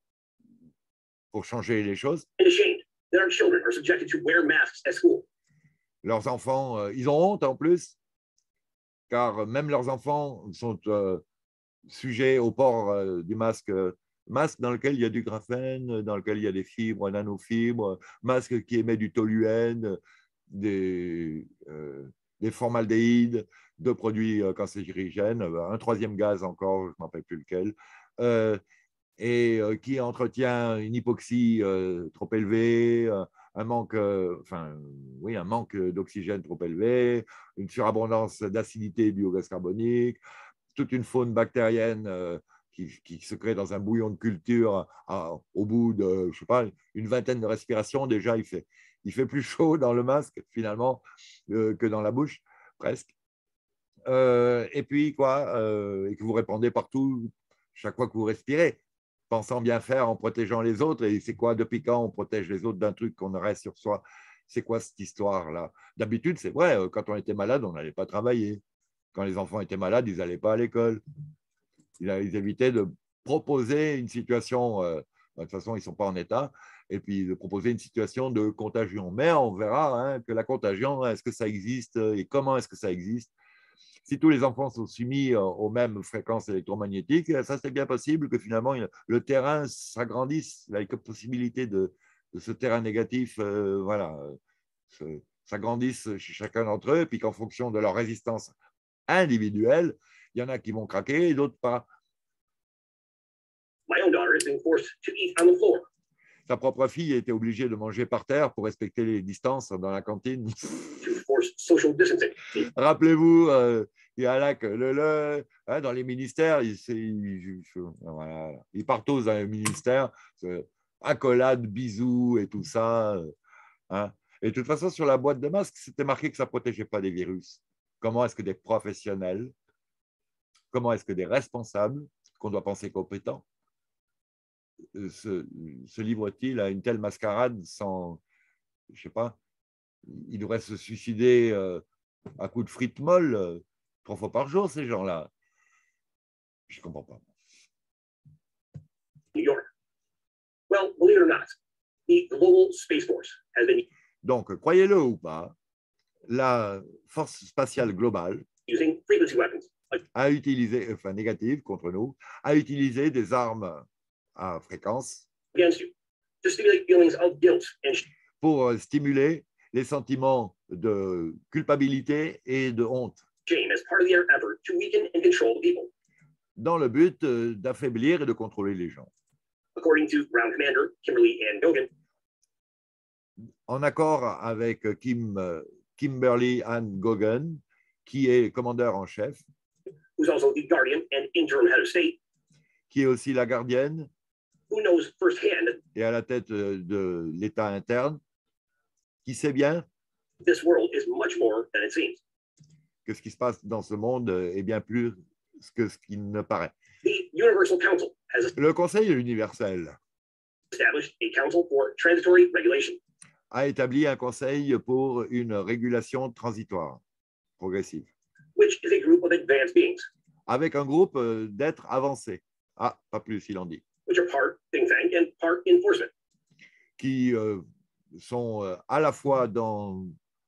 pour changer les choses. And ashamed that our children are subjected to wear masks at school. Leurs enfants, euh, ils ont honte en plus, car même leurs enfants sont euh, sujets au port euh, du masque, euh, masque dans lequel il y a du graphène, dans lequel il y a des fibres, nanofibres, masque qui émet du toluène, des, euh, des formaldéhydes, de produits euh, cancérigènes, un troisième gaz encore, je ne me rappelle plus lequel, euh, et euh, qui entretient une hypoxie euh, trop élevée, euh, un manque, euh, enfin, oui, un manque d'oxygène trop élevé, une surabondance d'acidité due au gaz carbonique, toute une faune bactérienne euh, qui, qui se crée dans un bouillon de culture à, au bout de, je sais pas, une vingtaine de respirations. Déjà, il fait, il fait plus chaud dans le masque, finalement, euh, que dans la bouche, presque. Euh, et puis, quoi, euh, et que vous répandez partout chaque fois que vous respirez. pensant bien faire en protégeant les autres. Et c'est quoi, depuis quand on protège les autres d'un truc qu'on aurait sur soi? C'est quoi cette histoire-là? D'habitude, c'est vrai, quand on était malade, on n'allait pas travailler. Quand les enfants étaient malades, ils n'allaient pas à l'école. Ils, ils évitaient de proposer une situation, euh, de toute façon, ils ne sont pas en état, et puis de proposer une situation de contagion. Mais on verra hein, que la contagion, est-ce que ça existe et comment est-ce que ça existe? Si tous les enfants sont soumis aux mêmes fréquences électromagnétiques, ça c'est bien possible que finalement le terrain s'agrandisse avec la possibilité de, de ce terrain négatif, euh, voilà, s'agrandisse chez chacun d'entre eux, et puis qu'en fonction de leur résistance individuelle, il y en a qui vont craquer et d'autres pas. My own daughter is being forced to eat on the floor. Sa propre fille a été obligée de manger par terre pour respecter les distances dans la cantine. To force social distancing. Rappelez-vous, euh, il y a là que le, le hein, dans les ministères, ils, ils, voilà, ils partent tous dans les ministères, accolades, bisous et tout ça. Hein. Et de toute façon, sur la boîte de masque, c'était marqué que ça ne protégeait pas des virus. Comment est-ce que des professionnels, comment est-ce que des responsables, qu'on doit penser compétents, se, se livrent-ils à une telle mascarade sans, je ne sais pas, ils devraient se suicider euh, à coups de frites molles euh, trois fois par jour, ces gens-là. Je ne comprends pas. New York. Well, believe it or not, the Global Space Force has been Donc, croyez-le ou pas, la force spatiale globale using frequency weapons a utilisé, enfin négative contre nous, a utilisé des armes à fréquence against you to stimulate feelings of guilt and shame. Pour stimuler les sentiments de culpabilité et de honte as part of their effort to weaken and control the people. Dans le but d'affaiblir et de contrôler les gens. According to Ground Commander Kimberly Ann Gogan, en accord avec Kim, Kimberly Ann Gogan, qui est commandeur en chef, who's also the guardian and interim head of state, qui est aussi la gardienne who knows firsthand et à la tête de l'État interne, qui sait bien this world is much more than it seems. Que ce qui se passe dans ce monde est bien plus que ce qu'il ne paraît. The Universal Council has Le Conseil universel established a council for transitory regulation, a établi un conseil pour une régulation transitoire, progressive, which is a group of advanced beings, avec un groupe d'êtres avancés. Ah, pas plus, il en dit. which are part think tank and part enforcement. Qui euh, sont euh, à la fois dans,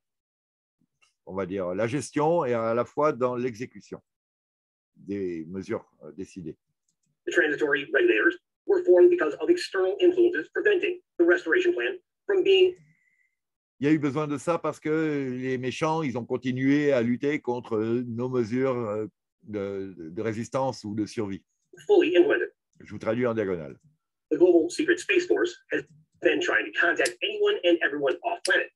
on va dire, la gestion et à la fois dans l'exécution des mesures euh, décidées. The transitory regulators were formed because of external influences preventing the restoration plan from being. Il y a eu besoin de ça parce que les méchants, ils ont continué à lutter contre nos mesures de, de résistance ou de survie. Fully implemented. Je vous traduis en diagonale. The Global Secret Space Force has been trying to contact anyone and everyone off planet.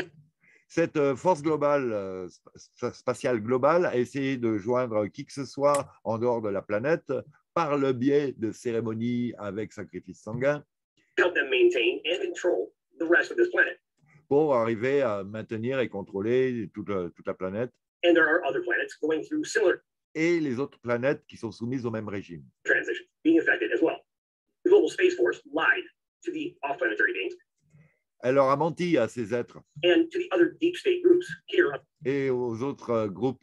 Cette force globale, spatiale globale, a essayé de joindre qui que ce soit en dehors de la planète par le biais de cérémonies avec sacrifice sanguin. Help them maintain and control the rest of this planet. Pour arriver à maintenir et contrôler toute, toute la planète. And there are other planets going through similar et les autres planètes qui sont soumises au même régime. transition being affected as well. The Global Space Force lied to the off-planetary beings. Elle leur a menti à ces êtres and to the other deep state groups here et aux autres groupes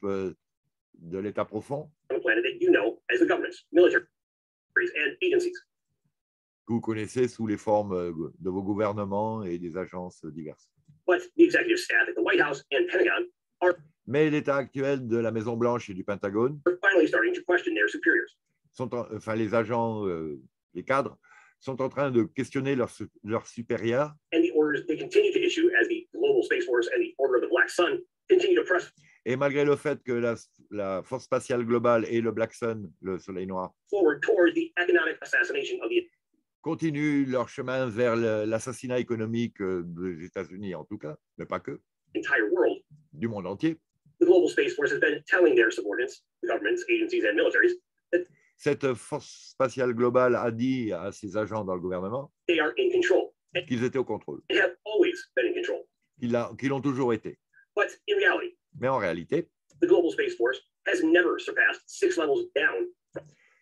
de l'État profond on the planet that you know as the governments, militaries, and agencies. Que vous connaissez sous les formes de vos gouvernements et des agences diverses. But the executive staff at the White House and Pentagon are Mais l'état actuel de la Maison-Blanche et du Pentagone finally starting to question their superiors. Sont en, enfin, les agents, euh, les cadres, sont en train de questionner leurs leur supérieurs. And the orders they continue to issue as the Global Space Force and the Order of the Black Sun continue to press. Et malgré le fait que la, la force spatiale globale et le Black Sun, le soleil noir, forward towards the economic assassination of the continuent leur chemin vers l'assassinat économique des États-Unis, en tout cas, mais pas que, entire world, du monde entier. The Global Space Force has been telling their subordinates, governments, agencies, and militaries, that cette force spatiale globale a dit à ses agents dans le gouvernement they are in control qu'ils étaient au contrôle, and have always been in control. qu'ils qu'ils l'ont toujours été. But in reality, Mais en réalité, the Global Space Force has never surpassed six levels down.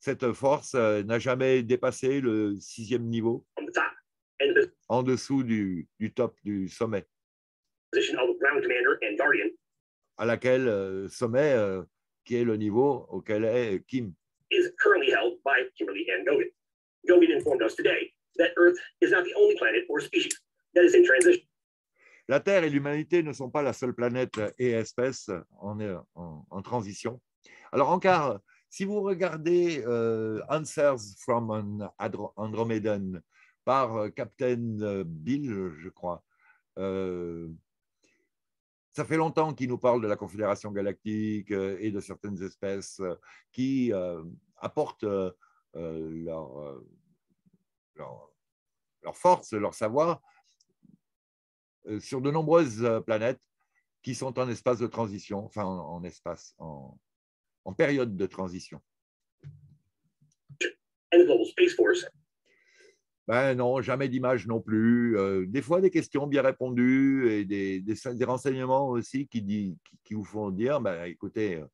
cette force euh, n'a jamais dépassé le sixième niveau, on the top, and the en dessous du, du top du sommet, position of ground commander and guardian à laquelle euh, sommet euh, qui est le niveau auquel est Kim. is currently held by Kimberly Ann Gogan. Gogan informed us today that Earth is not the only planet or species that is in transition. La Terre et l'humanité ne sont pas la seule planète et espèce en, en, en transition. Alors, encore, si vous regardez euh, Answers from an Andromedan par euh, Captain Bill, je crois, euh, ça fait longtemps qu'il nous parle de la Confédération galactique euh, et de certaines espèces euh, qui euh, apportent euh, leur, euh, leur, leur force, leur savoir sur de nombreuses planètes qui sont en espace de transition, enfin en, en espace, en, en période de transition. And the Global Space Force Ben non, jamais d'image non plus. Euh, des fois, des questions bien répondues et des, des, des renseignements aussi qui, dit, qui, qui vous font dire, ben, écoutez,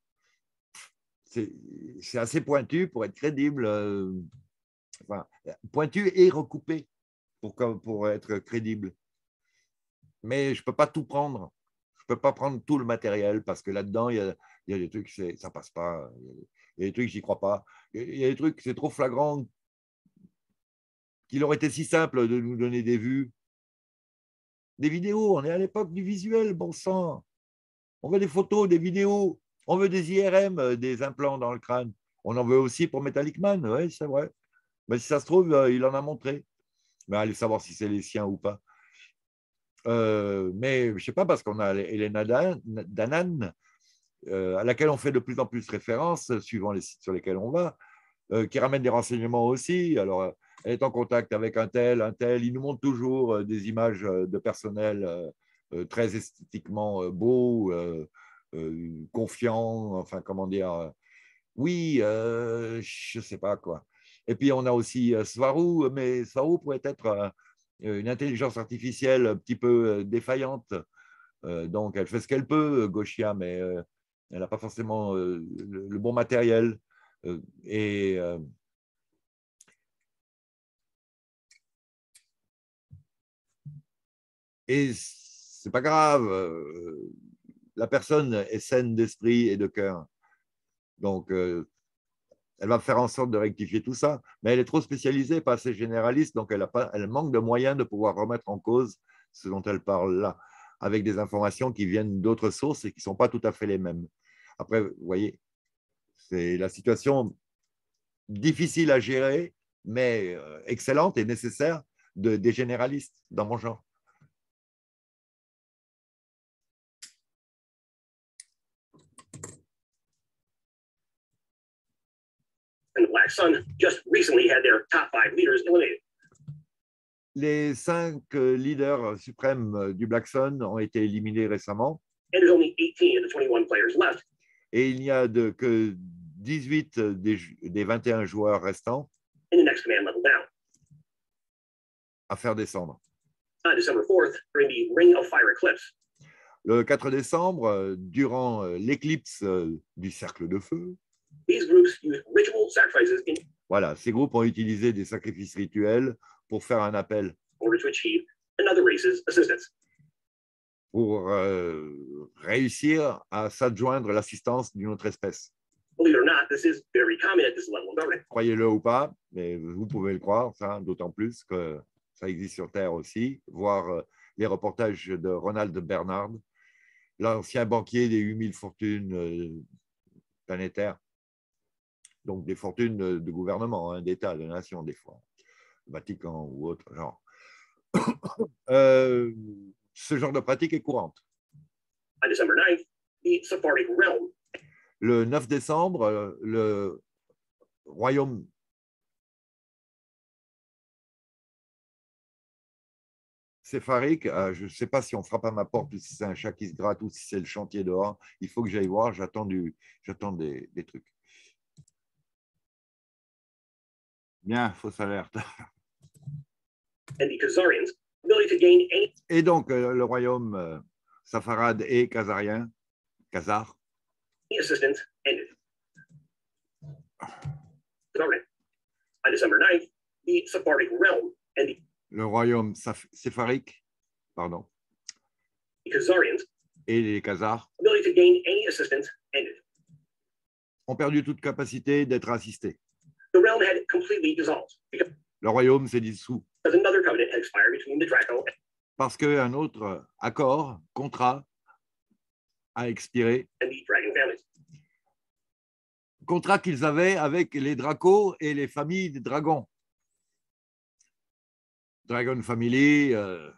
c'est assez pointu pour être crédible, euh, enfin, pointu et recoupé pour, pour être crédible. Mais je ne peux pas tout prendre. Je ne peux pas prendre tout le matériel parce que là-dedans, il y a, il y a des trucs, ça ne passe pas. Il y a des trucs, j'y crois pas. Il y a des trucs, c'est trop flagrant qu'il aurait été si simple de nous donner des vues. Des vidéos, on est à l'époque du visuel, bon sang. On veut des photos, des vidéos. On veut des I R M, des implants dans le crâne. On en veut aussi pour Metallic Man, oui, c'est vrai. Mais si ça se trouve, il en a montré. Mais allez savoir si c'est les siens ou pas. Euh, mais je ne sais pas, parce qu'on a Elena Danaan, euh, à laquelle on fait de plus en plus référence, suivant les sites sur lesquels on va, euh, qui ramène des renseignements aussi. Alors, elle est en contact avec un tel, un tel. Il nous montre toujours euh, des images de personnel euh, euh, très esthétiquement euh, beaux, euh, euh, confiants, enfin, comment dire. Euh, oui, euh, je ne sais pas quoi. Et puis, on a aussi euh, Svaru, mais Svaru pourrait être euh, une intelligence artificielle un petit peu défaillante. Euh, donc, elle fait ce qu'elle peut, Gauchia, mais euh, elle n'a pas forcément euh, le, le bon matériel. Euh, et euh, et c'est pas grave. Euh, la personne est saine d'esprit et de cœur. Donc, euh, elle va faire en sorte de rectifier tout ça, mais elle est trop spécialisée, pas assez généraliste, donc elle, a pas, elle manque de moyens de pouvoir remettre en cause ce dont elle parle là, avec des informations qui viennent d'autres sources et qui ne sont pas tout à fait les mêmes. Après, vous voyez, c'est la situation difficile à gérer, mais excellente et nécessaire de, des généralistes dans mon genre. and the Black Sun just recently had their top five leaders eliminated. Les cinq leaders suprêmes du Black Sun ont été éliminés récemment. And there's only eighteen of the twenty-one players left. Et il n'y a de, que dix-huit des, des vingt et un joueurs restants In the next command level down. à faire descendre. On December fourth, during the Ring of Fire eclipse, Le quatre décembre, durant l'éclipse du cercle de feu, these groups used ritual sacrifices in voilà, ces groupes ont utilisé des sacrifices rituels pour faire un appel order to achieve another race's assistance. pour euh, réussir à s'adjoindre l'assistance d'une autre espèce. Believe it or not, this is very common at this level of government. Croyez-le ou pas, mais vous pouvez le croire, ça, d'autant plus que ça existe sur Terre aussi, voir les reportages de Ronald Bernard, l'ancien banquier des huit mille fortunes planétaires, donc des fortunes de gouvernement, hein, d'État, de nation des fois, Vatican ou autre genre. euh, ce genre de pratique est courante. On December ninth, the Sephardic realm, Le neuf décembre, le royaume sépharique, je ne sais pas si on frappe à ma porte ou si c'est un chat qui se gratte ou si c'est le chantier dehors. Il faut que j'aille voir, j'attends du, j'attends des, des trucs. Bien, fausse alerte. and the Khazarians' ability to gain any Et donc, le royaume euh, Safarad et Khazarien, Khazar, assistance ended. government. On December ninth, the Sephardic realm and the Le royaume saf- sépharique, pardon, Khazarians' et les Khazars ability to gain any assistance ended. ont perdu toute capacité d'être assistés. The realm had completely dissolved because Le royaume s'est dissous another covenant had expired between the Draco parce qu'un autre accord, contrat, a expiré. and the Dragon families. Contrat qu'ils avaient avec les Dracos et les familles des dragons. Dragon Family, euh...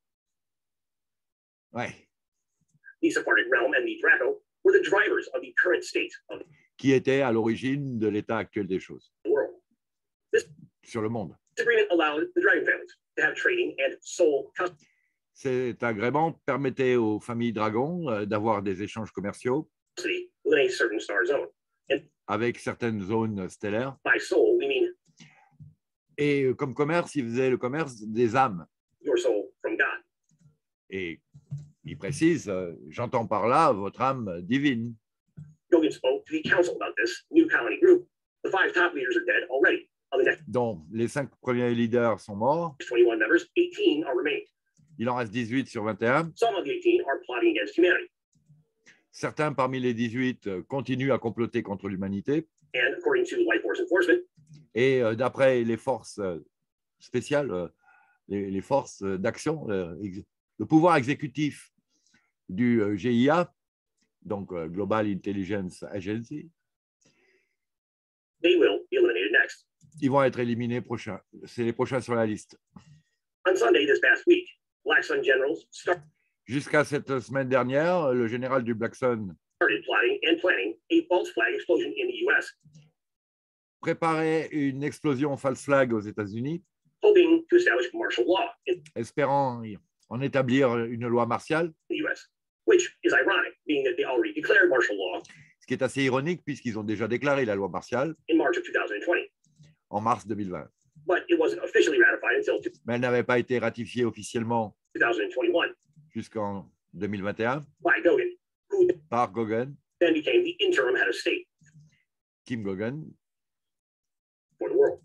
ouais, The Sephardic realm and the Draco were the drivers of the current state of qui était à l'origine de l'état actuel des choses the world. sur le monde. This agreement allowed the Dragon families to have trading and sole custody Cet agrément permettait aux familles dragons euh, d'avoir des échanges commerciaux within a certain star zone. And avec certaines zones stellaires. by soul, we mean Et euh, comme commerce, ils faisaient le commerce des âmes. your soul from God. Et il précise, euh, j'entends par là votre âme divine. Gilgan spoke to the council about this new colony group. The five top leaders are dead already. Of the next dont les cinq premiers leaders sont morts. twenty-one members, eighteen are remaining. Il en reste dix-huit sur vingt et un. Some of the eighteen are plotting against humanity. Certains parmi les dix-huit euh, continuent à comploter contre l'humanité. And according to Life Force Enforcement, Et euh, d'après les forces euh, spéciales, euh, les, les forces euh, d'action, euh, ex- le pouvoir exécutif du euh, G I A, donc euh, Global Intelligence Agency, they will be eliminated next. ils vont être éliminés prochains. C'est les prochains sur la liste. On Sunday this past week, Black Sun generals started Jusqu'à cette semaine dernière, le général du Black Sun plotting and planning a false flag explosion in the U S, préparait une explosion false flag aux États-Unis, hoping to establish martial law in espérant y- en établir une loi martiale, the U S, which is ironic, being that they already declared martial law ce qui est assez ironique puisqu'ils ont déjà déclaré la loi martiale in March of two thousand twenty. en mars deux mille vingt. But it wasn't officially ratified until Mais elle n'avait pas été ratifiée officiellement two thousand twenty-one jusqu'en deux mille vingt et un by Gogan, who par Gogan, then became the interim head of state Kim Gogan, for the world.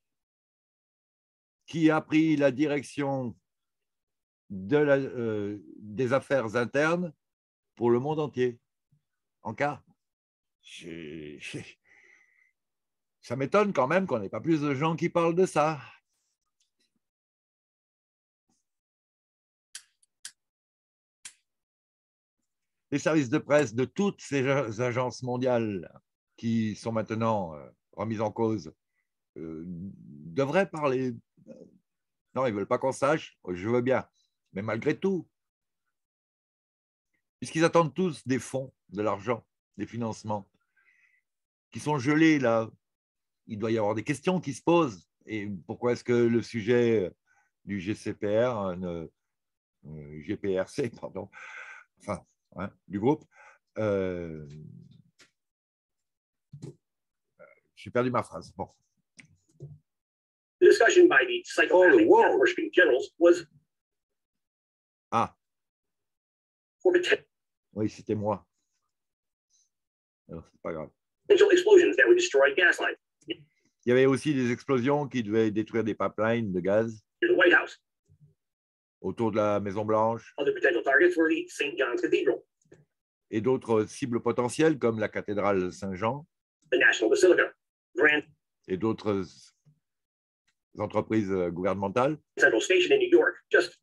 qui a pris la direction de la, euh, des affaires internes pour le monde entier. En cas, j'ai- j'ai- ça m'étonne quand même qu'on n'ait pas plus de gens qui parlent de ça. Les services de presse de toutes ces agences mondiales qui sont maintenant euh, remises en cause euh, devraient parler. Non, ils ne veulent pas qu'on sache, je veux bien. Mais malgré tout, puisqu'ils attendent tous des fonds, de l'argent, des financements, qui sont gelés là, il doit y avoir des questions qui se posent. Et pourquoi est-ce que le sujet du G C P R, ne, euh, G P R C, pardon, enfin, hein, du groupe, euh, j'ai perdu ma phrase. Bon. The discussion by the psychopathic Oh, whoa. worshipping generals was Ah, for potential oui, c'était moi. Alors, c'est pas grave. explosions that would destroy gas lines Il y avait aussi des explosions qui devaient détruire des pipelines de gaz near the White House. autour de la Maison-Blanche Other potential targets were the Saint John's Cathedral, et d'autres cibles potentielles comme la cathédrale Saint-Jean the National Basilica, Grand et d'autres entreprises gouvernementales Central Station in New York, just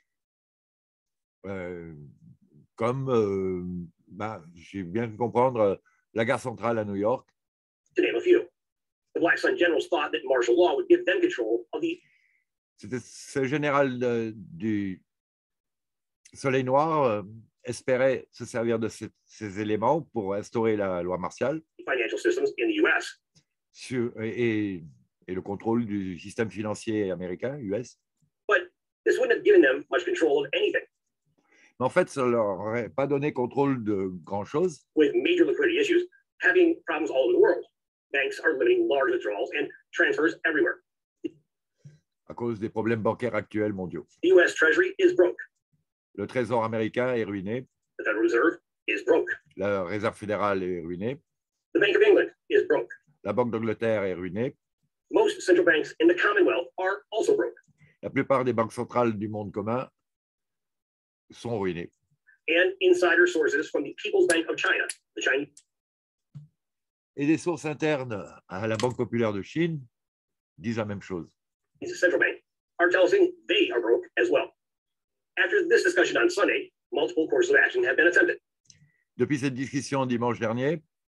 euh, comme, euh, ben, j'ai bien pu comprendre, la gare centrale à New York. to name a few. The Black Sun generals thought that martial law would give them control of the C'était ce général de- du Soleil Noir euh, espérait se servir de ces, ces éléments pour instaurer la loi martiale financial systems in the U S. sur, et, et le contrôle du système financier américain, U S. But this wouldn't have given them much control of anything. Mais en fait, ça ne leur aurait pas donné contrôle de grand-chose With major liquidity issues having problems all over the world, banks are limiting large withdrawals and transfers everywhere. à cause des problèmes bancaires actuels mondiaux. The U S Treasury is broke. Le Trésor américain est ruiné, The Federal Reserve is broke. la Réserve fédérale est ruinée, The Bank of England is broke. La Banque d'Angleterre est ruinée. Most central banks in the Commonwealth are also broke. La plupart des banques centrales du monde commun sont ruinées. And insider sources from the People's Bank of China, the Chinese Et des sources internes à la Banque populaire de Chine disent la même chose. central bank are telling they are broke as well. After this discussion on Sunday, multiple courses of action have been attempted. Depuis cette discussion dimanche dernier,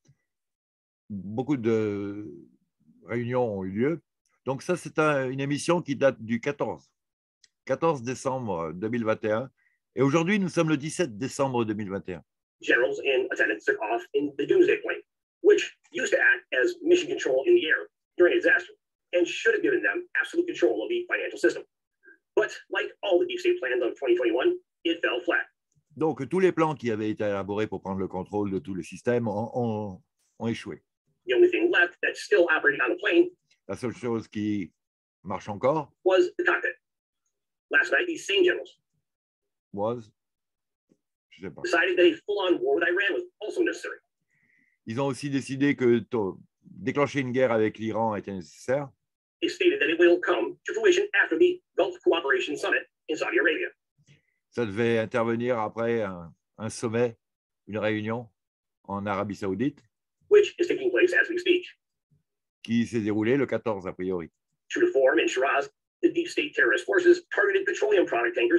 beaucoup de réunions ont eu lieu. Donc ça, c'est un, une émission qui date du quatorze décembre deux mille vingt et un. Et aujourd'hui, nous sommes le dix-sept décembre deux mille vingt et un. Generals in attendance took off in the Doomsday plane, which used to act as mission control in the air during a disaster and should have given them absolute control of the financial system. But like all the deep state plans of twenty twenty-one, it fell flat. Donc, tous les plans qui avaient été élaborés pour prendre le contrôle de tous les systèmes ont, ont, ont échoué. The only thing left that's still operating on the plane La seule chose qui marche encore was the cockpit. Last night, these same generals was, je sais pas. decided that a full-on war with Iran was also necessary. Ils ont aussi décidé que to- déclencher une guerre avec l'Iran était nécessaire. They stated that it will come to fruition after the Gulf Cooperation Summit in Saudi Arabia. Ça devait intervenir après un, un sommet, une réunion en Arabie Saoudite which is taking place as we speak. qui s'est déroulée le quatorze a priori. True to form, in Shiraz, the deep state terrorist forces targeted petroleum product tankers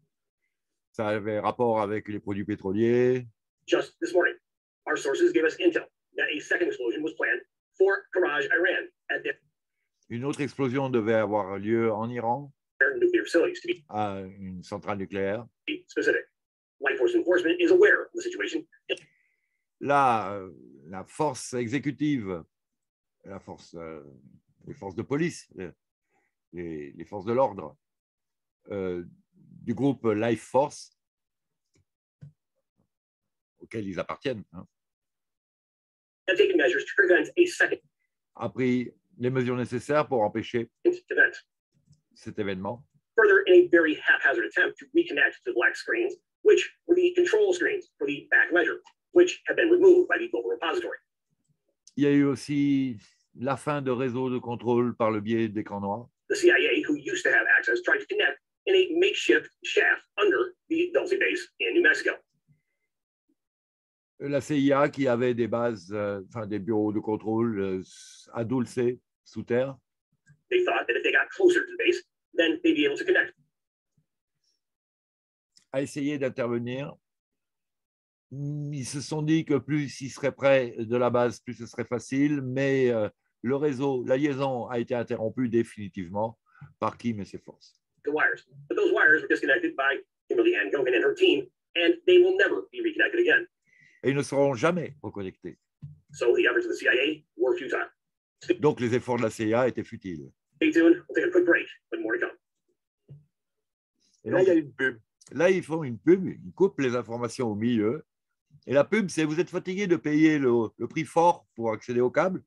Ça avait rapport avec les produits pétroliers. just this morning. Our sources gave us intel that a second explosion was planned for Karaj, Iran, at their Une autre explosion devait avoir lieu en Iran, nuclear facilities, to be à une centrale nucléaire. specific. Light Force Enforcement is aware of the situation. Là, euh, la force exécutive, la force, euh, les forces de police, les, les- les forces de l'ordre euh, du groupe Life Force, auquel ils appartiennent, hein, Have taken measures to prevent a second a pris les mesures nécessaires pour empêcher event. cet événement. Further, in a very haphazard attempt to reconnect to black screens, which were the control screens for the back measure, which have been removed by the global repository. Il y a eu aussi la fin de réseaux de contrôle par le biais d'écrans noirs. The C I A, who used to have access, tried to connect in a makeshift shaft under the Dulce base in New Mexico. La C I A qui avait des bases, euh, enfin des bureaux de contrôle euh, à Dulce, sous terre, They thought that if they got closer to the base, then they'd be able to connect. a essayé d'intervenir. Ils se sont dit que plus ils seraient près de la base, plus ce serait facile, mais euh, le réseau, la liaison a été interrompue définitivement par Kim et ses forces. The wires. But those wires were disconnected by Kimberly Ann Gogan and her team, and they will never be reconnected again. Et ils ne seront jamais reconnectés. So the efforts of the C I A were futile. Donc les efforts de la C I A étaient futiles. Stay tuned. We'll take a quick break, but more to come. Et Là, donc, il y a une pub. là, ils font une pub, ils coupent les informations au milieu. Et la pub, c'est vous êtes fatigué de payer le, le prix fort pour accéder au câble.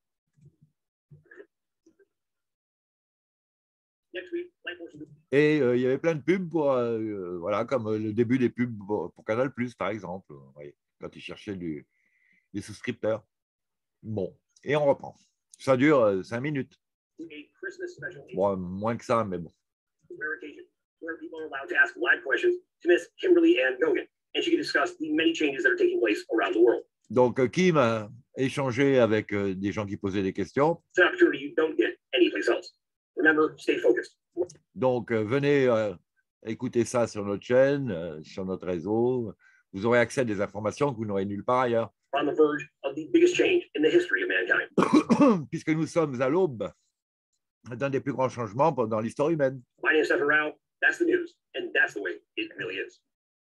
Next week, Life Force will Et euh, il y avait plein de pubs, pour, euh, voilà, comme euh, le début des pubs pour, pour Canal+, par exemple, vous voyez, quand ils cherchaient du, des souscripteurs. Bon, et on reprend. Ça dure euh, cinq minutes. do a Christmas special Bon, moins que ça, mais bon. rare occasion where people are allowed to ask live questions to Miss Kimberly Ann Gogan, and she can discuss the many changes that are taking place around the world. Donc, euh, Kim a échangé avec euh, des gens qui posaient des questions. It's an opportunity you don't get anyplace else. Remember, stay focused. Donc, euh, venez euh, écouter ça sur notre chaîne, euh, sur notre réseau. Vous aurez accès à des informations que vous n'aurez nulle part ailleurs. We're on the verge of the biggest change in the history of mankind. Puisque nous sommes à l'aube d'un des plus grands changements dans l'histoire humaine. My name is Stephen Rao. That's the news, and that's the way it really is.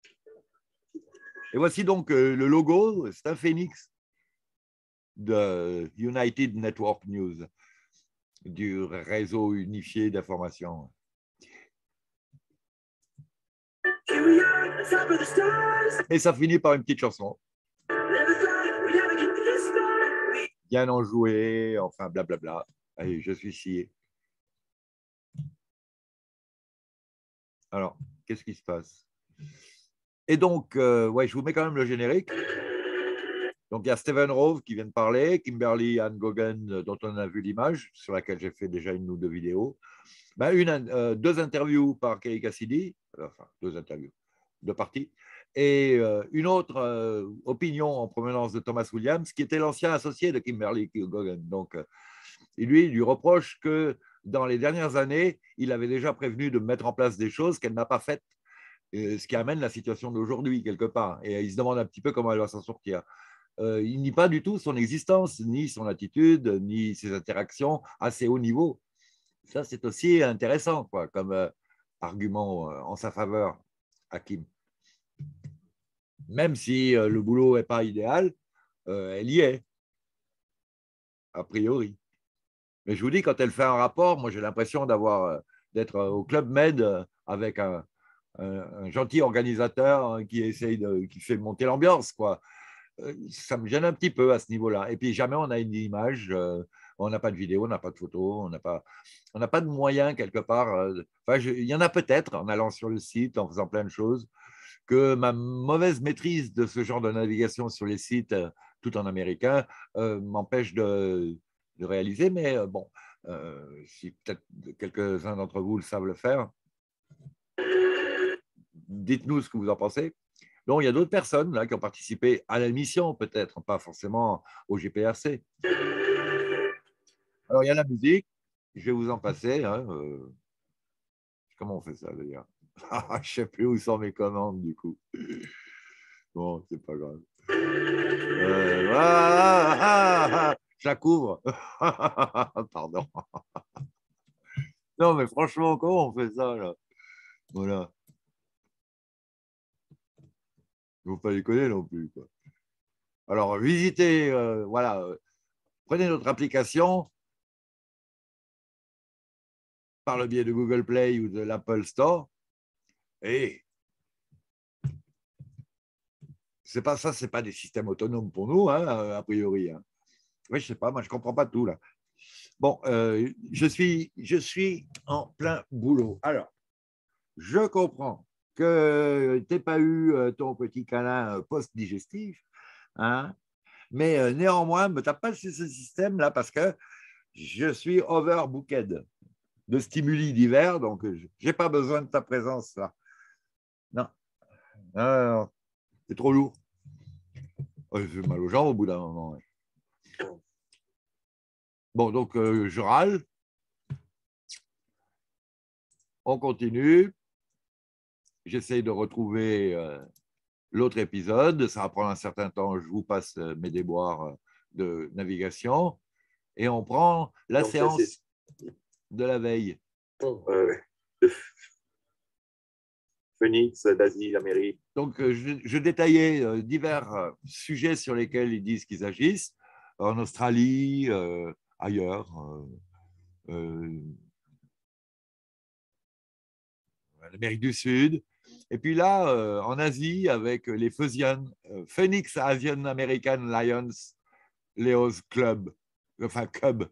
Et voici donc euh, le logo, c'est un phénix de United Network News, du réseau unifié d'information. Here we are at the top of the stars. Et ça finit par une petite chanson, Never thought we'd ever get this far. We bien enjouée, enfin blablabla. Allez, je suis scié. Alors, qu'est-ce qui se passe? Et donc, euh, ouais, je vous mets quand même le générique. Donc, il y a Stephen Rove qui vient de parler, Kimberly Ann Gogan, dont on a vu l'image, sur laquelle j'ai fait déjà une ou deux vidéos. Ben, une, euh, deux interviews par Kelly Cassidy, enfin, deux interviews, deux parties, et euh, une autre euh, opinion en provenance de Thomas Williams, qui était l'ancien associé de Kimberly Gogan. Donc, euh, et lui, il lui reproche que dans les dernières années, il avait déjà prévenu de mettre en place des choses qu'elle n'a pas faites, ce qui amène la situation d'aujourd'hui, quelque part. Et il se demande un petit peu comment elle va s'en sortir. Euh, il nie pas du tout son existence, ni son attitude, ni ses interactions à ces hauts niveaux. Ça, c'est aussi intéressant, quoi, comme euh, argument euh, en sa faveur, Hakim. Même si euh, le boulot n'est pas idéal, euh, elle y est, a priori. Mais je vous dis, quand elle fait un rapport, moi j'ai l'impression d'avoir euh, d'être euh, au Club Med euh, avec un, un, un gentil organisateur hein, qui essaye de, qui fait monter l'ambiance, quoi. Ça me gêne un petit peu à ce niveau-là. Et puis jamais on a une image, euh, on n'a pas de vidéo, on n'a pas de photo, on n'a pas, on n'a pas de moyens quelque part. Euh, enfin, je, il y en a peut-être en allant sur le site, en faisant plein de choses, que ma mauvaise maîtrise de ce genre de navigation sur les sites, euh, tout en américain, euh, m'empêche de, de réaliser. Mais euh, bon, euh, si peut-être quelques-uns d'entre vous le savent le faire, dites-nous ce que vous en pensez. Donc, il y a d'autres personnes là, qui ont participé à la mission, peut-être, pas forcément au G P R C. Alors, il y a la musique, je vais vous en passer. Hein, euh... Comment on fait ça d'ailleurs? Je ne sais plus où sont mes commandes, du coup. Bon, c'est pas grave. Euh... Ah, ah, ah, je la couvre. Pardon. Non, mais franchement, comment on fait ça là? Voilà. Il ne faut pas déconner non plus, quoi. Alors, visitez, euh, voilà, euh, prenez notre application par le biais de Google Play ou de l'Apple Store et c'est pas ça, c'est pas des systèmes autonomes pour nous, hein, a priori. Hein. Oui, je sais pas, moi je comprends pas tout là. Bon, euh, je suis, je suis en plein boulot. Alors, je comprends que tu n'aies pas eu ton petit câlin post-digestif, hein, mais euh, néanmoins, ne me tape pas sur ce système-là parce que je suis overbooked de stimuli divers, donc je n'ai pas besoin de ta présence là. Non, non, non, non. C'est trop lourd. Oh, j'ai fait mal aux jambes au bout d'un moment. Ouais. Bon, donc euh, je râle. On continue. J'essaye de retrouver euh, l'autre épisode. Ça va prendre un certain temps. Je vous passe euh, mes déboires de navigation. Et on prend la donc, séance ça, de la veille. Oh, euh, Phoenix, d'Asie, d'Amérique. Donc, euh, je, je détaillais euh, divers euh, sujets sur lesquels ils disent qu'ils agissent. En Australie, euh, ailleurs. Euh, euh, l'Amérique du Sud. Et puis là, euh, en Asie, avec les Phoenicians, euh, Phoenix Asian American Lions Leos Club, enfin Cub.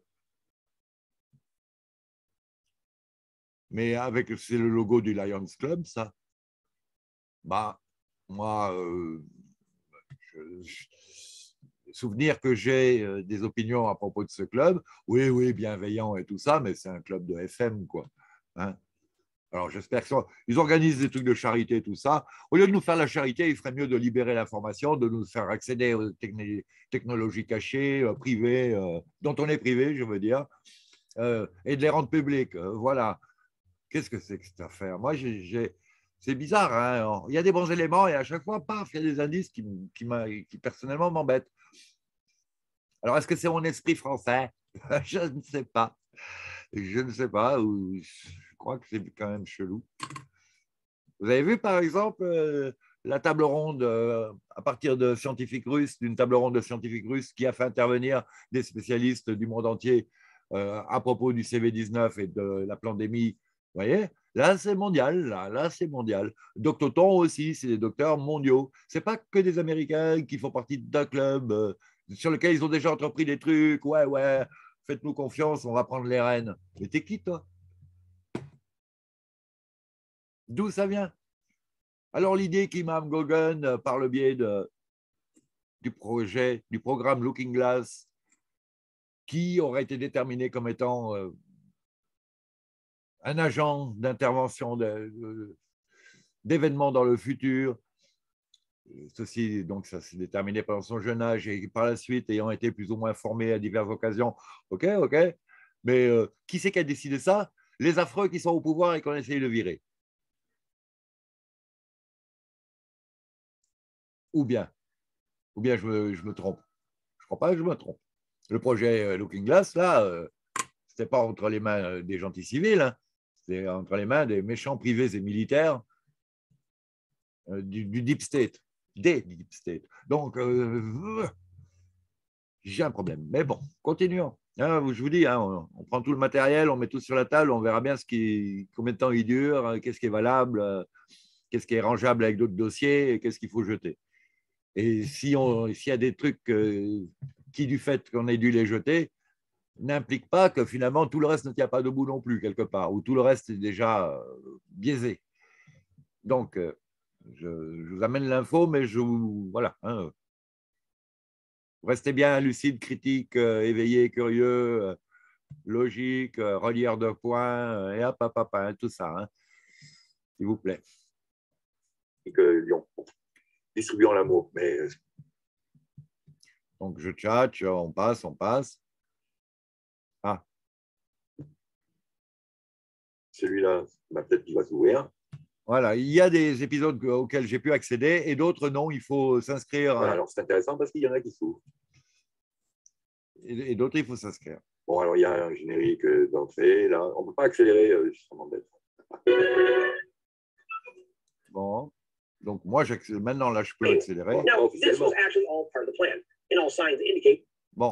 Mais avec, c'est le logo du Lions Club, ça. Bah, moi, euh, je, je, souvenir que j'ai euh, des opinions à propos de ce club. Oui, oui, bienveillant et tout ça, mais c'est un club de F M, quoi. Hein? Alors, j'espère qu'ils organisent des trucs de charité, tout ça. Au lieu de nous faire la charité, il ferait mieux de libérer l'information, de nous faire accéder aux technologies cachées, euh, privées, euh, dont on est privé, je veux dire, euh, et de les rendre publiques. Euh, voilà. Qu'est-ce que c'est que cette affaire? Moi, j'ai, j'ai... c'est bizarre. Hein, il y a des bons éléments et à chaque fois, paf, il y a des indices qui, qui, qui personnellement, m'embêtent. Alors, est-ce que c'est mon esprit français? Je ne sais pas. Je ne sais pas. Ou... Je crois que c'est quand même chelou. Vous avez vu, par exemple, euh, la table ronde euh, à partir de scientifiques russes, d'une table ronde de scientifiques russes qui a fait intervenir des spécialistes du monde entier euh, à propos du C V dix-neuf et de la pandémie. Vous voyez, là, c'est mondial. Là, là c'est mondial. Doctoton aussi, c'est des docteurs mondiaux. Ce n'est pas que des Américains qui font partie d'un club euh, sur lequel ils ont déjà entrepris des trucs. Ouais, ouais, faites-nous confiance, on va prendre les rênes. Mais t'es qui, toi? D'où ça vient? Alors, l'idée qu'Imam Gogan, par le biais de du projet, du programme Looking Glass, qui aurait été déterminé comme étant euh, un agent d'intervention d'événements dans le futur. Ceci, donc, ça s'est déterminé pendant son jeune âge et par la suite, ayant été plus ou moins formé à diverses occasions. OK, OK. Mais euh, qui c'est qui a décidé ça? Les affreux qui sont au pouvoir et qu'on essaye de virer. Ou bien, ou bien je me, je me trompe. Je ne crois pas que je me trompe. Le projet euh, Looking Glass, là, euh, ce n'était pas entre les mains euh, des gentils civils, hein. C'était entre les mains des méchants privés et militaires euh, du, du Deep State, des Deep State. Donc, euh, j'ai un problème. Mais bon, continuons. Hein, je vous dis, hein, on, on prend tout le matériel, on met tout sur la table, on verra bien ce qui, combien de temps il dure, euh, qu'est-ce qui est valable, euh, qu'est-ce qui est rangeable avec d'autres dossiers et qu'est-ce qu'il faut jeter. Et si on, s'il y a des trucs euh, qui, du fait qu'on ait dû les jeter, n'implique pas que finalement tout le reste ne tient pas debout non plus, quelque part, ou tout le reste est déjà euh, biaisé. Donc, euh, je, je vous amène l'info, mais je vous. Voilà. Hein, restez bien lucide, critique, euh, éveillé, curieux, euh, logique, euh, relieur de points, euh, et hop, hop, hop, hein, tout ça, hein, s'il vous plaît. Et que Lyon, distribuant l'amour, mais donc, je tchatche, on passe, on passe. Ah. Celui-là, bah, peut-être qu'il va s'ouvrir. Voilà, il y a des épisodes auxquels j'ai pu accéder et d'autres non, il faut s'inscrire. Voilà, alors c'est intéressant parce qu'il y en a qui s'ouvrent. Et, et d'autres, il faut s'inscrire. Bon, alors il y a un générique d'entrée, là. On ne peut pas accélérer, euh, je m'embête. Bon, donc moi, maintenant, là, je peux accélérer. Now, this was actually all part of the plan, and all signs indicate. Bon.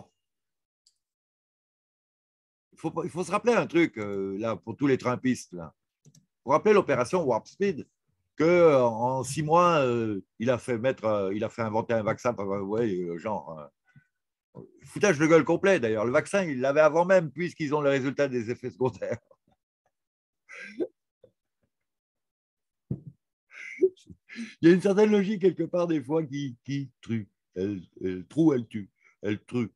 Il faut, il faut se rappeler un truc, euh, là, pour tous les trumpistes, là. Vous vous rappelez l'opération Warp Speed, qu'en six mois, euh, il, a fait mettre, euh, il a fait inventer un vaccin, euh, ouais, genre, euh, foutage de gueule complet d'ailleurs. Le vaccin, il l'avait avant même, puisqu'ils ont le résultat des effets secondaires. Il y a une certaine logique quelque part des fois qui, qui tue. Elle, elle trou, elle tue. Elle true.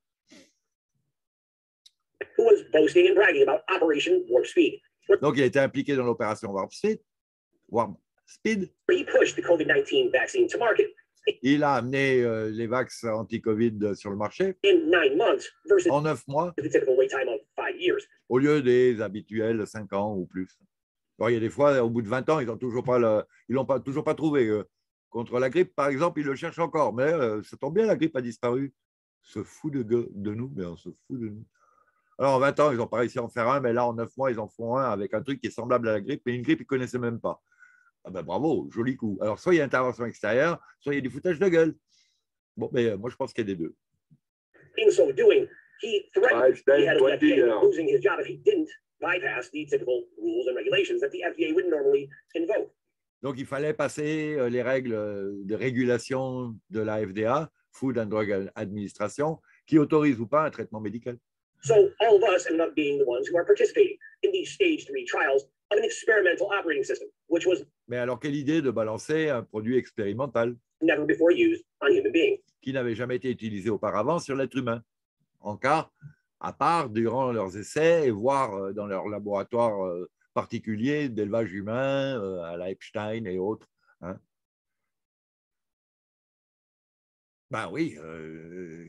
Who was boasting and bragging about Operation Warp Speed. Donc, il a été impliqué dans l'opération Warp Speed. Warp Speed. He pushed the COVID nineteen vaccine to market. Il a amené euh, les vaccins anti-Covid sur le marché In nine months versus en neuf mois, the typical wait time of five years. au lieu des habituels cinq ans ou plus. Alors, il y a des fois, au bout de vingt ans, ils n'ont toujours pas, le, ils l'ont pas, toujours pas trouvé. Euh, contre la grippe, par exemple, ils le cherchent encore. Mais euh, ça tombe bien, la grippe a disparu. On se fout de, de nous, mais on se fout de nous. Alors, en vingt ans, ils n'ont pas réussi à en faire un, mais là, en neuf mois, ils en font un avec un truc qui est semblable à la grippe, mais une grippe qu'ils ne connaissaient même pas. Ah ben bravo, joli coup. Alors, soit il y a intervention extérieure, soit il y a du foutage de gueule. Bon, mais moi, je pense qu'il y a des deux. In so doing, he threatened Five, ten, the head of the F D A twenty, losing his job if he didn't bypass the typical rules and regulations that the F D A would normally invoke. Donc, il fallait passer les règles de régulation de la F D A, Food and Drug Administration, qui autorise ou pas un traitement médical. So all of us ended up being the ones who are participating in these stage three trials of an experimental operating system, which was Mais alors, quelle idée de balancer un produit expérimental never before used on human beings. qui n'avait jamais été utilisé auparavant sur l'être humain, en cas, à part durant leurs essais et voire dans leur laboratoire particulier d'élevage humain, à la Epstein et autres. Hein. Ben oui, euh,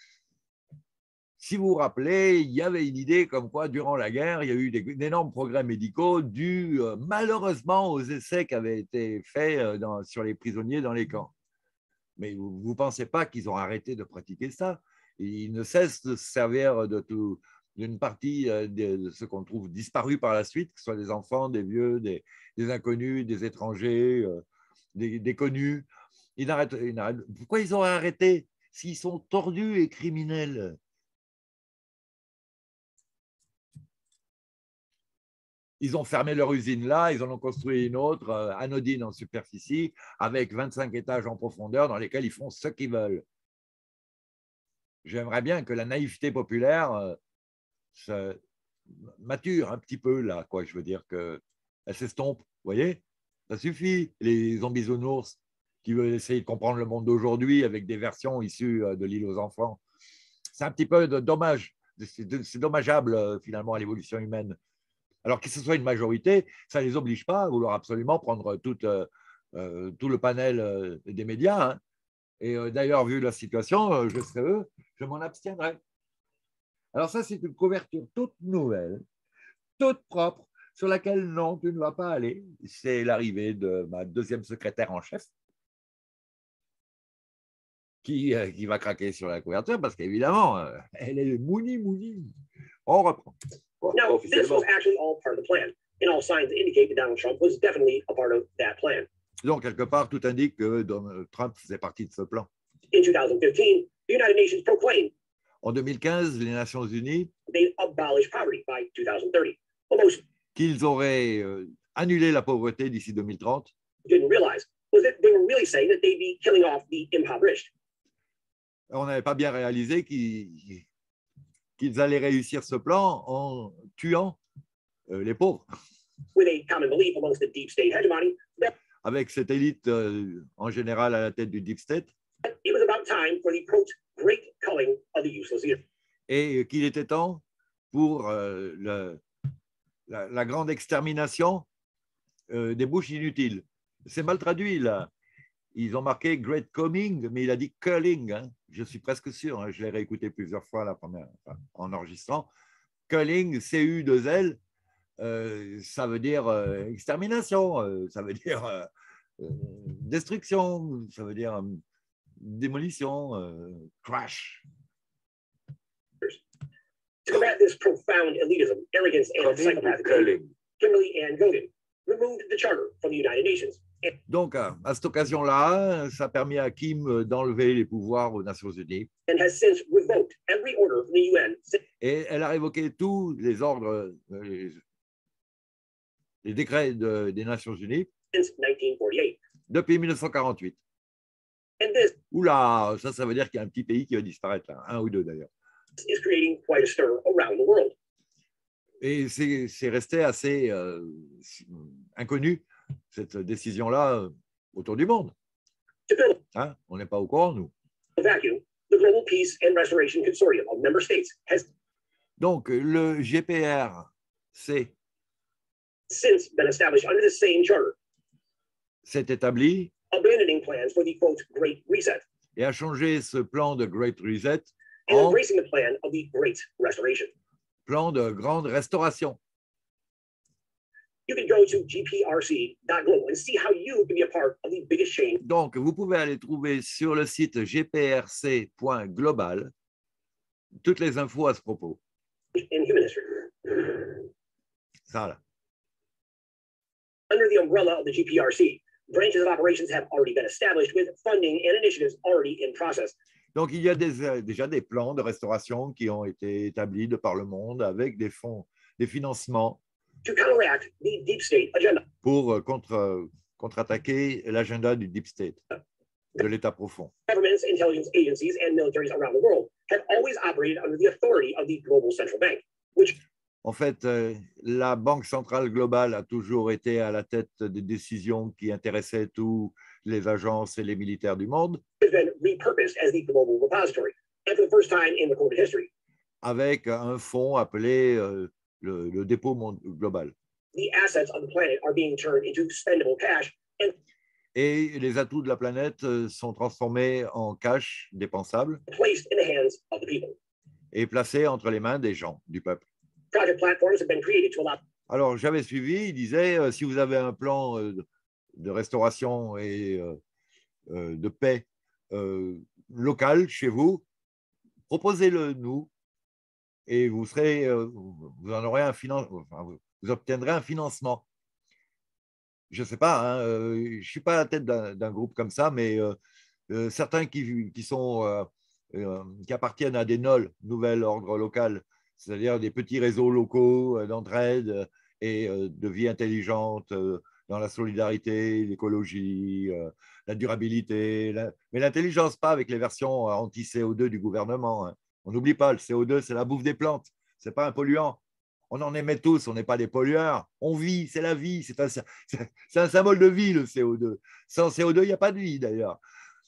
si vous vous rappelez, il y avait une idée comme quoi, durant la guerre, il y a eu d'énormes progrès médicaux dus euh, malheureusement aux essais qui avaient été faits euh, dans, sur les prisonniers dans les camps. Mais vous ne pensez pas qu'ils ont arrêté de pratiquer ça? Ils ne cessent de se servir de tout, d'une partie euh, de, de ce qu'on trouve disparu par la suite, que ce soit des enfants, des vieux, des, des inconnus, des étrangers, euh, des, des connus. Ils n'arrêtent, ils n'arrêtent. Pourquoi ils ont arrêté s'ils sont tordus et criminels? Ils ont fermé leur usine là, ils en ont construit une autre, euh, anodine en superficie, avec vingt-cinq étages en profondeur dans lesquels ils font ce qu'ils veulent. J'aimerais bien que la naïveté populaire euh, se mature un petit peu là, quoi. Je veux dire qu'elle s'estompe, vous voyez? Ça suffit, les zombies bisounours. qui veut essayer de comprendre le monde d'aujourd'hui avec des versions issues de l'île aux enfants. C'est un petit peu de dommage, c'est dommageable finalement à l'évolution humaine. Alors que ce soit une majorité, ça ne les oblige pas à vouloir absolument prendre tout, euh, tout le panel euh, des médias. Hein. Et euh, d'ailleurs, vu la situation, euh, je serais eux, je m'en abstiendrai. Alors ça, c'est une couverture toute nouvelle, toute propre, sur laquelle non, tu ne vas pas aller. C'est l'arrivée de ma deuxième secrétaire en chef qui, euh, qui va craquer sur la couverture parce qu'évidemment, euh, elle est mouni mouni. On reprend. No, this was actually all part of the plan, and all signs indicate that Donald Trump was definitely a part of that plan. Donc, quelque part, tout indique que Donald Trump faisait partie de ce plan. In two thousand fifteen, the United Nations proclaimed En deux mille quinze, les Nations Unies they abolish poverty by two thousand thirty. Almost qu'ils auraient euh, annulé la pauvreté d'ici deux mille trente. didn't realize was that they were really saying that they'd be killing off the impoverished. On n'avait pas bien réalisé qu'ils qu'ils allaient réussir ce plan en tuant euh, les pauvres. With a common belief amongst the deep state hegemony that Avec cette élite euh, en général à la tête du Deep State, it was about time for the quote great culling of the useless leader. et qu'il était temps pour euh, le, la, la grande extermination euh, des bouches inutiles. C'est mal traduit là. Ils ont marqué Great Coming, mais il a dit Culling. Hein. Je suis presque sûr, hein. Je l'ai réécouté plusieurs fois la première, enfin, en enregistrant. Culling, C U deux L, euh, ça veut dire euh, extermination, euh, ça veut dire euh, euh, destruction, ça veut dire euh, démolition, euh, crash. To combat this profound elitism, arrogance, and psychopathic behavior, Kimberly Ann Gogan removed the charter from the United Nations. And Donc, à à cette occasion-là, ça a permis à Kim d'enlever les pouvoirs aux Nations Unies. and has since revoked every order from the U N since Et elle a révoqué tous les ordres, euh, les, les décrets de- des Nations Unies nineteen forty-eight. depuis mille neuf cent quarante-huit. And this Oula, ça, ça veut dire qu'il y a un petit pays qui va disparaître, là, un ou deux d'ailleurs. is creating quite a stir around the world. Et c'est c'est resté assez euh, inconnu, cette décision-là, euh, autour du monde. To fill Hein, on n'est pas au courant, nous. the vacuum, the Global Peace and Restoration Consortium of member states has Donc, le G P R C since been established under the same charter, s'est établi abandoning plans for the quote Great Reset et a changé ce plan de Great Reset and en embracing the plan of the Great Restoration. plan de grande restauration. You can go to g p r c dot global and see how you can be a part of the biggest change Donc, vous pouvez aller trouver sur le site g p r c point global toutes les infos à ce propos. in human history. Ça, là. Under the umbrella of the G P R C, branches of operations have already been established with funding and initiatives already in process. Donc, il y a des, euh, déjà des plans de restauration qui ont été établis de par le monde avec des fonds, des financements To counteract the deep state agenda. pour euh, contre, contre-attaquer l'agenda du Deep State, de l'État profond. Governments, intelligence agencies, and militaries around the world have always operated under the authority of the global central bank, which En fait, euh, la Banque centrale globale a toujours été à la tête des décisions qui intéressaient tous les agences et les militaires du monde, has been repurposed as the global repository. And for the first time in recorded history, avec un fonds appelé euh, le, le dépôt mon- global. the assets of the planet are being turned into spendable cash, and Et les atouts de la planète euh, sont transformés en cash dépensable placed in the hands of the people. et placés entre les mains des gens, du peuple. Project platforms have been created to allow Alors, j'avais suivi, il disait, euh, si vous avez un plan euh, de restauration et euh, euh, de paix euh, local chez vous, proposez-le nous et vous serez, euh, vous en aurez un finan- enfin, vous- vous obtiendrez un financement. Je ne sais pas, hein, euh, je ne suis pas à la tête d'un d'un groupe comme ça, mais euh, euh, certains qui, qui sont, euh, euh, qui appartiennent à des N O L, Nouvel Ordre Local, c'est-à-dire des petits réseaux locaux euh, d'entraide euh, et euh, de vie intelligente euh, dans la solidarité, l'écologie, euh, la durabilité, la- mais l'intelligence, pas avec les versions euh, anti-C O deux du gouvernement. Hein. On n'oublie pas, le C O deux, c'est la bouffe des plantes, ce n'est pas un polluant. On en émet tous, on n'est pas des pollueurs. On vit, c'est la vie, c'est un, c'est un symbole de vie, le C O deux. Sans C O deux, il n'y a pas de vie, d'ailleurs.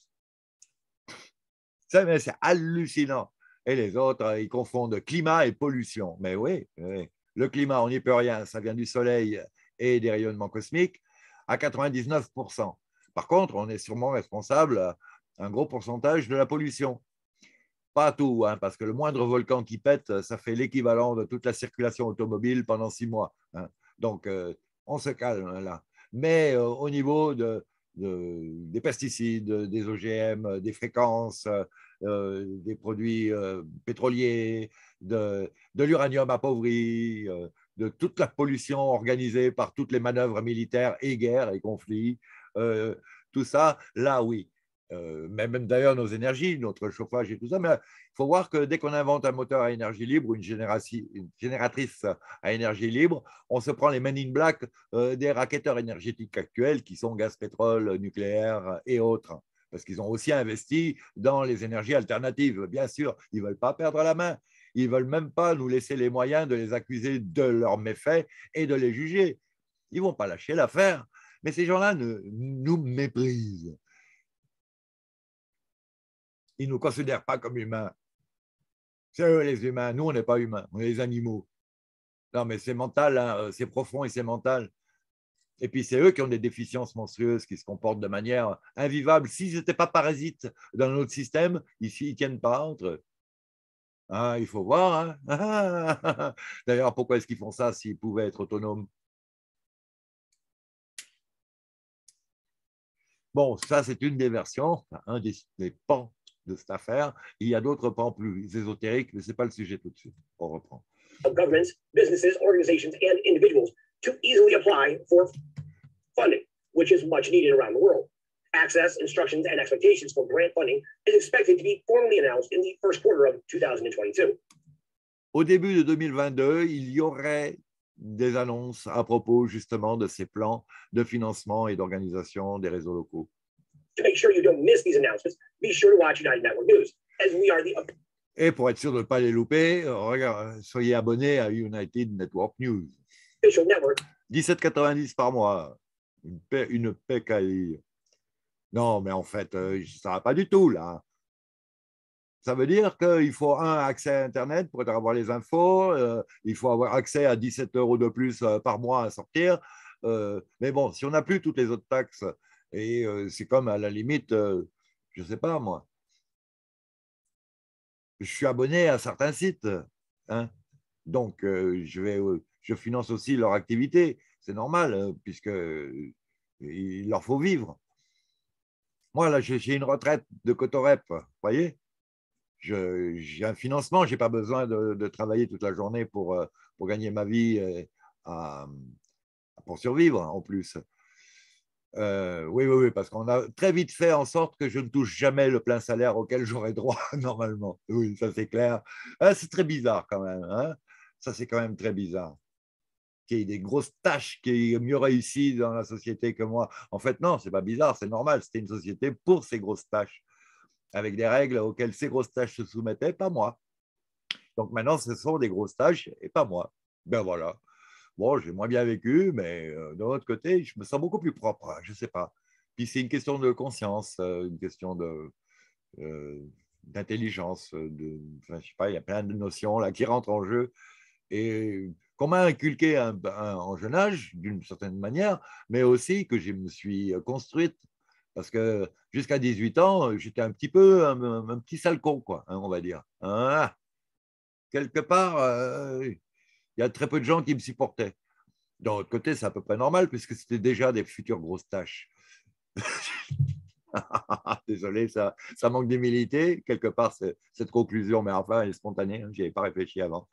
C'est hallucinant. Et les autres, ils confondent climat et pollution. Mais oui, oui. Le climat, on n'y peut rien, ça vient du soleil et des rayonnements cosmiques à quatre-vingt-dix-neuf pour cent. Par contre, on est sûrement responsable d'un gros pourcentage de la pollution. Pas tout, hein, parce que le moindre volcan qui pète, ça fait l'équivalent de toute la circulation automobile pendant six mois. Hein. Donc, euh, on se calme là. Mais euh, au niveau de, de, des pesticides, des O G M, des fréquences, euh, des produits euh, pétroliers, de, de l'uranium appauvri, euh, de toute la pollution organisée par toutes les manœuvres militaires et guerres et conflits, euh, tout ça, là, oui. Euh, même d'ailleurs nos énergies, notre chauffage et tout ça, mais il faut voir que dès qu'on invente un moteur à énergie libre ou une, une génératrice à énergie libre, on se prend les men in black euh, des racketteurs énergétiques actuels qui sont gaz, pétrole, nucléaire et autres, parce qu'ils ont aussi investi dans les énergies alternatives, bien sûr, ils ne veulent pas perdre la main, ils ne veulent même pas nous laisser les moyens de les accuser de leurs méfaits et de les juger. Ils ne vont pas lâcher l'affaire, mais ces gens-là nous méprisent. Ils ne nous considèrent pas comme humains. C'est eux les humains. Nous, on n'est pas humains. On est les animaux. Non, mais c'est mental, hein. C'est profond et c'est mental. Et puis, c'est eux qui ont des déficiences monstrueuses, qui se comportent de manière invivable. S'ils n'étaient pas parasites dans notre système, ici, ils ne tiennent pas entre eux. Ah, il faut voir. Hein. D'ailleurs, pourquoi est-ce qu'ils font ça s'ils pouvaient être autonomes? Bon, ça, c'est une des versions, un des, des pans de cette affaire. Il y a d'autres pans plus ésotériques, mais ce n'est pas le sujet tout de suite. On reprend. Of governments, businesses, organizations, and individuals to easily apply for funding, which is much needed around the world. Access, instructions, and expectations for grant funding is expected to be formally announced in the first quarter of two thousand twenty-two. Au début de deux mille vingt-deux, il y aurait des annonces à propos justement de ces plans de financement et d'organisation des réseaux locaux. To make sure you don't miss these announcements, be sure to watch United Network News, as we are the... Et pour être sûr de ne pas les louper, regarde, soyez abonnés à United Network News. official network. dix-sept quatre-vingt-dix par mois, une, paix, une pécaille. Non, mais en fait, euh, ça ne va pas du tout, là. Ça veut dire qu'il faut, un, accès à Internet pour avoir les infos, euh, il faut avoir accès à dix-sept euros de plus euh, par mois à sortir. Euh, mais bon, si on n'a plus toutes les autres taxes, et euh, c'est comme à la limite, euh, je ne sais pas moi, je suis abonné à certains sites, hein, donc euh, je, vais, euh, je finance aussi leur activité, c'est normal, euh, puisqu'il leur faut vivre. Moi, là, j'ai une retraite de Cotorep, vous voyez, j'ai un financement, je n'ai pas besoin de, de travailler toute la journée pour, pour gagner ma vie et, à, pour survivre en plus. Euh, oui, oui, oui, parce qu'on a très vite fait en sorte que je ne touche jamais le plein salaire auquel j'aurais droit normalement. Oui, ça c'est clair. Ah, c'est très bizarre quand même. Hein, ça c'est quand même très bizarre. Qu'il y ait des grosses tâches qui aient mieux réussi dans la société que moi. En fait, non, c'est pas bizarre, c'est normal. C'était une société pour ces grosses tâches, avec des règles auxquelles ces grosses tâches se soumettaient, pas moi. Donc maintenant, ce sont des grosses tâches et pas moi. Ben voilà. Bon, j'ai moins bien vécu, mais euh, d'un autre côté, je me sens beaucoup plus propre, je ne sais pas. Puis c'est une question de conscience, euh, une question de, euh, d'intelligence, de, enfin, je sais pas, il y a plein de notions là qui rentrent en jeu et qu'on m'a inculqué un, un, en jeune âge, d'une certaine manière, mais aussi que je me suis construite. Parce que jusqu'à dix-huit ans, j'étais un petit peu un, un, un petit sale con, quoi, hein, on va dire. Hein, quelque part, euh, il y a très peu de gens qui me supportaient. D'un autre côté, c'est à peu près normal, puisque c'était déjà des futures grosses tâches. Désolé, ça, ça manque d'humilité. Quelque part, cette conclusion, mais enfin, elle est spontanée, hein, je n'y avais pas réfléchi avant.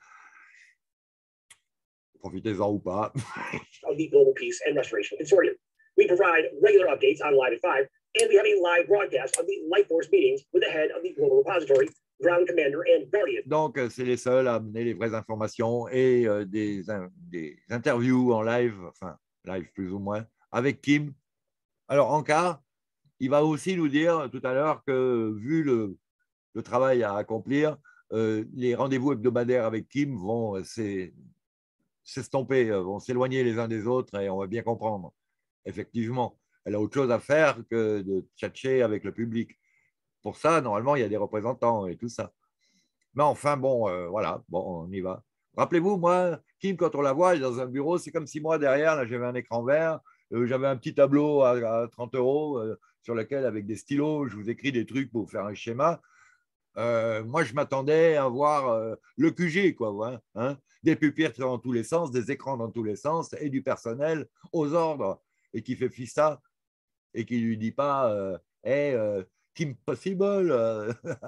Profitez-en ou pas. Of the Global Peace and Restoration Consortium. We provide regular updates on Live at five, and we have a live broadcast of the Light Force meetings with the head of the Global Repository, Ground Commander and Guardian. Donc, c'est les seuls à amener les vraies informations et euh, des, des interviews en live, enfin, live plus ou moins, avec Kim. Alors, en cas, il va aussi nous dire tout à l'heure que, vu le, le travail à accomplir, euh, les rendez-vous hebdomadaires avec Kim vont, c'est s'estomper, vont s'éloigner les uns des autres et on va bien comprendre. Effectivement, elle a autre chose à faire que de tchatcher avec le public. Pour ça, normalement, il y a des représentants et tout ça. Mais enfin, bon, euh, voilà, bon, on y va. Rappelez-vous, moi, Kim, quand on la voit, elle est dans un bureau, c'est comme si moi, derrière, là, j'avais un écran vert, euh, j'avais un petit tableau à, à trente euros euh, sur lequel, avec des stylos, je vous écris des trucs pour faire un schéma. Euh, moi, je m'attendais à voir euh, le Q G, quoi, hein, hein, des pupitres dans tous les sens, des écrans dans tous les sens et du personnel aux ordres et qui fait fista et qui lui dit pas euh, hey, euh, Kim Possible euh,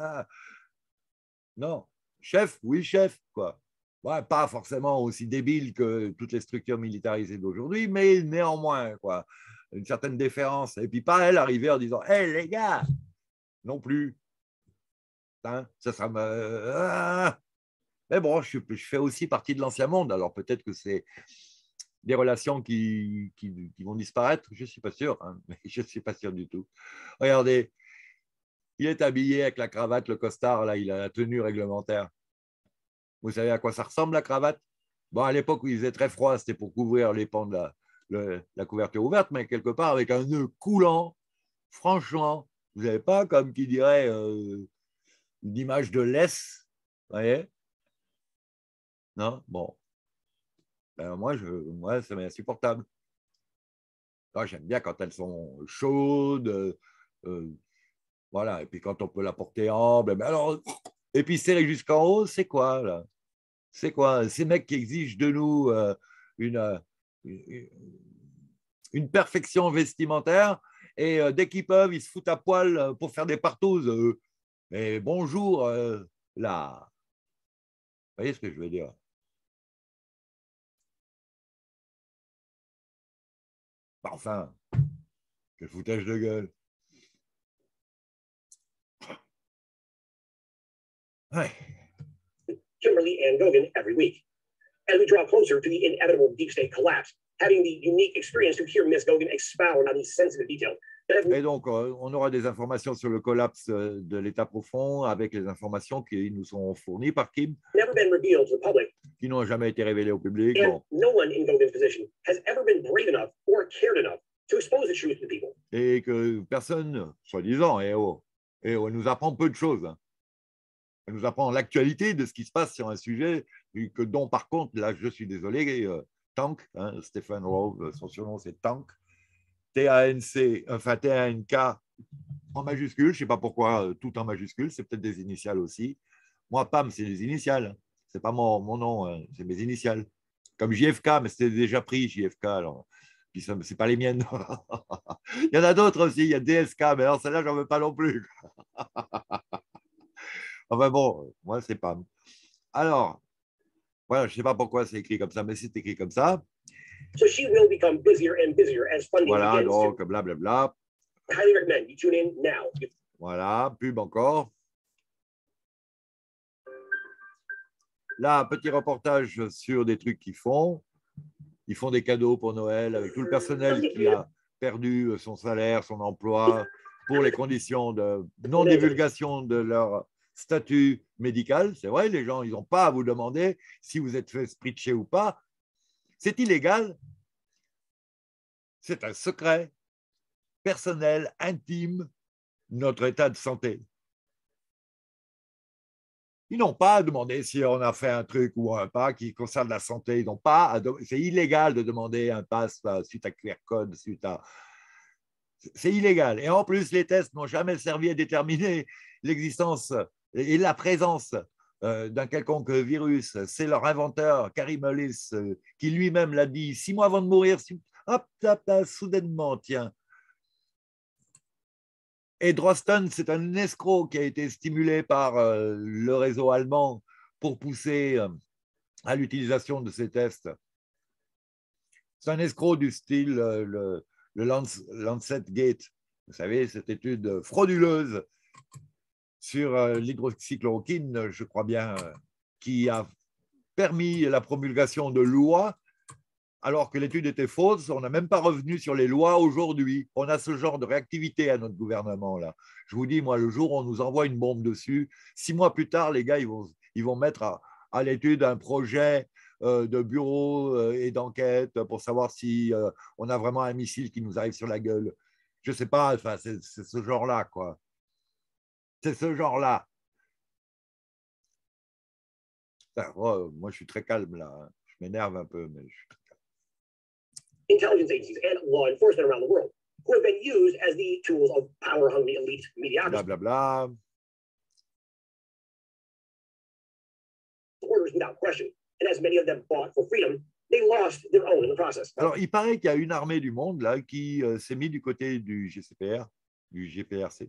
non, chef, oui, chef, quoi. Ouais, pas forcément aussi débile que toutes les structures militarisées d'aujourd'hui, mais néanmoins, quoi, une certaine déférence. Et puis pas elle arriver en disant hey, les gars, non plus. Hein, ça, ça me. Ah. Mais bon, je, je fais aussi partie de l'ancien monde, alors peut-être que c'est des relations qui, qui, qui vont disparaître, je ne suis pas sûr, hein, mais je ne suis pas sûr du tout. Regardez, il est habillé avec la cravate, le costard, là, il a la tenue réglementaire. Vous savez à quoi ça ressemble, la cravate? Bon, à l'époque où il faisait très froid, c'était pour couvrir les pans de la, le, la couverture ouverte, mais quelque part avec un nœud coulant, franchement, vous n'avez pas, comme qui dirait, euh, une image de laisse, vous voyez? Non? Bon. Ben, moi, je, moi, ça m'est insupportable. Moi, j'aime bien quand elles sont chaudes, euh, euh, voilà, et puis quand on peut la porter en, ben, alors, et puis serrer jusqu'en haut, c'est quoi, là? C'est quoi? Ces mecs qui exigent de nous euh, une, une, une perfection vestimentaire, et euh, dès qu'ils peuvent, ils se foutent à poil pour faire des partouzes. Euh. Mais bonjour, euh, là. Vous voyez ce que je veux dire? Enfin, quel foutage de gueule. Ouais. Kimberly and Gogan every week. As we draw closer to the inevitable deep state collapse, having the unique experience to hear Miss Gogan expound on these sensitive details. Et donc, on aura des informations sur le collapse de l'État profond avec les informations qui nous sont fournies par Kim, Never been revealed to the public. Qui n'ont jamais été révélées au public. And Bon. no one in Gogan's position has ever been brave enough or cared enough to expose the truth to people. Et que personne, soi-disant, eh oh, eh oh, elle nous apprend peu de choses. Hein. Elle nous apprend l'actualité de ce qui se passe sur un sujet que, dont, par contre, là, je suis désolé, euh, Tank, hein, Stephen Rowe, son surnom, c'est Tank, T A N C, enfin T A N K en majuscule, je ne sais pas pourquoi tout en majuscule, c'est peut-être des initiales aussi. Moi, P A M, c'est des initiales, ce n'est pas mon, mon nom, hein, c'est mes initiales. Comme J F K, mais c'était déjà pris, J F K, alors. Puis ce n'est pas les miennes. Il y en a d'autres aussi, il y a D S K, mais alors celle-là, je n'en veux pas non plus. Enfin bon, moi, c'est P A M. Alors, voilà, je ne sais pas pourquoi c'est écrit comme ça, mais c'est écrit comme ça. So she will become busier and busier as funding Voilà, begins donc, to... blablabla. I highly recommend you tune in now. Voilà, pub encore. Là, petit reportage sur des trucs qu'ils font. Ils font des cadeaux pour Noël avec tout le personnel qui a perdu son salaire, son emploi, pour les conditions de non-divulgation de leur statut médical. C'est vrai, les gens, ils n'ont pas à vous demander si vous êtes fait spritcher ou pas. C'est illégal. C'est un secret personnel, intime, notre état de santé. Ils n'ont pas à demander si on a fait un truc ou un pas qui concerne la santé. Ils n'ont pas à... C'est illégal de demander un pass suite à Q R code, suite à... C'est illégal. Et en plus, les tests n'ont jamais servi à déterminer l'existence et la présence d'un quelconque virus. C'est leur inventeur, Karim Mullis, qui lui-même l'a dit six mois avant de mourir. Hop, hop, hop, soudainement, tiens. Et Drosten, c'est un escroc qui a été stimulé par euh, le réseau allemand pour pousser euh, à l'utilisation de ces tests. C'est un escroc du style euh, le, le Lance, Lancet Gate, vous savez, cette étude frauduleuse sur euh, l'hydroxychloroquine, je crois bien, euh, qui a permis la promulgation de lois alors que l'étude était fausse. On n'a même pas revenu sur les lois aujourd'hui. On a ce genre de réactivité à notre gouvernement là. Je vous dis, moi, le jour où on nous envoie une bombe dessus, six mois plus tard, les gars, ils vont, ils vont mettre à, à l'étude un projet euh, de bureaux euh, et d'enquêtes pour savoir si euh, on a vraiment un missile qui nous arrive sur la gueule. Je ne sais pas, enfin, c'est ce genre-là, quoi. C'est ce genre-là. Enfin, oh, moi, je suis très calme, là. Je m'énerve un peu, mais je suis très calme. Intelligence agencies and law enforcement around the world who have been used as the tools of power-hungry elite mediocrity. Bla, bla, bla. Orders without question. And as many of them fought for freedom, they lost their own in the process. Alors, il paraît qu'il y a une armée du monde là qui euh, s'est mise du côté du G C P R, du G P R C,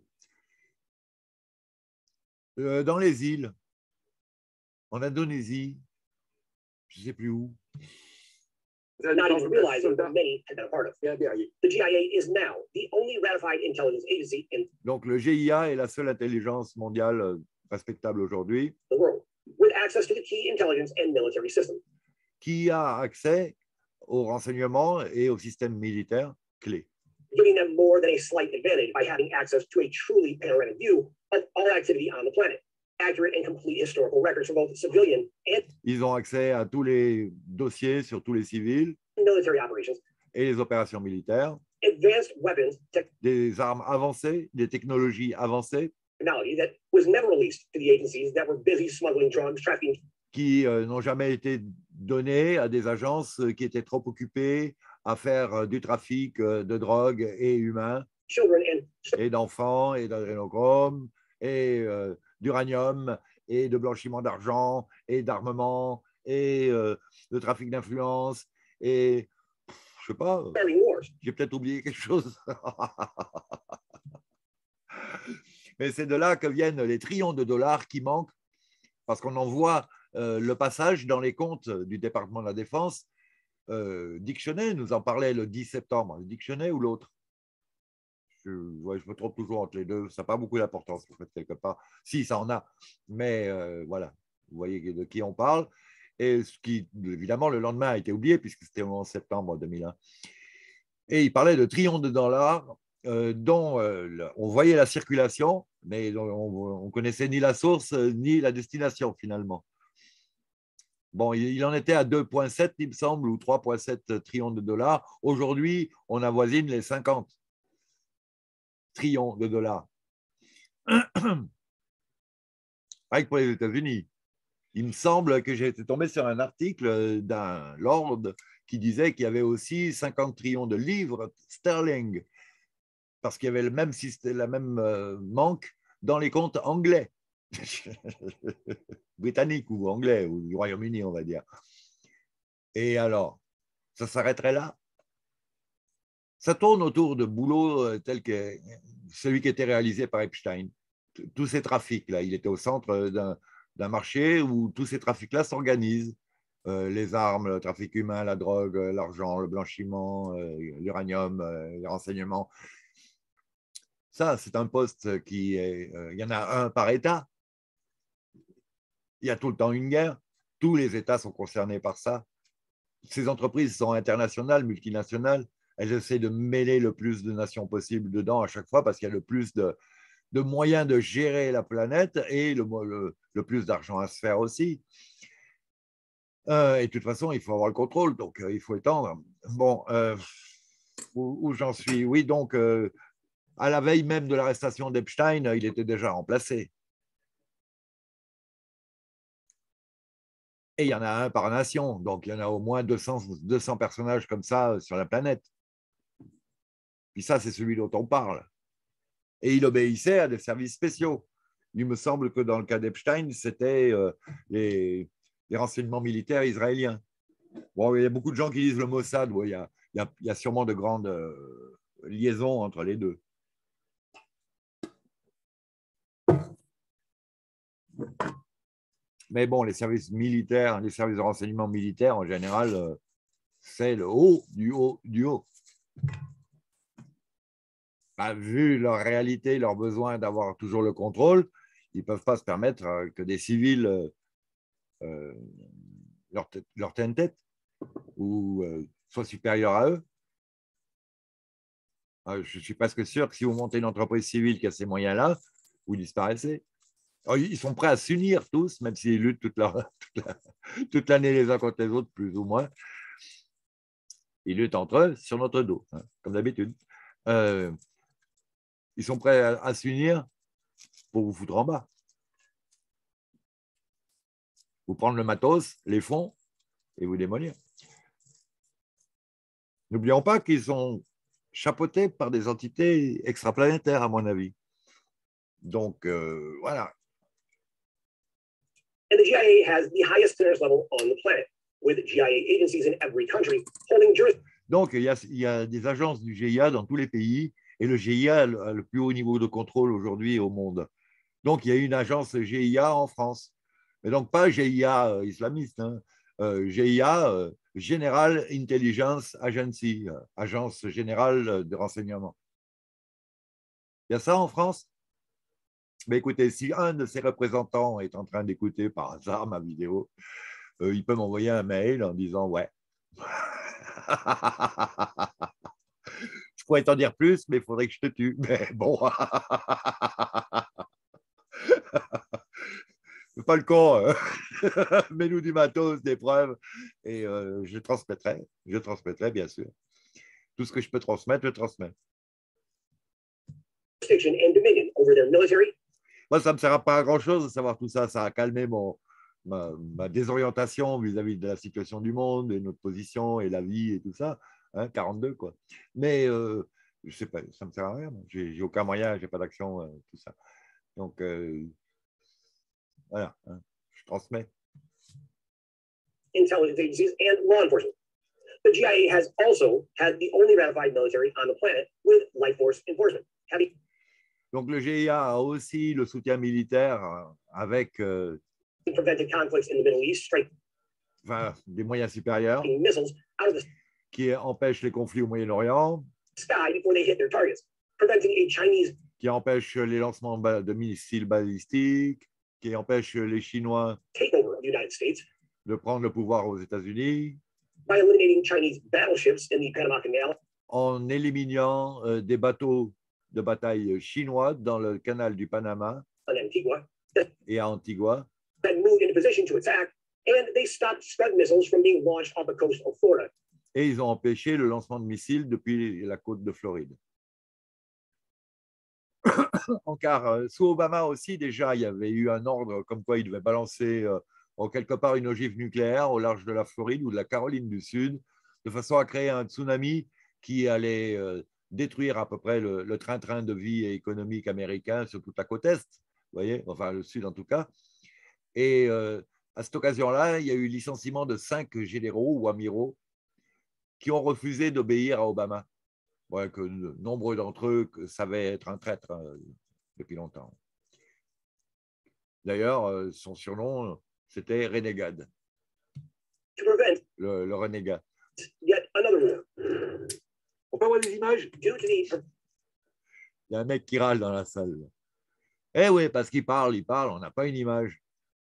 euh, dans les îles, en Indonésie, je ne sais plus où. Not even realizing that many had been a part of. The G I A is now the only ratified intelligence agency in Donc, le G I A est la seule intelligence mondiale euh, respectable aujourd'hui the world with access to the key intelligence and military systems. qui a accès aux renseignements et aux systèmes militaires clés, giving them more than a slight advantage by having access to a truly panoramic view of all activity on the planet, accurate and complete historical records for both civilian and Ils ont accès à tous les dossiers sur tous les civils military operations, et les opérations militaires, advanced weapons des armes avancées, des technologies avancées technology that was never released to the agencies that were busy smuggling drugs, trafficking qui euh, n'ont jamais été données à des agences qui étaient trop occupées à faire euh, du trafic euh, de drogue et humains children and et d'enfants et d'adrénochrome et euh, d'uranium et de blanchiment d'argent et d'armement et euh, de trafic d'influence et je sais pas, starting wars. j'ai peut-être oublié quelque chose. Mais c'est de là que viennent les trillions de dollars qui manquent parce qu'on en voit euh, le passage dans les comptes du département de la Défense. Euh, Dick Cheney nous en parlait le dix septembre. Dick Cheney ou l'autre? Je, ouais, je me trompe toujours entre les deux. Ça n'a pas beaucoup d'importance, en fait, quelque part. Si, ça en a. Mais euh, voilà, vous voyez de qui on parle. Et ce qui, évidemment, le lendemain a été oublié puisque c'était en septembre deux mille un. Et il parlait de trillions de dollars euh, dont euh, on voyait la circulation, mais on ne connaissait ni la source ni la destination finalement. Bon, il en était à deux virgule sept, il me semble, ou trois virgule sept trillions de dollars. Aujourd'hui, on avoisine les cinquante trillions de dollars. Rien que pour les États-Unis. Il me semble que j'ai été tombé sur un article d'un lord qui disait qu'il y avait aussi cinquante trillions de livres sterling, parce qu'il y avait le même système, la même euh, manque dans les comptes anglais, britanniques ou anglais, ou du Royaume-Uni, on va dire. Et alors, ça s'arrêterait là? Ça tourne autour de boulots tels que celui qui était réalisé par Epstein. Tous ces trafics-là, il était au centre d'un marché où tous ces trafics-là s'organisent. Euh, les armes, le trafic humain, la drogue, l'argent, le blanchiment, euh, l'uranium, euh, les renseignements. Ça, c'est un poste qui est... Euh, il y en a un par État. Il y a tout le temps une guerre. Tous les États sont concernés par ça. Ces entreprises sont internationales, multinationales. Elles essaient de mêler le plus de nations possible dedans à chaque fois parce qu'il y a le plus de, de moyens de gérer la planète et le, le, le plus d'argent à se faire aussi. Euh, et de toute façon, il faut avoir le contrôle, donc euh, il faut étendre. Bon, euh, où, où j'en suis? Oui, donc, euh, à la veille même de l'arrestation d'Epstein, il était déjà remplacé. Et il y en a un par nation, donc il y en a au moins deux cents, deux cents personnages comme ça sur la planète. Puis ça, c'est celui dont on parle. Et il obéissait à des services spéciaux. Il me semble que dans le cas d'Epstein, c'était euh, les, les renseignements militaires israéliens. Bon, il y a beaucoup de gens qui disent le Mossad. Bon, il, y a, il, y a, il y a sûrement de grandes euh, liaisons entre les deux. Mais bon, les services militaires, les services de renseignement militaires, en général, euh, c'est le haut du haut du haut. Bah, vu leur réalité, leur besoin d'avoir toujours le contrôle, ils ne peuvent pas se permettre que des civils euh, euh, leur, leur tiennent tête ou euh, soient supérieurs à eux. Euh, je suis presque sûr que si vous montez une entreprise civile qui a ces moyens-là, vous disparaissez. Alors, ils sont prêts à s'unir tous, même s'ils luttent toute l'année toute la, toute les uns contre les autres, plus ou moins. Ils luttent entre eux sur notre dos, hein, comme d'habitude. Euh, ils sont prêts à, à s'unir pour vous foutre en bas. Vous prendre le matos, les fonds, et vous démolir. N'oublions pas qu'ils sont chapeautés par des entités extraplanétaires, à mon avis. Donc, euh, voilà. And the G I A has the highest clearance level on the planet, with G I A agencies in every country holding jurisdiction. Donc, il y, a, il y a des agences du G I A dans tous les pays, et le G I A a le, a le plus haut niveau de contrôle aujourd'hui au monde. Donc, il y a une agence G I A en France. Mais donc, pas G I A euh, islamiste, hein. euh, G I A, euh, General Intelligence Agency, euh, Agence Générale de Renseignement. Il y a ça en France? Mais écoutez, si un de ses représentants est en train d'écouter par hasard ma vidéo, euh, il peut m'envoyer un mail en disant « Ouais, je pourrais t'en dire plus, mais il faudrait que je te tue. » Mais bon, pas le con. Hein. Mets-nous du matos, des preuves, et euh, je transmettrai, je transmettrai bien sûr. Tout ce que je peux transmettre, je transmets. And dominion over their military. Moi, ça ne me sert pas à grand-chose de savoir tout ça. Ça a calmé mon, ma, ma désorientation vis-à-vis de la situation du monde et notre position et la vie et tout ça. Hein, quarante-deux, quoi. Mais euh, je sais pas, ça ne me sert à rien. Je n'ai aucun moyen, je n'ai pas d'action, euh, tout ça. Donc, euh, voilà, hein, je transmets. Intelligence agencies and law enforcement. The G I A has also had the only ratified military on the planet with life force enforcement. Having Donc, le G I A a aussi le soutien militaire avec euh, prevented conflicts in the Middle East, striking enfin, des moyens supérieurs missiles out of the qui empêchent les conflits au Moyen-Orient, sky before they hit their targets, preventing a Chinese qui empêchent les lancements de missiles balistiques, qui empêchent les Chinois takeover of the United States de prendre le pouvoir aux États-Unis, by eliminating Chinese battleships in the Panama Canal en éliminant euh, des bateaux de bataille chinois dans le canal du Panama on Antigua et à Antigua, that moved into position to attack, and they stopped Scud missiles from being launched off the coast of Florida. et ils ont empêché le lancement de missiles depuis la côte de Floride. Car sous Obama aussi, déjà, il y avait eu un ordre comme quoi il devait balancer euh, en quelque part une ogive nucléaire au large de la Floride ou de la Caroline du Sud, de façon à créer un tsunami qui allait euh, détruire à peu près le, le train-train de vie économique américain sur toute la côte Est, vous voyez, enfin le Sud en tout cas. Et euh, à cette occasion-là, il y a eu licenciement de cinq généraux ou amiraux qui ont refusé d'obéir à Obama. Ouais, que nombreux d'entre eux savaient être un traître euh, depuis longtemps. D'ailleurs, euh, son surnom, c'était Renegade. To prevent Le, le renégat. yet another war. On peut avoir des images? Due to the Il y a un mec qui râle dans la salle. Eh oui, parce qu'il parle, il parle, on n'a pas une image.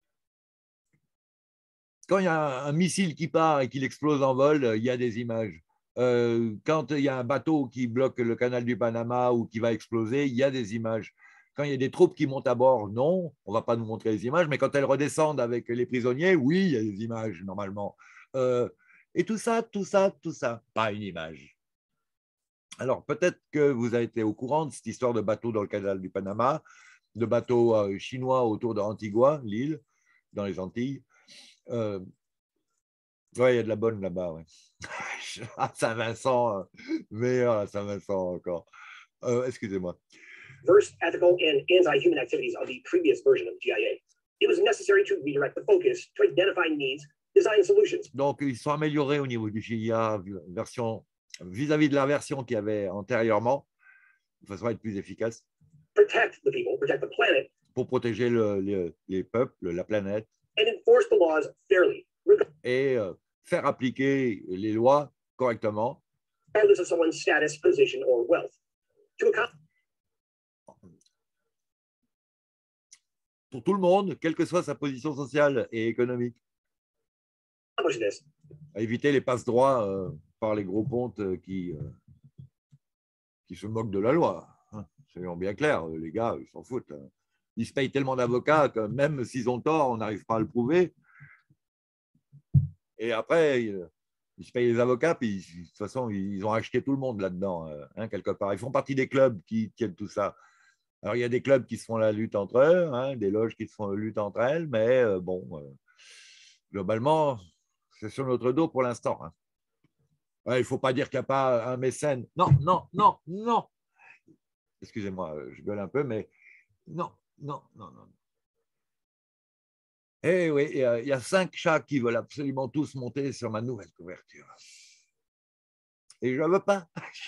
Quand il y a un missile qui part et qu'il explose en vol, il y a des images. Euh, quand il y a un bateau qui bloque le canal du Panama ou qui va exploser, il y a des images. Quand il y a des troupes qui montent à bord, non, on ne va pas nous montrer les images, mais quand elles redescendent avec les prisonniers, oui, il y a des images normalement. Euh, et tout ça, tout ça, tout ça, pas une image. Alors peut-être que vous avez été au courant de cette histoire de bateau dans le canal du Panama, de bateaux euh, chinois autour de Antigua, l'île, dans les Antilles. Euh, Oui, il y a de la bonne là-bas. Ouais. À Saint-Vincent, euh, meilleur à Saint-Vincent encore. Euh, Excusez-moi. Diverse ethical and anti-human activities of the previous version of G I A. It was necessary to redirect the focus to identify needs, design solutions. Donc, ils sont améliorés au niveau du G I A version, vis-à-vis de la version qu'il y avait antérieurement, de façon à être plus efficace. Protect the people, protect the planet, pour protéger le, le, les peuples, la planète, and enforce the laws fairly, et euh, faire appliquer les lois correctement, regardless of someone's status, position, or wealth. To accomplish pour tout le monde, quelle que soit sa position sociale et économique. this, À éviter les passe-droits euh, par les gros pontes euh, qui, euh, qui se moquent de la loi. Hein. Soyons bien clairs, les gars, ils s'en foutent. Hein. ils se payent tellement d'avocats que même s'ils ont tort, on n'arrive pas à le prouver. Et après, ils se payent les avocats, puis de toute façon, ils ont acheté tout le monde là-dedans, hein, quelque part. Ils font partie des clubs qui tiennent tout ça. Alors, il y a des clubs qui se font la lutte entre eux, hein, des loges qui se font la lutte entre elles, mais euh, bon, euh, globalement, c'est sur notre dos pour l'instant. Hein. Ouais, il ne faut pas dire qu'il n'y a pas un mécène. Non, non, non, non. Excusez-moi, je gueule un peu, mais non, non, non, non. Eh oui, il y a cinq chats qui veulent absolument tous monter sur ma nouvelle couverture. Et je ne veux pas.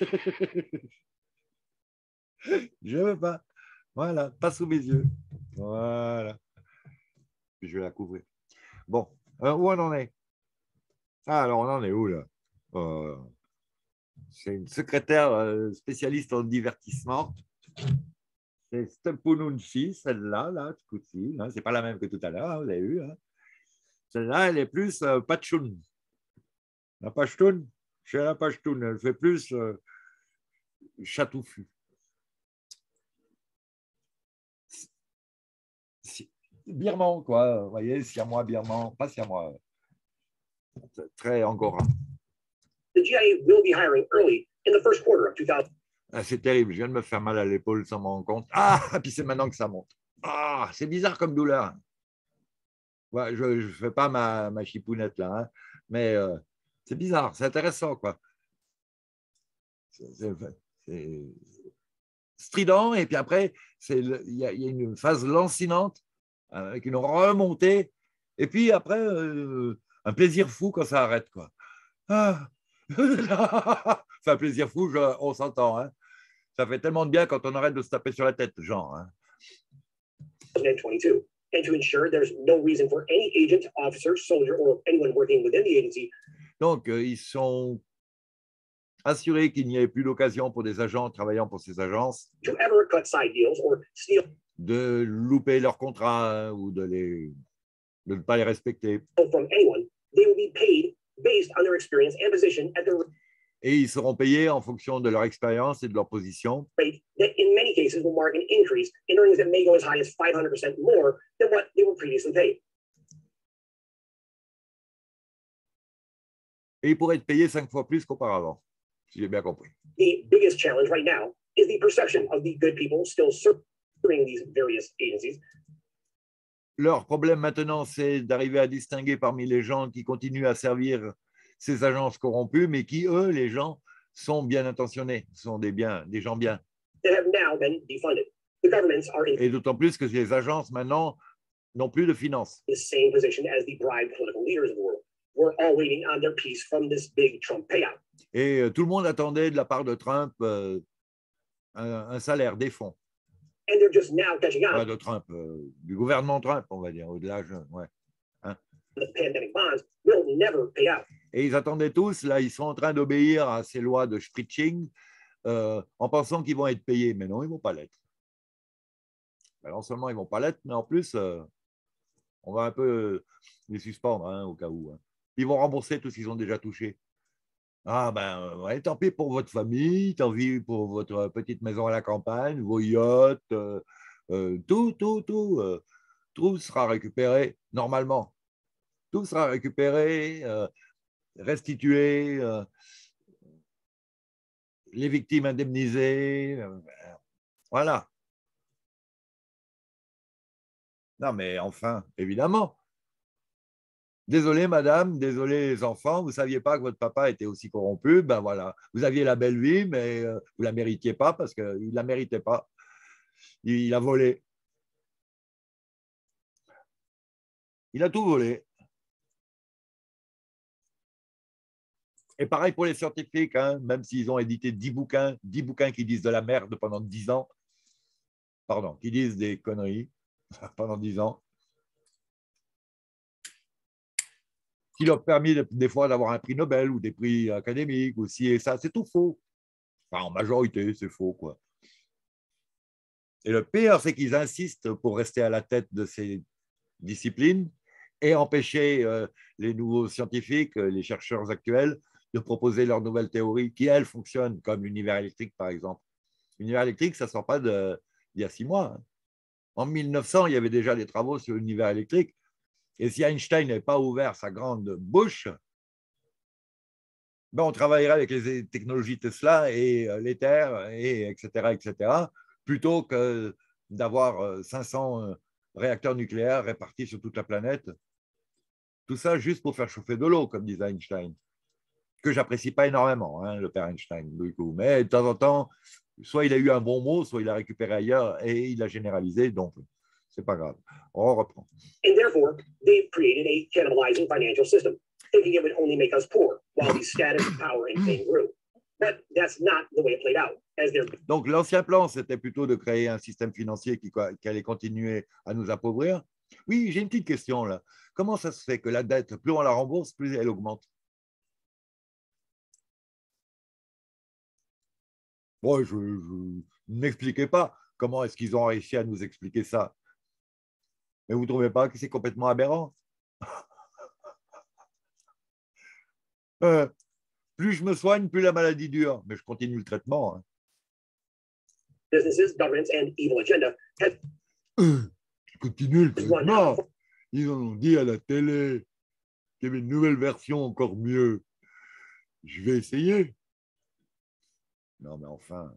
Je ne veux pas. Voilà, pas sous mes yeux. Voilà. Je vais la couvrir. Bon, alors où on en est? Ah, alors on en est où là? euh, C'est une secrétaire euh, spécialiste en divertissement. C'est Stepununchi, celle-là, là, ce coup-ci. Hein, c'est pas la même que tout à l'heure, hein, vous avez vu. Hein. Celle-là, elle est plus euh, Pachtoun. La Pachtoun, chez la Pachtoun, elle fait plus euh, chat touffu. Birman, quoi. Vous voyez, siamois, birman, pas siamois. Très angora. The G I A will be hiring early in the first quarter of two thousand. Ah, c'est terrible, je viens de me faire mal à l'épaule sans m'en rendre compte. Ah, puis c'est maintenant que ça monte. Ah, c'est bizarre comme douleur. Ouais, je ne fais pas ma, ma chipounette là, hein, mais euh, c'est bizarre, c'est intéressant, quoi. C'est strident, et puis après, il y, y a une phase lancinante avec une remontée, et puis après, euh, un plaisir fou quand ça arrête, quoi. Ah. Enfin, plaisir fou, je, on s'entend. Hein. Ça fait tellement de bien quand on arrête de se taper sur la tête, genre. Hein. twenty-two. And to ensure there's no reason for any agent, officer, soldier, or anyone working within the agency. Donc, euh, ils sont assurés qu'il n'y ait plus d'occasion pour des agents travaillant pour ces agences to ever cut side deals or steal de louper leur contrat hein, ou de, les, de ne pas les respecter. from anyone. They will be paid based on their experience and position at the Et ils seront payés en fonction de leur expérience et de leur position. rate that in many cases will mark an increase in earnings that may go as high as five hundred percent more than what they were previously paid. Et ils pourraient être payés cinq fois plus qu'auparavant, si j'ai bien compris. The biggest challenge right now is the perception of the good people still serving these various agencies. Leur problème maintenant, c'est d'arriver à distinguer parmi les gens qui continuent à servir ces agences corrompues, mais qui, eux, les gens, sont bien intentionnés, sont des, biens, des gens bien. That have now been defunded. The governments are in Et d'autant plus que les agences, maintenant, n'ont plus de finances. the same position as the bribed political leaders of the world. We're all waiting on their piece from this big Trump payout. Et euh, tout le monde attendait de la part de Trump euh, un, un salaire, des fonds. And they're just now catching on. Pas de Trump, euh, du gouvernement Trump, on va dire, au-delà. Ouais. Hein. The pandemic bonds will never pay out. Et ils attendaient tous, là, ils sont en train d'obéir à ces lois de Spritzing euh, en pensant qu'ils vont être payés. Mais non, ils ne vont pas l'être. Ben non seulement ils ne vont pas l'être, mais en plus, euh, on va un peu les suspendre hein, au cas où. Hein. Ils vont rembourser tout ce qu'ils ont déjà touché. Ah ben, ouais, tant pis pour votre famille, tant pis pour votre petite maison à la campagne, vos yachts, euh, euh, tout, tout, tout, euh, tout sera récupéré normalement. Tout sera récupéré, euh, restitué, euh, les victimes indemnisées, euh, voilà. Non mais enfin, évidemment. Désolé madame, désolé les enfants, vous ne saviez pas que votre papa était aussi corrompu, ben voilà, vous aviez la belle vie, mais euh, vous ne la méritiez pas parce qu'il ne la méritait pas. Il, il a volé. Il a tout volé. Et pareil pour les scientifiques, hein, même s'ils ont édité dix bouquins, dix bouquins qui disent de la merde pendant dix ans, pardon, qui disent des conneries pendant dix ans, qui leur permis de, des fois d'avoir un prix Nobel ou des prix académiques aussi, et ça, c'est tout faux. Enfin, en majorité, c'est faux, quoi. Et le pire, c'est qu'ils insistent pour rester à la tête de ces disciplines et empêcher euh, les nouveaux scientifiques, les chercheurs actuels, de proposer leurs nouvelles théories qui, elles, fonctionnent, comme l'univers électrique, par exemple. L'univers électrique, ça ne sort pas d'il y a six mois. Hein. En mille neuf cents, il y avait déjà des travaux sur l'univers électrique. Et si Einstein n'avait pas ouvert sa grande bouche, ben on travaillerait avec les technologies Tesla et l'éther, et etc., et cetera, plutôt que d'avoir cinq cents réacteurs nucléaires répartis sur toute la planète. Tout ça juste pour faire chauffer de l'eau, comme disait Einstein, que j'apprécie pas énormément, hein, le père Einstein, du coup. Mais de temps en temps, soit il a eu un bon mot, soit il a récupéré ailleurs et il a généralisé, donc c'est pas grave. On reprend. And therefore, they've created a cannibalizing financial system, thinking it would only make us poor while the status, power, and fame grew. But that's not the way it played out. As their... Donc l'ancien plan, c'était plutôt de créer un système financier qui, qui allait continuer à nous appauvrir. Oui, j'ai une petite question là. Comment ça se fait que la dette, plus on la rembourse, plus elle augmente? Bon, je, je n'expliquez pas comment est-ce qu'ils ont réussi à nous expliquer ça. Mais vous ne trouvez pas que c'est complètement aberrant? euh, Plus je me soigne, plus la maladie dure. Mais je continue le traitement. Hein. Businesses, governments, and evil agenda have... euh, je continue le traitement. Ils ont dit à la télé qu'il y avait une nouvelle version encore mieux. Je vais essayer. Non, mais enfin.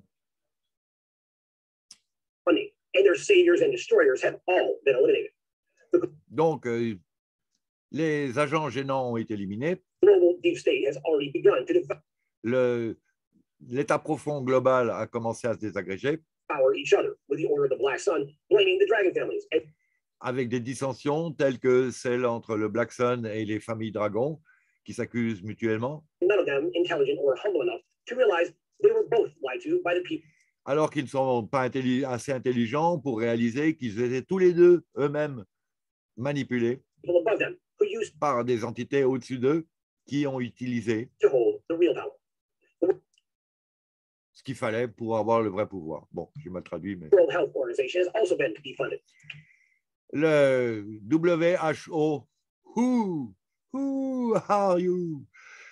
Money, and their saviors and destroyers have all been eliminated. Donc, euh, les agents gênants ont été éliminés. Global deep state has already begun to devour Le, l'État profond global a commencé à se désagréger. each other, with the order of the Black Sun blaming the dragon families. And avec des dissensions telles que celles entre le Black Sun et les familles dragons qui s'accusent mutuellement. none of them intelligent or humble enough to realize they were both lied to by the people Alors qu'ils ne sont pas intelli- assez intelligents pour réaliser qu'ils étaient tous les deux eux-mêmes manipulés above them who used par des entités au-dessus d'eux qui ont utilisé to hold the real power. ce qu'il fallait pour avoir le vrai pouvoir. Bon, j'ai mal traduit, mais... The World Health Organization has also been defunded. Le W H O, who, who are you?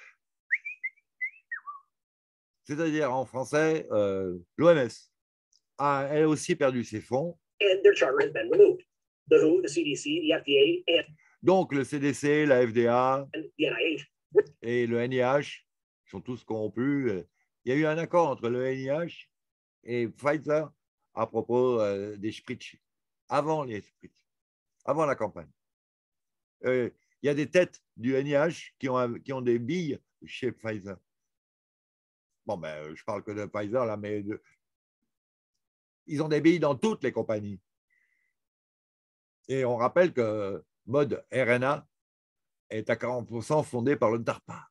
C'est-à-dire en français, euh, l'O M S a elle aussi perdu ses fonds. And their charter has been removed. The W H O, the C D C, the F D A, and, Donc le C D C, la F D A and the N I H et le N I H sont tous corrompus. Il y a eu un accord entre le N I H et Pfizer à propos euh, des spritz, avant les spritz, avant la campagne. Euh, il y a des têtes du N I H qui ont, qui ont des billes chez Pfizer. Bon, ben, je parle que de Pfizer, là, mais de... ils ont des billes dans toutes les compagnies. Et on rappelle que mode R N A est à quarante pour cent fondé par le DARPA,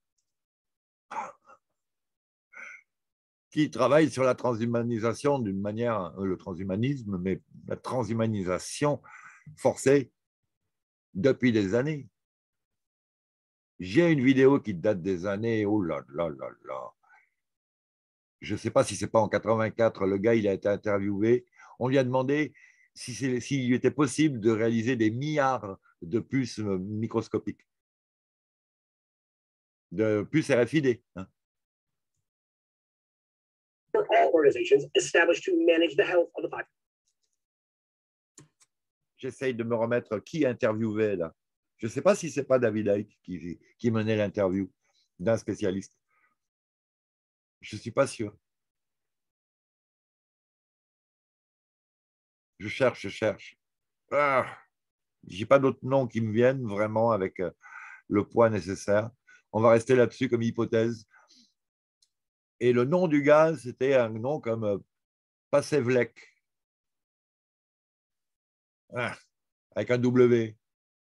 qui travaille sur la transhumanisation d'une manière, le transhumanisme, mais la transhumanisation forcée depuis des années. J'ai une vidéo qui date des années, oh là là là là. Je ne sais pas si ce n'est pas en quatre-vingt-quatre, le gars, il a été interviewé. On lui a demandé si c'est, s'il était possible de réaliser des milliards de puces microscopiques, de puces R F I D. Hein. for all organizations established to manage the health of the population. J'essaye de me remettre qui interviewait là. Je ne sais pas si ce n'est pas David Icke qui, qui menait l'interview d'un spécialiste. Je ne suis pas sûr. Je cherche, je cherche. Ah, je n'ai pas d'autres noms qui me viennent vraiment avec le poids nécessaire. On va rester là-dessus comme hypothèse. Et le nom du gars, c'était un nom comme Pasevlek. Ah, avec un W.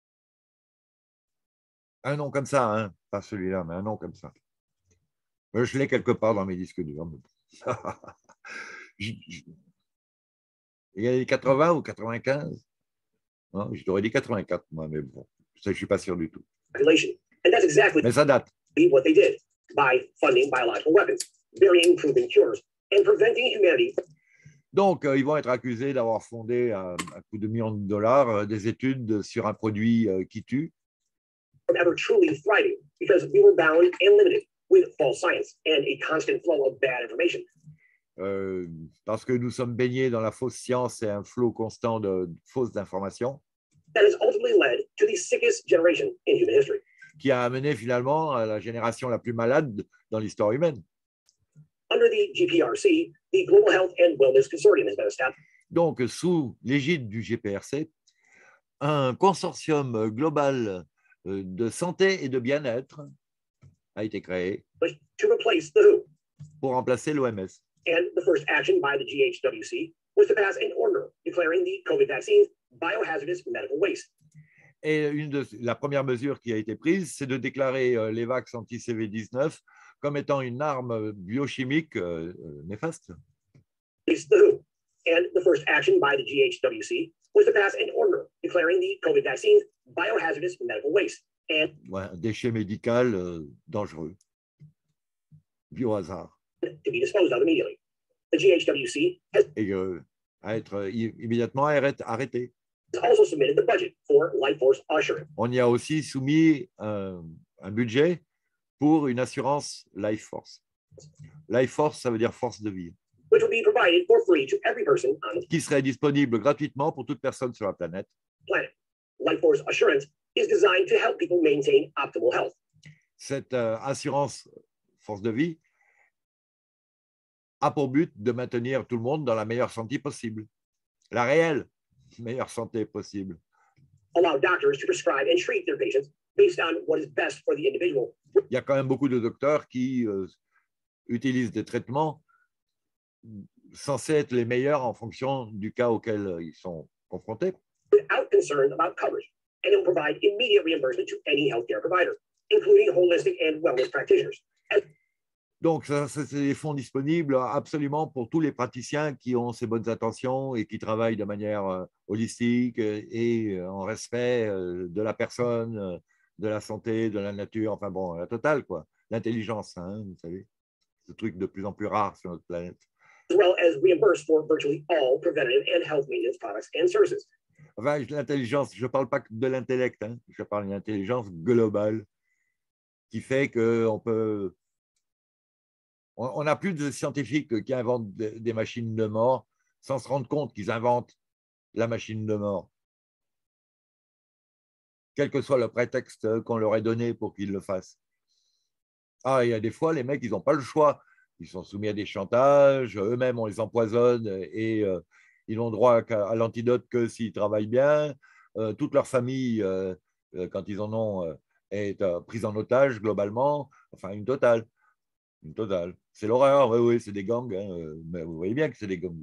Un nom comme ça, hein? Pas celui-là, mais un nom comme ça. Je l'ai quelque part dans mes disques durs. Mais... je, je... Il y a les quatre-vingts ou quatre-vingt-quinze. Non, je t'aurais dit quatre-vingt-quatre, moi, mais bon, je ne suis pas sûr du tout. And that's exactly mais ça date. What they did by funding biological weapons, burying proven cures, and preventing humanity. Donc, euh, ils vont être accusés d'avoir fondé à, à coup de millions de dollars euh, des études sur un produit euh, qui tue. From ever truly thriving, because we were bound and limited with false science and a constant flow of bad information. euh, parce que nous sommes baignés dans la fausse science et un flot constant de, de fausses informations. That has ultimately led to the sickest generation in human history. Qui a amené finalement à la génération la plus malade dans l'histoire humaine. Under the G P R C, the Global Health and Wellness Consortium has been established. Donc, sous l'égide du G P R C, un consortium global de santé et de bien-être a été créé to replace the W H O. Pour remplacer l'O M S. And the first action by the G H W C was to pass an order declaring the COVID vaccines biohazardous medical waste. Et une de, la première mesure qui a été prise, c'est de déclarer euh, les vax anti-C V dix-neuf comme étant une arme biochimique euh, néfaste. The W H O. And the first action by the G H W C was to pass an order declaring the COVID vaccines biohazardous medical waste. And ouais, un déchet médical euh, dangereux, biohazard. To be disposed of immediately. The G H W C has et euh, à être immédiatement arrêté. Also submitted the budget for Life Force Assurance. On y a aussi soumis un, un budget pour une assurance Life Force. Life Force, ça veut dire force de vie. Which will be provided for free to every person on the Qui serait disponible gratuitement pour toute personne sur la planète. planet. Life Force Assurance is designed to help people maintain optimal health. Cette euh, assurance force de vie a pour but de maintenir tout le monde dans la meilleure santé possible, la réelle meilleure santé possible. Allow doctors to prescribe and treat their patients based on what is best for the individual. Il y a quand même beaucoup de docteurs qui euh, utilisent des traitements censés être les meilleurs en fonction du cas auquel ils sont confrontés. Without concern about coverage, and it will provide immediate reimbursement to any healthcare provider, including holistic and wellness practitioners. As Donc, ça, ça, c'est des fonds disponibles absolument pour tous les praticiens qui ont ces bonnes intentions et qui travaillent de manière euh, holistique et euh, en respect euh, de la personne, euh, de la santé, de la nature, enfin bon, la totale, quoi. L'intelligence, hein, vous savez, ce truc de plus en plus rare sur notre planète. well as reimburse for virtually all preventative and health maintenance products and services. Enfin, l'intelligence, je ne parle pas de l'intellect, hein, je parle d'une intelligence globale qui fait qu'on peut... On n'a plus de scientifiques qui inventent des machines de mort sans se rendre compte qu'ils inventent la machine de mort. Quel que soit le prétexte qu'on leur ait donné pour qu'ils le fassent. Ah, il y a des fois, les mecs, ils n'ont pas le choix. Ils sont soumis à des chantages, eux-mêmes, on les empoisonne et euh, ils n'ont droit à, à l'antidote que s'ils travaillent bien. Euh, toute leur famille, euh, quand ils en ont, euh, est euh, prise en otage globalement. Enfin, une totale. Une totale. C'est l'horreur, oui, oui, c'est des gangs. Hein, mais vous voyez bien que c'est des gangs.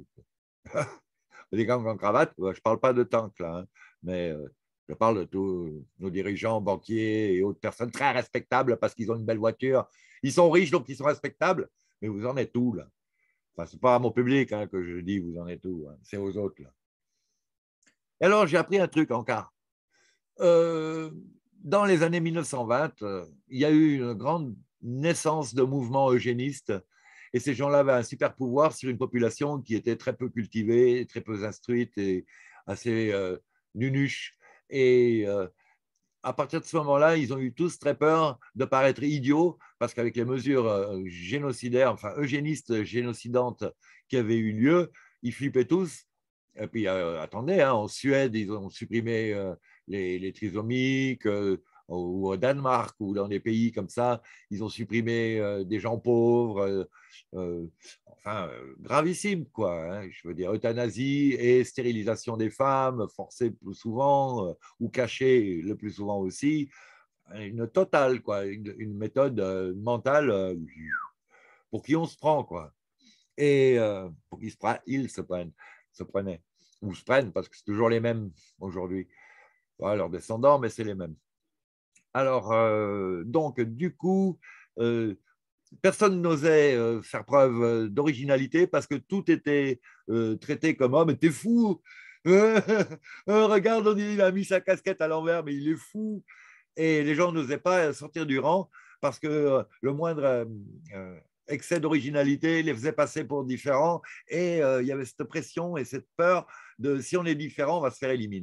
Des gangs en cravate. Je ne parle pas de tanks, là, hein, mais euh, je parle de tous nos dirigeants, banquiers et autres personnes très respectables parce qu'ils ont une belle voiture. Ils sont riches, donc ils sont respectables. Mais vous en êtes où, là? Enfin, ce n'est pas à mon public hein, que je dis vous en êtes où. Hein, c'est aux autres, là. Et alors, j'ai appris un truc encore. Euh, dans les années mille neuf cent vingt, euh, il y a eu une grande naissance de mouvements eugénistes et ces gens-là avaient un super pouvoir sur une population qui était très peu cultivée, très peu instruite et assez euh, nunuche. Et euh, à partir de ce moment-là, ils ont eu tous très peur de paraître idiots parce qu'avec les mesures euh, génocidaires, enfin eugénistes génocidantes qui avaient eu lieu, ils flippaient tous. Et puis, euh, attendez, hein, en Suède, ils ont supprimé euh, les, les trisomiques, euh, ou au Danemark, ou dans des pays comme ça, ils ont supprimé euh, des gens pauvres, euh, euh, enfin, euh, gravissime, quoi. Hein, je veux dire, euthanasie et stérilisation des femmes, forcée plus souvent, euh, ou cachée le plus souvent aussi. Une totale, quoi, une, une méthode euh, mentale euh, pour qui on se prend, quoi. Et euh, pour qu'ils se prennent, ils se prennent, se prenaient, ou se prennent, parce que c'est toujours les mêmes aujourd'hui. Voilà, leurs descendants, mais c'est les mêmes. Alors, euh, donc, du coup, euh, personne n'osait euh, faire preuve d'originalité parce que tout était euh, traité comme « Oh, mais t'es fou euh, euh, regarde, on, il a mis sa casquette à l'envers, mais il est fou !» Et les gens n'osaient pas sortir du rang parce que euh, le moindre euh, excès d'originalité les faisait passer pour différents et euh, il y avait cette pression et cette peur de « si on est différent, on va se faire éliminer ».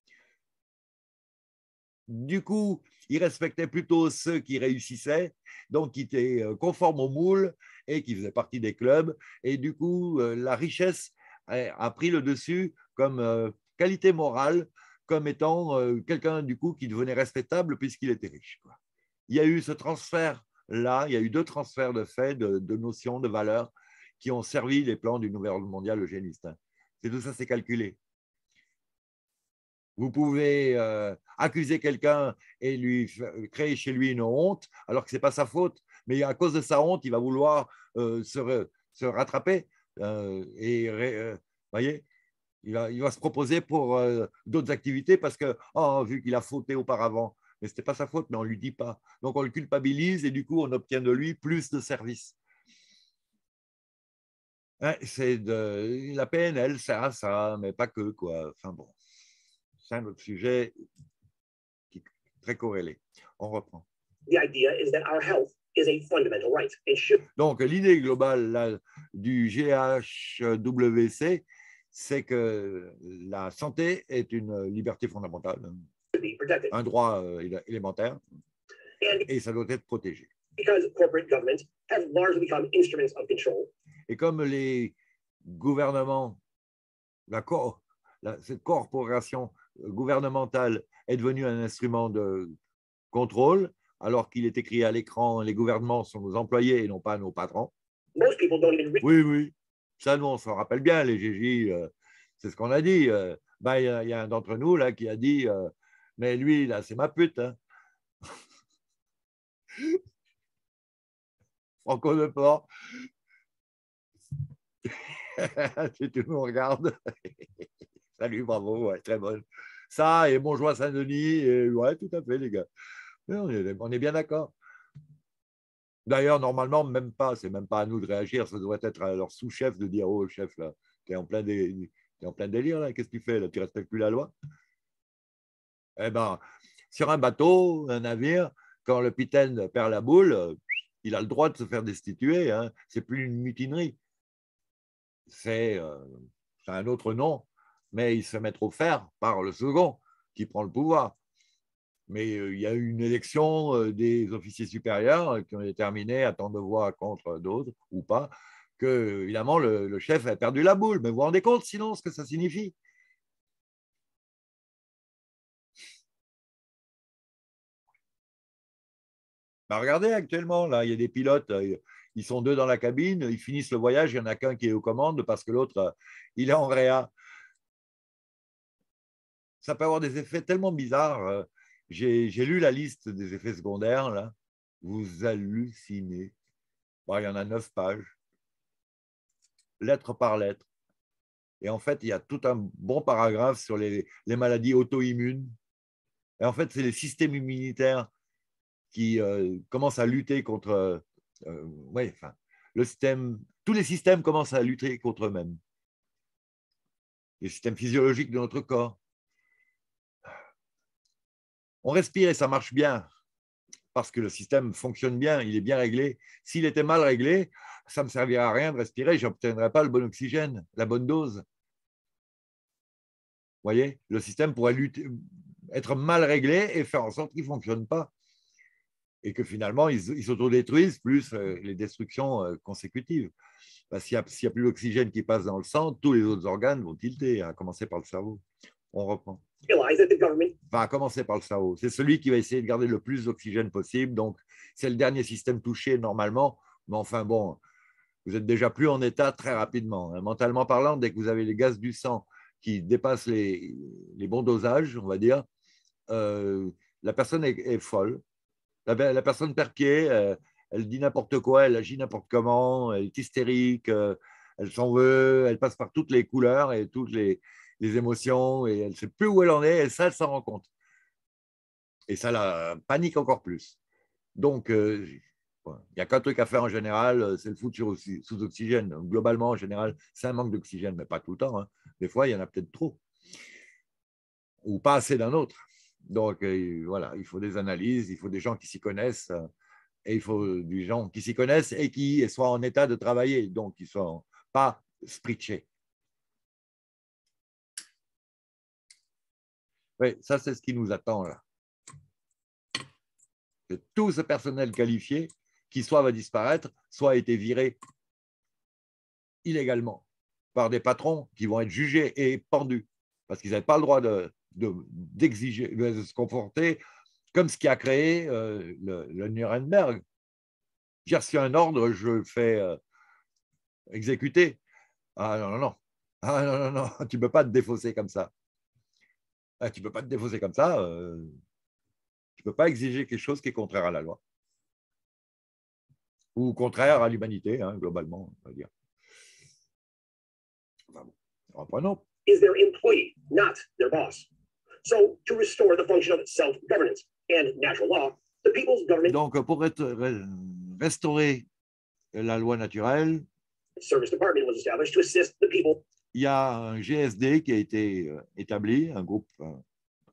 Du coup, ils respectaient plutôt ceux qui réussissaient, donc qui étaient conformes au moule, et qui faisaient partie des clubs. Et du coup, euh, la richesse a, a pris le dessus comme euh, qualité morale, comme étant euh, quelqu'un du coup qui devenait respectable puisqu'il était riche, quoi. Il y a eu ce transfert-là, il y a eu deux transferts de faits, de, de notions, de valeurs qui ont servi les plans du nouvel ordre mondial eugéniste. C'est tout ça, c'est calculé. Vous pouvez euh, accuser quelqu'un et lui créer chez lui une honte, alors que ce n'est pas sa faute. Mais à cause de sa honte, il va vouloir euh, se, re, se rattraper. Euh, et euh, voyez, il va, il va se proposer pour euh, d'autres activités parce que, oh, vu qu'il a fauté auparavant, mais ce n'était pas sa faute, mais on ne lui dit pas. Donc on le culpabilise et du coup, on obtient de lui plus de services. Hein, c'est de, la P N L sert à ça, mais pas que, quoi. Enfin bon. C'est un autre sujet qui est très corrélé. On reprend. The idea is that our health is a fundamental right and should Donc, l'idée globale là, du G H W C, c'est que la santé est une liberté fondamentale, be protected. un droit euh, élémentaire, And et ça doit être protégé. because corporate government has largely become instruments of control, Et comme les gouvernements, la co la, cette corporation gouvernementale est devenue un instrument de contrôle, alors qu'il est écrit à l'écran, les gouvernements sont nos employés et non pas nos patrons. most people don't even read Oui, oui, ça, nous, on s'en rappelle bien, les G J, euh, c'est ce qu'on a dit. Euh, ben, il y a, y a un d'entre nous là qui a dit, euh, mais lui, là, c'est ma pute. Hein. Franco de Port. Si tu nous regardes. Salut, bravo, ouais, très bonne. Ça, et Bonjour Saint-Denis, et ouais, tout à fait, les gars. On est, on est bien d'accord. D'ailleurs, normalement, même pas, c'est même pas à nous de réagir, ça devrait être à leur sous-chef de dire, oh, chef, là, t'es en plein dé... t'es en plein délire, là, qu'est-ce que tu fais, là, tu respectes plus la loi? Eh ben, sur un bateau, un navire, quand le capitaine perd la boule, il a le droit de se faire destituer, hein. C'est plus une mutinerie. C'est euh, un autre nom, mais il se met au fer par le second qui prend le pouvoir. Mais euh, il y a eu une élection euh, des officiers supérieurs euh, qui ont déterminé à tant de voix contre d'autres ou pas, que évidemment le, le chef a perdu la boule. Mais vous vous rendez compte sinon ce que ça signifie? Ben, regardez actuellement, là, il y a des pilotes, euh, ils sont deux dans la cabine, ils finissent le voyage, il n'y en a qu'un qui est aux commandes parce que l'autre, euh, il est en réa. Ça peut avoir des effets tellement bizarres. euh, J'ai lu la liste des effets secondaires, là. Vous hallucinez. Bon, il y en a neuf pages, lettre par lettre. Et en fait, il y a tout un bon paragraphe sur les, les maladies auto-immunes. Et en fait, c'est les systèmes immunitaires qui euh, commencent à lutter contre. Euh, ouais, enfin, le système, tous les systèmes commencent à lutter contre eux-mêmes. Les systèmes physiologiques de notre corps. On respire et ça marche bien parce que le système fonctionne bien, il est bien réglé. S'il était mal réglé, ça ne me servirait à rien de respirer, je n'obtiendrais pas le bon oxygène, la bonne dose. Vous voyez, le système pourrait lutter, être mal réglé et faire en sorte qu'il ne fonctionne pas. Et que finalement, ils s'autodétruisent plus euh, les destructions euh, consécutives. Parce qu'il n'y a, a plus d'oxygène qui passe dans le sang, tous les autres organes vont tilter, à commencer par le cerveau. On reprend. realize that the government Enfin, à commencer par le cerveau. C'est celui qui va essayer de garder le plus d'oxygène possible. Donc, c'est le dernier système touché normalement. Mais enfin, bon, vous êtes déjà plus en état très rapidement. Mentalement parlant, dès que vous avez les gaz du sang qui dépassent les, les bons dosages, on va dire, euh, la personne est, est folle. La, la personne perd pied, euh, elle dit n'importe quoi, elle agit n'importe comment, elle est hystérique, euh, elle s'en veut, elle passe par toutes les couleurs et toutes les, les émotions et elle ne sait plus où elle en est et ça, elle s'en rend compte. Et ça la panique encore plus. Donc, euh, il n'y a qu'un truc à faire en général, c'est le foutre sous oxygène. Globalement, en général, c'est un manque d'oxygène, mais pas tout le temps. Hein. Des fois, il y en a peut-être trop. Ou pas assez d'un autre. Donc, euh, voilà, il faut des analyses, il faut des gens qui s'y connaissent, euh, et il faut des gens qui s'y connaissent et qui soient en état de travailler, donc qui ne soient pas spritchés. Oui, ça, c'est ce qui nous attend là. C'est tout ce personnel qualifié qui soit va disparaître, soit a été viré illégalement par des patrons qui vont être jugés et pendus parce qu'ils n'avaient pas le droit de, de, d'exiger, de se comporter comme ce qui a créé euh, le, le Nuremberg. J'ai reçu un ordre, je le fais euh, exécuter. Ah non, non, non. Ah non, non, non, tu ne peux pas te défausser comme ça. Ah, tu ne peux pas te défausser comme ça. Euh, tu ne peux pas exiger quelque chose qui est contraire à la loi. Ou contraire à l'humanité, hein, globalement, on va dire. Enfin, bon, reprenons. Is their employee, not their boss. So, to restore the function of self-governance and natural law, the people's government Donc, pour être, restaurer la loi naturelle, service department was established to assist the people il y a un G S D qui a été établi, un groupe, un,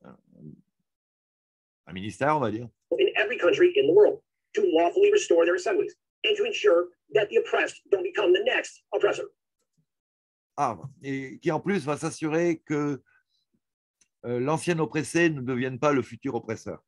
un ministère, on va dire, in every country in the world to lawfully restore their assemblies and to ensure that the oppressed don't become the next oppressor. Ah, et qui en plus va s'assurer que euh, l'ancien oppressé ne devienne pas le futur oppresseur.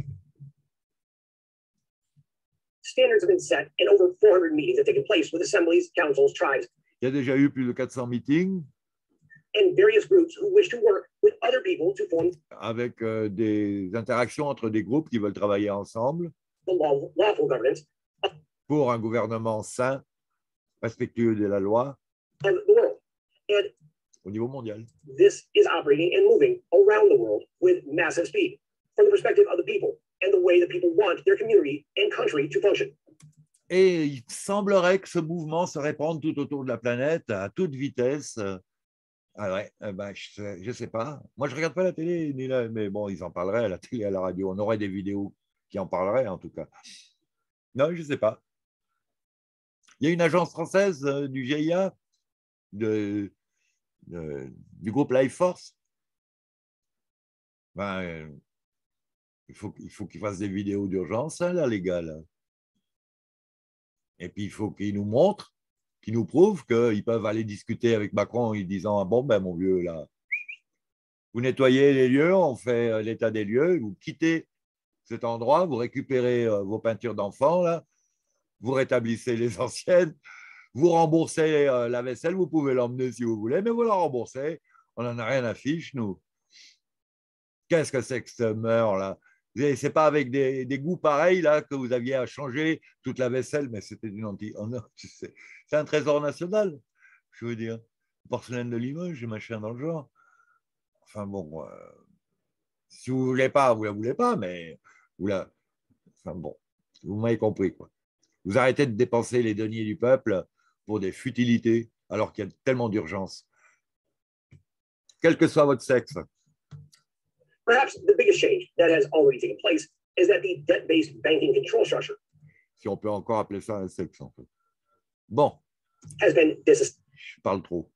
Standards have been set and over four hundred meetings have taken place with assemblies, councils, tribes, Il y a déjà eu plus de quatre cents meetings and various groups who wish to work with other people to form avec euh, des interactions entre des groupes qui veulent travailler ensemble the law, lawful governance pour un gouvernement sain, respectueux de la loi of the world. And au niveau mondial. this is operating and moving around the world with massive speed from the perspective of the people and the way the people want their community and country to function. Et il semblerait que ce mouvement se répande tout autour de la planète à toute vitesse. Ah ouais, eh ben, je ne sais pas. Moi, je ne regarde pas la télé, ni la... mais bon, ils en parleraient à la télé, à la radio. On aurait des vidéos qui en parleraient, en tout cas. Non, je ne sais pas. Il y a une agence française euh, du G I A, de, de, du groupe Life Force. Ben, euh, il faut, il faut qu'ils fassent des vidéos d'urgence, hein, là, les gars. Là. Et puis, il faut qu'ils nous montrent, qu'ils nous prouvent qu'ils peuvent aller discuter avec Macron en lui disant ah, bon, ben, mon vieux, là, vous nettoyez les lieux, on fait l'état des lieux, vous quittez cet endroit, vous récupérez euh, vos peintures d'enfants, là, vous rétablissez les anciennes, vous remboursez euh, la vaisselle, vous pouvez l'emmener si vous voulez, mais vous la remboursez, on n'en a rien à fiche, nous. Qu'est-ce que c'est que ce meurtre, là? C'est pas avec des, des goûts pareils là, que vous aviez à changer toute la vaisselle, mais c'était une anti. Oh non, c'est un trésor national, je veux dire. Porcelaine de Limoges, machin dans le genre. Enfin bon, euh, si vous ne voulez pas, vous ne la voulez pas, mais vous la. Enfin bon, vous m'avez compris, quoi. Vous arrêtez de dépenser les deniers du peuple pour des futilités, alors qu'il y a tellement d'urgence. Quel que soit votre sexe. Perhaps the biggest change that has already taken place is that the debt-based banking control structure Si on peut encore appeler ça un sexe, en fait. Bon, has been dis- je parle trop.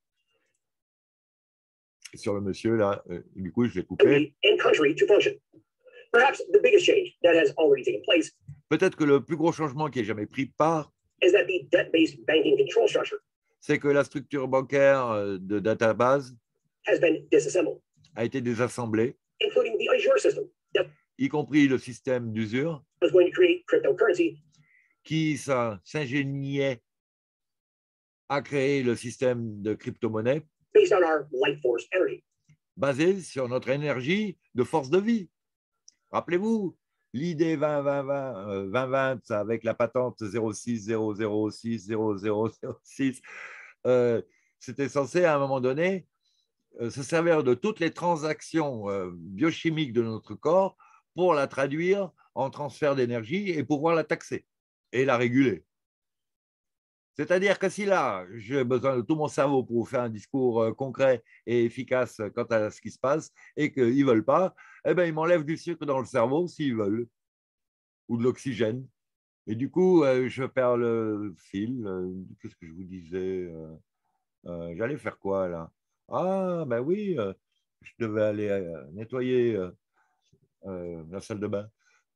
Sur le monsieur, là, euh, du coup, je vais couper. and country to function. Perhaps the biggest change that has already taken place Peut-être que le plus gros changement qui ait jamais pris part, is that the debt-based banking control structure c'est que la structure bancaire de database has been disassembled, a été désassemblée, including the Azure system that y compris le système d'usure, was going to create cryptocurrency qui s'ingéniait à créer le système de crypto-monnaie based on our life force energy. basé sur notre énergie de force de vie. Rappelez-vous, l'idée vingt vingt vingt, euh, vingt vingt avec la patente zéro six zéro zéro six zéro zéro zéro six, euh, c'était censé à un moment donné euh, se servir de toutes les transactions euh, biochimiques de notre corps pour la traduire en transfert d'énergie et pouvoir la taxer et la réguler. C'est-à-dire que si là, j'ai besoin de tout mon cerveau pour vous faire un discours euh, concret et efficace quant à ce qui se passe et qu'ils ne veulent pas, eh bien, ils m'enlèvent du sucre dans le cerveau s'ils veulent, ou de l'oxygène. Et du coup, euh, je perds le fil. Euh, Qu'est-ce que je vous disais euh, euh, J'allais faire quoi là? Ah, ben oui, euh, je devais aller euh, nettoyer euh, euh, la salle de bain.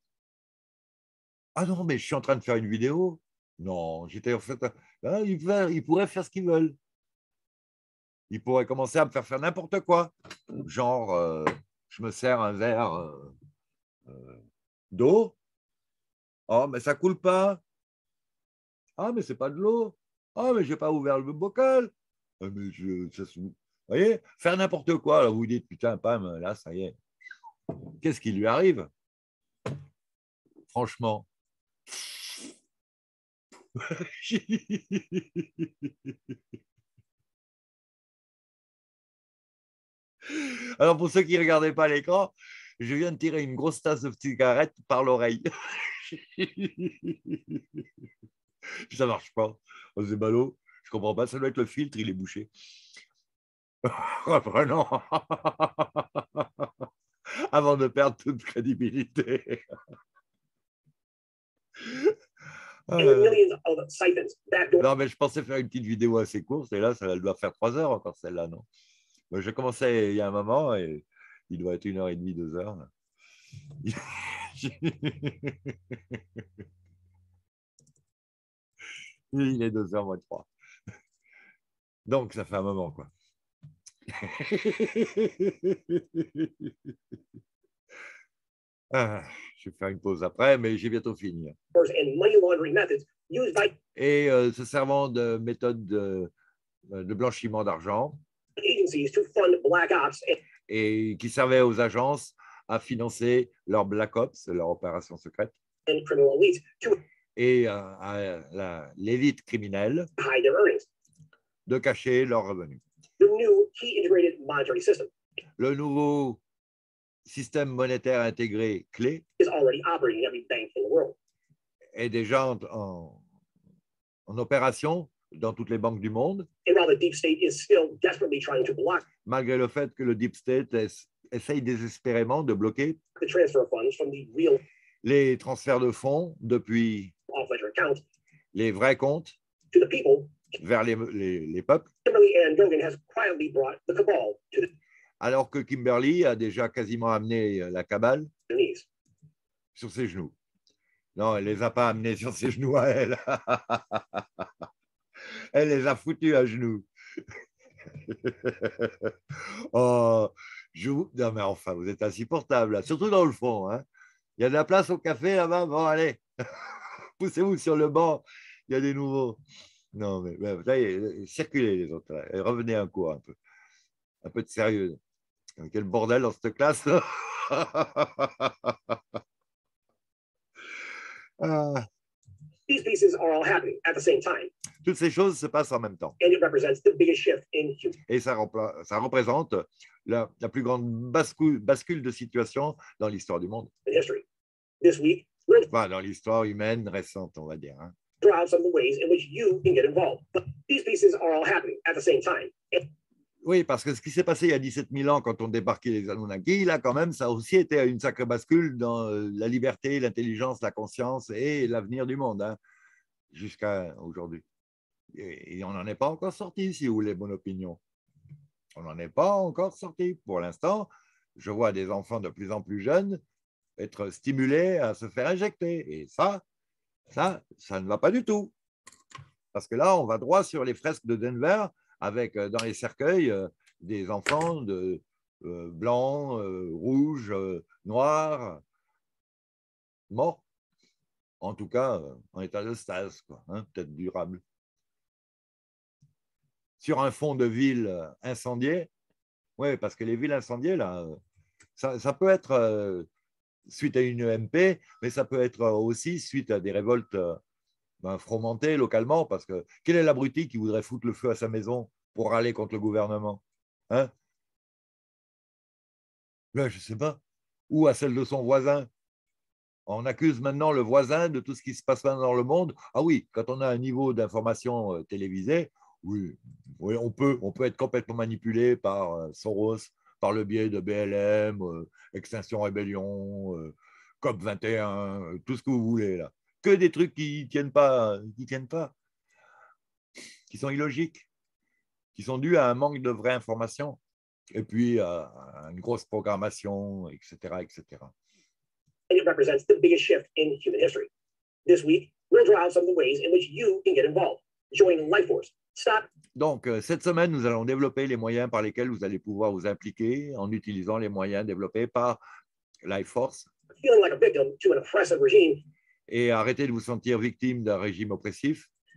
Ah non, mais je suis en train de faire une vidéo. Non, j'étais en fait. Hein, ils, ils pourraient faire ce qu'ils veulent. Ils pourraient commencer à me faire faire n'importe quoi. Genre, euh, je me sers un verre euh, euh, d'eau. Oh, mais ça coule pas. Ah, mais c'est pas de l'eau. Ah, mais j'ai pas ouvert le bocal. Ah, mais je, ça se- vous voyez, faire n'importe quoi. Alors vous vous dites, putain, pam, là, ça y est. Qu'est-ce qui lui arrive? Franchement. Alors, pour ceux qui ne regardaient pas l'écran, je viens de tirer une grosse tasse de cigarette par l'oreille. Ça ne marche pas. Oh, c'est ballot. Je ne comprends pas. Ça doit être le filtre, il est bouché. Reprenons. Avant de perdre toute crédibilité. And with millions of siphons, backdoor Non, mais je pensais faire une petite vidéo assez courte, et là, ça elle doit faire trois heures encore, celle-là, non? Moi, j'ai commencé il y a un moment, et il doit être une heure et demie, deux heures. Là. Il est deux heures moins trois. Donc, ça fait un moment, quoi. Ah, je vais faire une pause après, mais j'ai bientôt fini. and money laundering methods used by Et euh, se servant de méthodes de, de blanchiment d'argent agencies to fund black ops and et qui servaient aux agences à financer leur Black Ops, leur opération secrète, and criminal elites to et euh, à la- l'élite criminelle hide their earnings. de cacher leurs revenus. The new key integrated monetary system Le nouveau système monétaire intégré clé is already operating in every bank in the world. est déjà en, en- en opération dans toutes les banques du monde, And while the deep state is still desperately trying to block malgré le fait que le Deep State es- essaye désespérément de bloquer the transfer of funds from the real les transferts de fonds depuis off-ledger account les vrais comptes to the people, vers les, les- les peuples, Kimberly Ann Dogan has quietly brought the cabal to alors que Kimberly a déjà quasiment amené la cabale their knees. sur ses genoux. Non, elle ne les a pas amenés sur ses genoux à elle. Elle les a foutus à genoux. Oh, je vous... Non, mais enfin, vous êtes insupportable, là. Surtout dans le fond. Hein. Il y a de la place au café là-bas. Bon, allez, poussez-vous sur le banc. Il y a des nouveaux. Non, mais ben, là, circulez les autres. Là. Revenez un coup, un peu. Un peu de sérieux. Quel bordel dans cette classe. Ah. These pieces are all happening at the same time, Toutes ces choses se passent en même temps. and it represents the biggest shift in human Et ça, rempla- ça représente la, la plus grande bascule, bascule de situation dans l'histoire du monde. history. This week, we'll Enfin, dans l'histoire humaine récente, on va dire. Hein. draw out some of the ways in which you can get involved. But these pieces are all happening at the same time. And Oui, parce que ce qui s'est passé il y a dix-sept mille ans quand on débarquait les Anunnaki, là, quand même, ça a aussi été une sacrée bascule dans la liberté, l'intelligence, la conscience et l'avenir du monde, hein, jusqu'à aujourd'hui. Et, et on n'en est pas encore sorti, si vous voulez mon opinion. On n'en est pas encore sorti. Pour l'instant, je vois des enfants de plus en plus jeunes être stimulés à se faire injecter. Et ça, ça, ça ne va pas du tout. Parce que là, on va droit sur les fresques de Denver avec euh, dans les cercueils euh, des enfants de, euh, blancs, euh, rouges, euh, noirs, morts. En tout cas, euh, en état de stase, quoi, hein, peut-être durable. Sur un fond de ville euh, incendiée, oui, parce que les villes incendiées, là, euh, ça, ça peut être euh, suite à une E M P, mais ça peut être aussi suite à des révoltes euh, ben, fomentées localement, parce que quel est l'abruti qui voudrait foutre le feu à sa maison pour râler contre le gouvernement, hein? Là, je ne sais pas. Ou à celle de son voisin. On accuse maintenant le voisin de tout ce qui se passe dans le monde. Ah oui, quand on a un niveau d'information euh, télévisée, oui, oui on, peut, on peut être complètement manipulé par euh, Soros, par le biais de B L M, euh, Extinction Rébellion, euh, COP vingt et un, euh, tout ce que vous voulez là. Que des trucs qui ne tiennent pas, qui tiennent pas, qui sont illogiques, qui sont dus à un manque de vraie information, et puis à, à une grosse programmation, et cetera, et cetera. it represents the biggest shift in human history. This week, we'll draw out some of the ways in which you can get involved. Join Life Force. Stop. Donc, euh, cette semaine, nous allons développer les moyens par lesquels vous allez pouvoir vous impliquer en utilisant les moyens développés par Life Force Feeling like a victim to an oppressive regime et arrêter de vous sentir victime d'un régime oppressif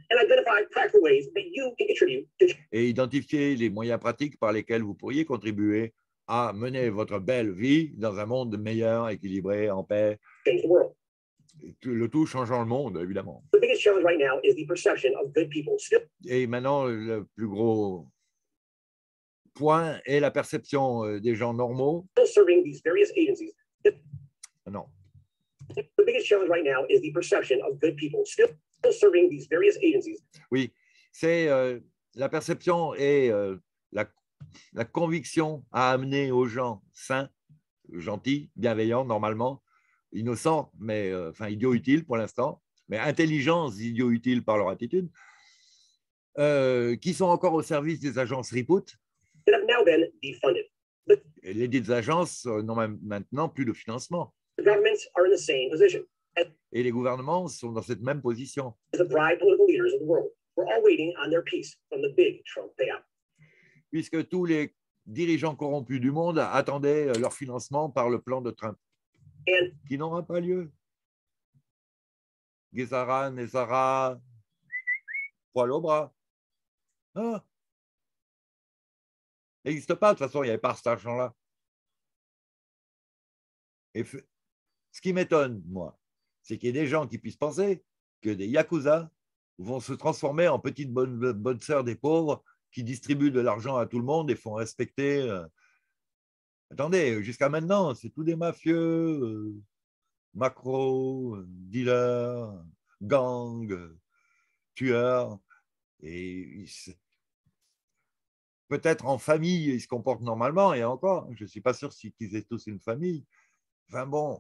and identify practical ways that you can contribute to Et identifier les moyens pratiques par lesquels vous pourriez contribuer à mener votre belle vie dans un monde meilleur, équilibré, en paix, change the world. le tout changeant le monde, évidemment. The biggest challenge right now is the perception of good people still Et maintenant, le plus gros point est la perception des gens normaux. serving these various agencies. Non. The biggest challenge right now is the perception of good people still serving these various agencies. Oui, c'est euh, la perception et euh, la, la conviction à amener aux gens sains, gentils, bienveillants, normalement, innocents, mais euh, enfin idiots utiles pour l'instant, mais intelligents, idiots utiles par leur attitude, euh, qui sont encore au service des agences Reboot. That have now been defunded. Et les dites agences n'ont même maintenant plus de financement. The governments are in the same position as Et les gouvernements sont dans cette même position. the bribe political leaders of the world. We're all waiting on their piece from the big Trump payout. Puisque tous les dirigeants corrompus du monde attendaient leur financement par le plan de Trump, And qui n'aura pas lieu. Guézara, Nézara, poil au bras. Ah. Il n'existe pas, de toute façon, il n'y avait pas cet argent-là. Et ce qui m'étonne, moi, c'est qu'il y ait des gens qui puissent penser que des yakuza vont se transformer en petites bonnes, bonnes sœurs des pauvres qui distribuent de l'argent à tout le monde et font respecter. Euh... Attendez, jusqu'à maintenant, c'est tous des mafieux, euh, macros, dealers, gangs, euh, tueurs. Et peut-être en famille, ils se comportent normalement, et encore, je ne suis pas sûr qu'ils aient tous une famille. Enfin bon.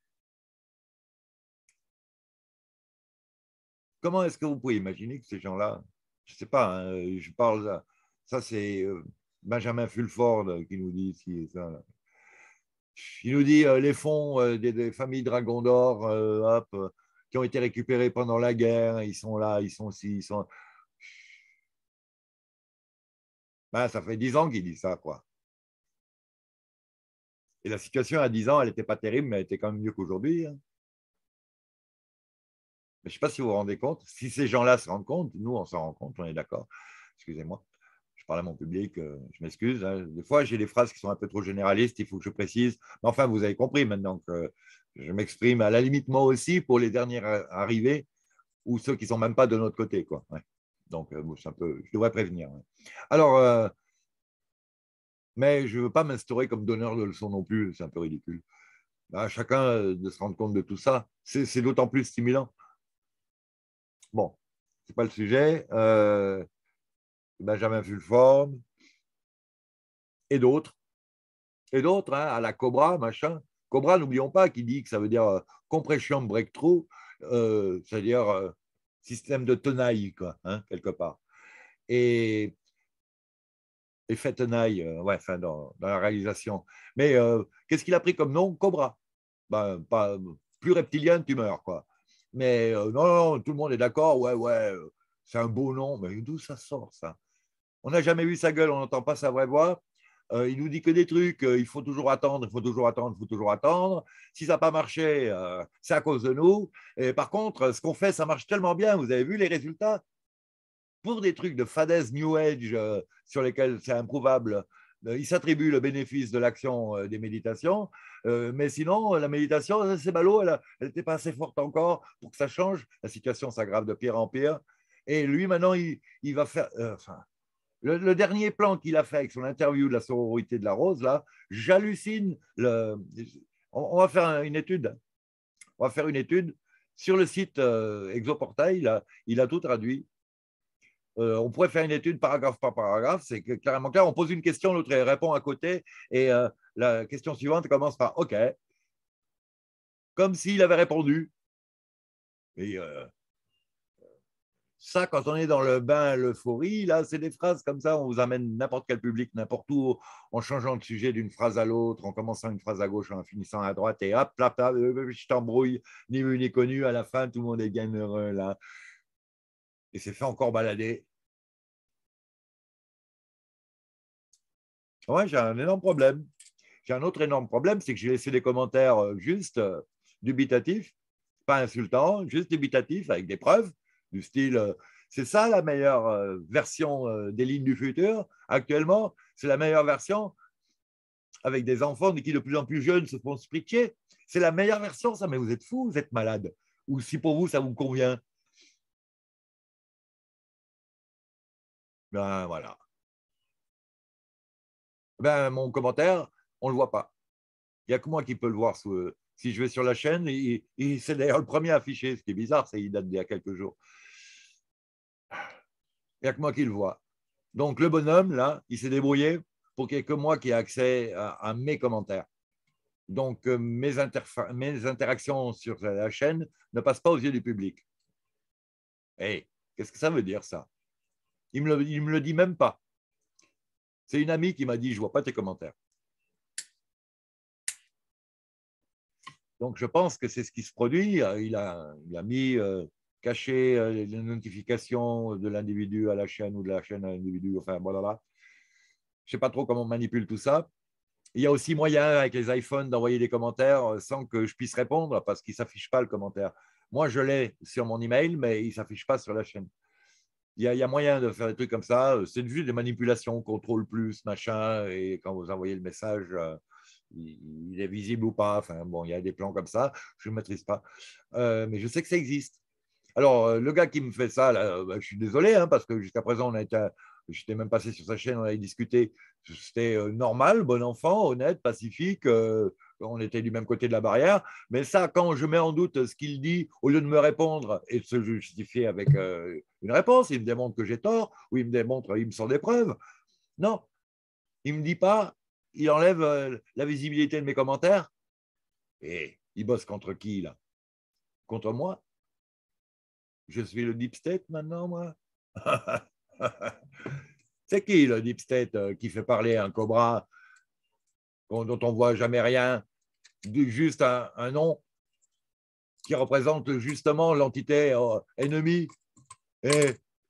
Comment est-ce que vous pouvez imaginer que ces gens-là, je ne sais pas, hein, je parle, ça c'est euh, Benjamin Fulford qui nous dit ici et ça. Là. Il nous dit euh, les fonds euh, des, des familles Dragon d'Or euh, hop, euh, qui ont été récupérés pendant la guerre, ils sont là, ils sont ci, ils sont. Ben, ça fait dix ans qu'il dit ça, quoi. Et la situation à dix ans, elle n'était pas terrible, mais elle était quand même mieux qu'aujourd'hui. Hein. Je ne sais pas si vous vous rendez compte. Si ces gens-là se rendent compte, nous, on s'en rend compte, on est d'accord. Excusez-moi, je parle à mon public, euh, je m'excuse. Hein. Des fois, j'ai des phrases qui sont un peu trop généralistes, il faut que je précise. Mais enfin, vous avez compris maintenant que je m'exprime à la limite moi aussi pour les derniers arrivés ou ceux qui ne sont même pas de notre côté, quoi. Ouais. Donc, euh, un peu, je devrais prévenir. Ouais. Alors, euh, mais je ne veux pas m'instaurer comme donneur de leçons non plus, c'est un peu ridicule. À chacun de se rendre compte de tout ça, c'est d'autant plus stimulant. Bon, ce n'est pas le sujet. Euh, Benjamin Fulford et d'autres. Et d'autres, hein, à la Cobra, machin. Cobra, n'oublions pas, qui dit que ça veut dire euh, compression breakthrough, euh, c'est-à-dire euh, système de tenaille, quoi, hein, quelque part. Et, et fait tenaille, euh, ouais, enfin, dans, dans la réalisation. Mais euh, qu'est-ce qu'il a pris comme nom? Cobra. Ben, pas, plus reptilien, tu meurs, quoi. Mais euh, non, non, tout le monde est d'accord, ouais, ouais, c'est un beau nom, mais d'où ça sort, ça? On n'a jamais vu sa gueule, on n'entend pas sa vraie voix. Euh, il nous dit que des trucs, euh, il faut toujours attendre, il faut toujours attendre, il faut toujours attendre. Si ça n'a pas marché, euh, c'est à cause de nous. Et par contre, ce qu'on fait, ça marche tellement bien. Vous avez vu les résultats? Pour des trucs de fadaise New Age euh, sur lesquels c'est improuvable, euh, il s'attribue le bénéfice de l'action euh, des méditations. Euh, mais sinon, la méditation, c'est ballot, elle n'était pas assez forte encore pour que ça change. La situation s'aggrave de pire en pire. Et lui, maintenant, il, il va faire… Euh, enfin, le, le dernier plan qu'il a fait avec son interview de la sororité de la Rose, là, j'hallucine. Le, on, on va faire une étude. On va faire une étude. Sur le site euh, Exoportail, il a, il a tout traduit. Euh, on pourrait faire une étude paragraphe par paragraphe, c'est clairement clair. On pose une question, l'autre répond à côté, et euh, la question suivante commence par « OK », comme s'il avait répondu. Et euh, ça, quand on est dans le bain, l'euphorie, là, c'est des phrases comme ça, on vous amène n'importe quel public, n'importe où, en changeant de sujet d'une phrase à l'autre, en commençant une phrase à gauche, en finissant à droite, et hop, là, là, je t'embrouille, ni vu ni connu, à la fin, tout le monde est bien heureux, là. Et c'est fait encore balader. Ouais, j'ai un énorme problème. J'ai un autre énorme problème, c'est que j'ai laissé des commentaires juste euh, dubitatifs, pas insultants, juste dubitatifs, avec des preuves, du style euh, C'est ça la meilleure euh, version euh, des lignes du futur actuellement. C'est la meilleure version avec des enfants qui de plus en plus jeunes se font switcher. C'est la meilleure version, ça, mais vous êtes fous, vous êtes malade. Ou si pour vous, ça vous convient. Ben voilà. Ben, mon commentaire, on ne le voit pas. Il n'y a que moi qui peux le voir. Sous, si je vais sur la chaîne, et, et c'est d'ailleurs le premier affiché. Ce qui est bizarre, c'est qu'il date d'il y a quelques jours. Il n'y a que moi qui le vois. Donc, le bonhomme, là, il s'est débrouillé pour qu'il n'y ait que moi qui ai accès à, à mes commentaires. Donc, euh, mes, mes interactions sur la chaîne ne passent pas aux yeux du public. Hey, qu'est-ce que ça veut dire, ça? Il ne me, le, il me le dit même pas. C'est une amie qui m'a dit, je ne vois pas tes commentaires. Donc, je pense que c'est ce qui se produit. Il a, il a mis, euh, caché euh, les notifications de l'individu à la chaîne ou de la chaîne à l'individu. Enfin, voilà. Je ne sais pas trop comment on manipule tout ça. Il y a aussi moyen, avec les iPhones, d'envoyer des commentaires sans que je puisse répondre parce qu'il ne s'affiche pas le commentaire. Moi, je l'ai sur mon email, mais il ne s'affiche pas sur la chaîne. Il y, a, il y a moyen de faire des trucs comme ça. C'est juste des manipulations, contrôle plus, machin, et quand vous envoyez le message, euh, il, il est visible ou pas. Enfin, bon, il y a des plans comme ça, je ne maîtrise pas. Euh, mais je sais que ça existe. Alors, euh, le gars qui me fait ça, là, bah, je suis désolé, hein, parce que jusqu'à présent, on a été, j'étais même passé sur sa chaîne, on avait discuté. C'était euh, normal, bon enfant, honnête, pacifique. Euh, on était du même côté de la barrière. Mais ça, quand je mets en doute ce qu'il dit, au lieu de me répondre et de se justifier avec euh, une réponse, il me démontre que j'ai tort, ou il me démontre, il me sort des preuves. Non, il ne me dit pas, il enlève euh, la visibilité de mes commentaires. Et il bosse contre qui, là? Contre moi? Je suis le deep state maintenant, moi. C'est qui le deep state euh, qui fait parler un cobra dont on ne voit jamais rien, juste un, un nom qui représente justement l'entité euh, ennemie? Et,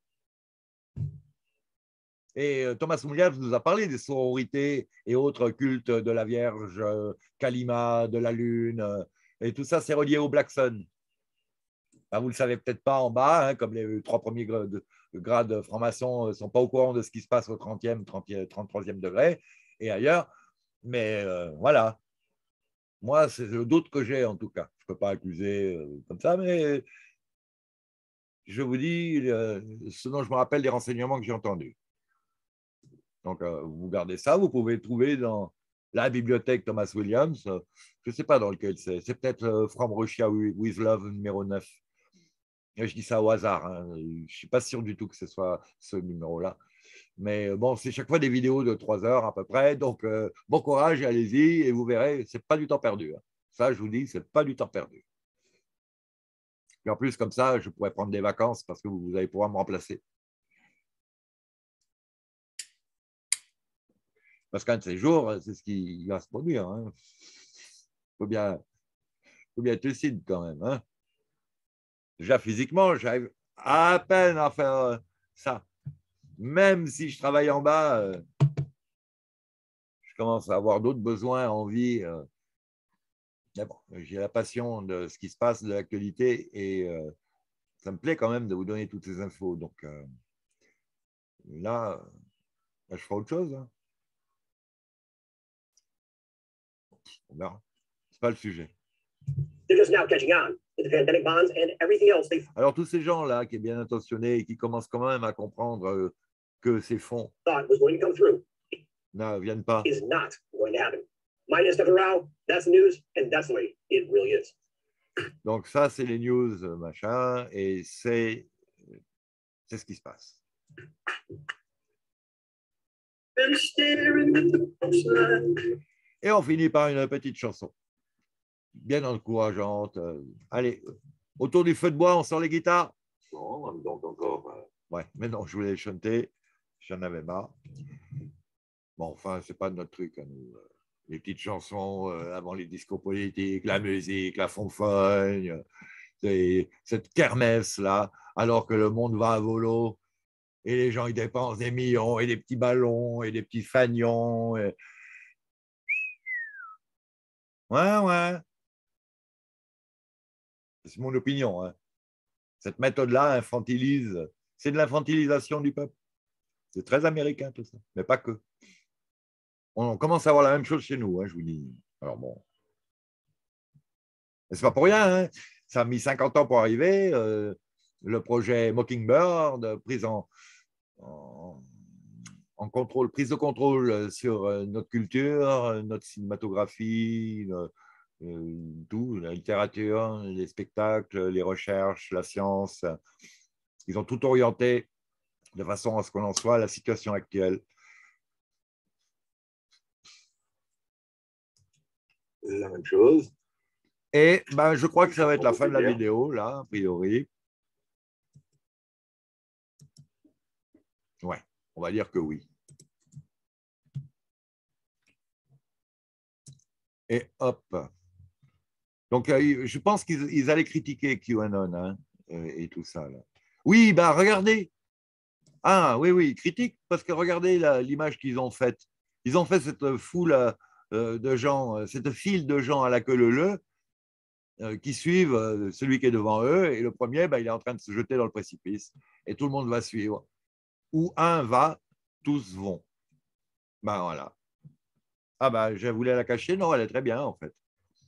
et Thomas Moulias nous a parlé des sororités et autres cultes de la Vierge, euh, Kalima, de la Lune, euh, et tout ça, c'est relié au Black Sun. Ben, vous ne le savez peut-être pas en bas, hein, comme les trois premiers grades, grades francs-maçons ne sont pas au courant de ce qui se passe au trentième, trente-troisième degré et ailleurs. Mais euh, voilà, moi, c'est le doute que j'ai en tout cas. Je ne peux pas accuser euh, comme ça, mais je vous dis euh, ce dont je me rappelle des renseignements que j'ai entendus. Donc, euh, vous gardez ça, vous pouvez trouver dans la bibliothèque Thomas Williams, euh, je ne sais pas dans lequel c'est, c'est peut-être euh, From Russia with Love numéro neuf. Je dis ça au hasard, hein. Je ne suis pas sûr du tout que ce soit ce numéro-là. Mais bon, c'est chaque fois des vidéos de trois heures à peu près. Donc, euh, bon courage et allez-y et vous verrez, ce n'est pas du temps perdu. Hein. Ça, je vous dis, ce n'est pas du temps perdu. Et en plus, comme ça, je pourrais prendre des vacances parce que vous, vous allez pouvoir me remplacer. Parce qu'un de ces jours, c'est ce qui va se produire. Il hein. faut, bien, faut bien être lucide quand même. Hein. Déjà, physiquement, j'arrive à peine à faire euh, ça. Même si je travaille en bas, euh, je commence à avoir d'autres besoins, envies. Euh, mais bon, j'ai la passion de ce qui se passe, de l'actualité, et euh, ça me plaît quand même de vous donner toutes ces infos. Donc euh, là, là, je ferai autre chose. Hein. On verra. C'est pas le sujet. Alors tous ces gens-là qui sont bien intentionnés et qui commencent quand même à comprendre euh, que ces fonds ne viennent pas. Donc ça, c'est les news, machin, et c'est c'est ce qui se passe. Et on finit par une petite chanson, bien encourageante. Allez, autour du feu de bois, on sort les guitares. Bon, donc encore. Euh... Ouais, mais non, je voulais chanter, j'en avais marre. Bon, enfin, c'est pas notre truc, hein, nous. Les petites chansons euh, avant les discours politiques, la musique, la fonfogne, cette kermesse-là, alors que le monde va à volo et les gens ils dépensent des millions et des petits ballons et des petits fagnons. Et... Ouais, ouais. C'est mon opinion. Hein. Cette méthode-là infantilise C'est de l'infantilisation du peuple. C'est très américain tout ça, mais pas que. On commence à voir la même chose chez nous, hein, je vous dis. Alors bon. C'est pas pour rien, hein. Ça a mis cinquante ans pour arriver. Euh, le projet Mockingbird, prise en, en, en contrôle, prise de contrôle sur notre culture, notre cinématographie, euh, tout, la littérature, les spectacles, les recherches, la science. Ils ont tout orienté de façon à ce qu'on en soit à la situation actuelle. La même chose. Et ben, je crois que ça va être la fin de la vidéo, là, a priori. Ouais, on va dire que oui. Et hop. Donc, je pense qu'ils allaient critiquer QAnon, hein, et tout ça. Là. Oui, ben regardez. Ah, oui, oui, critique, parce que regardez l'image qu'ils ont faite. Ils ont fait cette foule euh, de gens, cette file de gens à la queue leu-leu euh, qui suivent euh, celui qui est devant eux, et le premier, ben, il est en train de se jeter dans le précipice, et tout le monde va suivre. Où un va, tous vont. Ben voilà. Ah ben, je voulais la cacher, non, elle est très bien, en fait.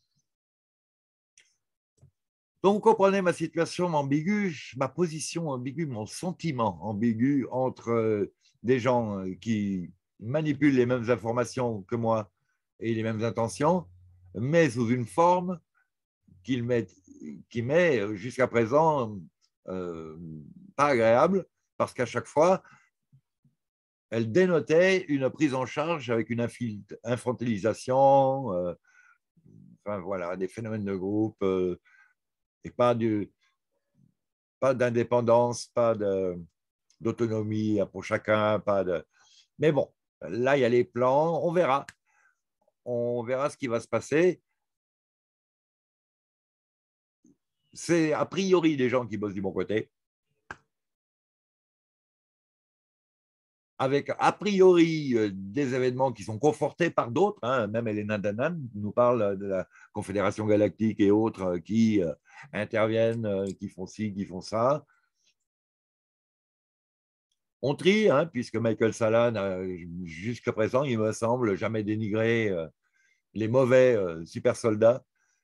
Donc, vous comprenez ma situation ambiguë, ma position ambiguë, mon sentiment ambigu entre euh, des gens qui manipulent les mêmes informations que moi et les mêmes intentions, mais sous une forme qui met, qui met jusqu'à présent euh, pas agréable, parce qu'à chaque fois, elle dénotait une prise en charge avec une infantilisation, euh, enfin voilà, des phénomènes de groupe, euh, et pas du, pas d'indépendance, pas d'autonomie pour chacun, pas de. Mais bon, là il y a les plans, on verra, on verra ce qui va se passer. C'est a priori des gens qui bossent du bon côté, avec a priori des événements qui sont confortés par d'autres, hein. Même Elena Danan nous parle de la Confédération Galactique et autres qui euh, interviennent, qui font ci, qui font ça. On trie, hein, puisque Michael Salan, euh, jusqu'à présent, il me semble, jamais dénigré euh, les mauvais euh, super soldats.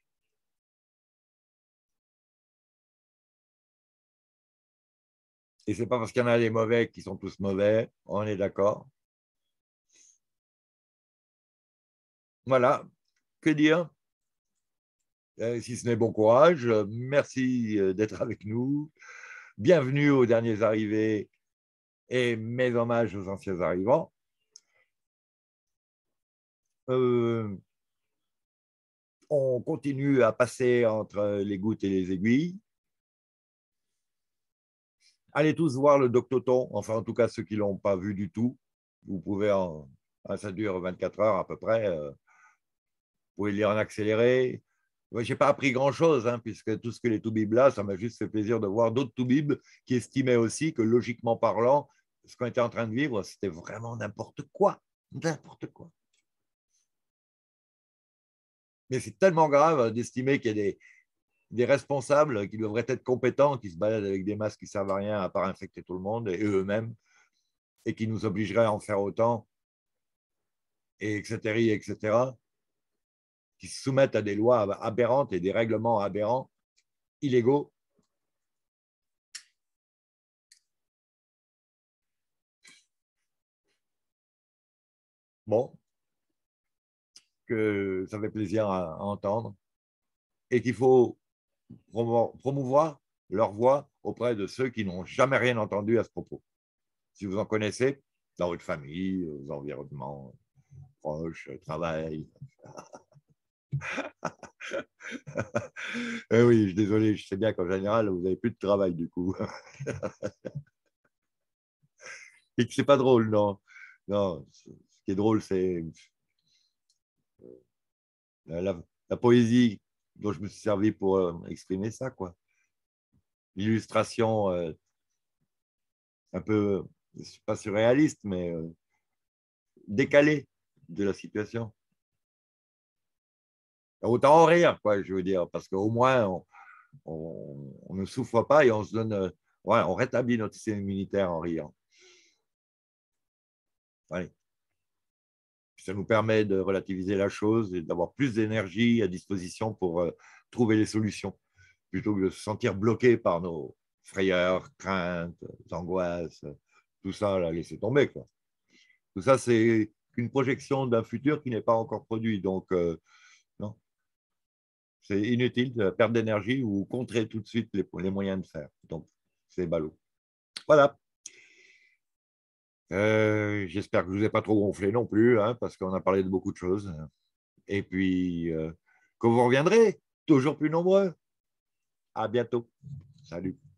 Et ce n'est pas parce qu'il y en a des mauvais qui sont tous mauvais, on est d'accord. Voilà, que dire? Euh, si ce n'est bon courage, merci d'être avec nous. Bienvenue aux derniers arrivés et mes hommages aux anciens arrivants. Euh, on continue à passer entre les gouttes et les aiguilles. Allez tous voir le Doctoton, enfin en tout cas ceux qui ne l'ont pas vu du tout. Vous pouvez en, ça dure vingt-quatre heures à peu près. Euh, vous pouvez lire en accéléré. Je n'ai pas appris grand-chose, hein, puisque tout ce que les Toubibs là, ça m'a juste fait plaisir de voir d'autres Toubibs qui estimaient aussi que logiquement parlant, ce qu'on était en train de vivre, c'était vraiment n'importe quoi. N'importe quoi. Mais c'est tellement grave d'estimer qu'il y a des, des responsables qui devraient être compétents, qui se baladent avec des masques qui ne servent à rien à part infecter tout le monde, et eux-mêmes, et qui nous obligeraient à en faire autant, et etc., et cetera, qui se soumettent à des lois aberrantes et des règlements aberrants, illégaux. Bon, que ça fait plaisir à, à entendre, et qu'il faut promouvoir leur voix auprès de ceux qui n'ont jamais rien entendu à ce propos. Si vous en connaissez, dans votre famille, vos environnements proches, travail. Eh oui, je suis désolé, je sais bien qu'en général, vous n'avez plus de travail du coup. Et que c'est pas drôle, non. Non, ce qui est drôle, c'est la, la, la poésie dont je me suis servi pour euh, exprimer ça, quoi. L'illustration euh, un peu, pas surréaliste, mais euh, décalée de la situation. Autant en rire, quoi, je veux dire, parce qu'au moins, on, on, on ne souffre pas et on se donne Ouais, on rétablit notre système immunitaire en riant. Allez. Ça nous permet de relativiser la chose et d'avoir plus d'énergie à disposition pour euh, trouver les solutions, plutôt que de se sentir bloqué par nos frayeurs, craintes, angoisses, tout ça, là, laisser tomber, quoi. Tout ça, c'est une projection d'un futur qui n'est pas encore produit. Donc, euh, non, c'est inutile de perdre d'énergie ou contrer tout de suite les, les moyens de faire. Donc, c'est ballot. Voilà. Euh, J'espère que je ne vous ai pas trop gonflé non plus, hein, parce qu'on a parlé de beaucoup de choses. Et puis, euh, que vous reviendrez, toujours plus nombreux. À bientôt. Salut.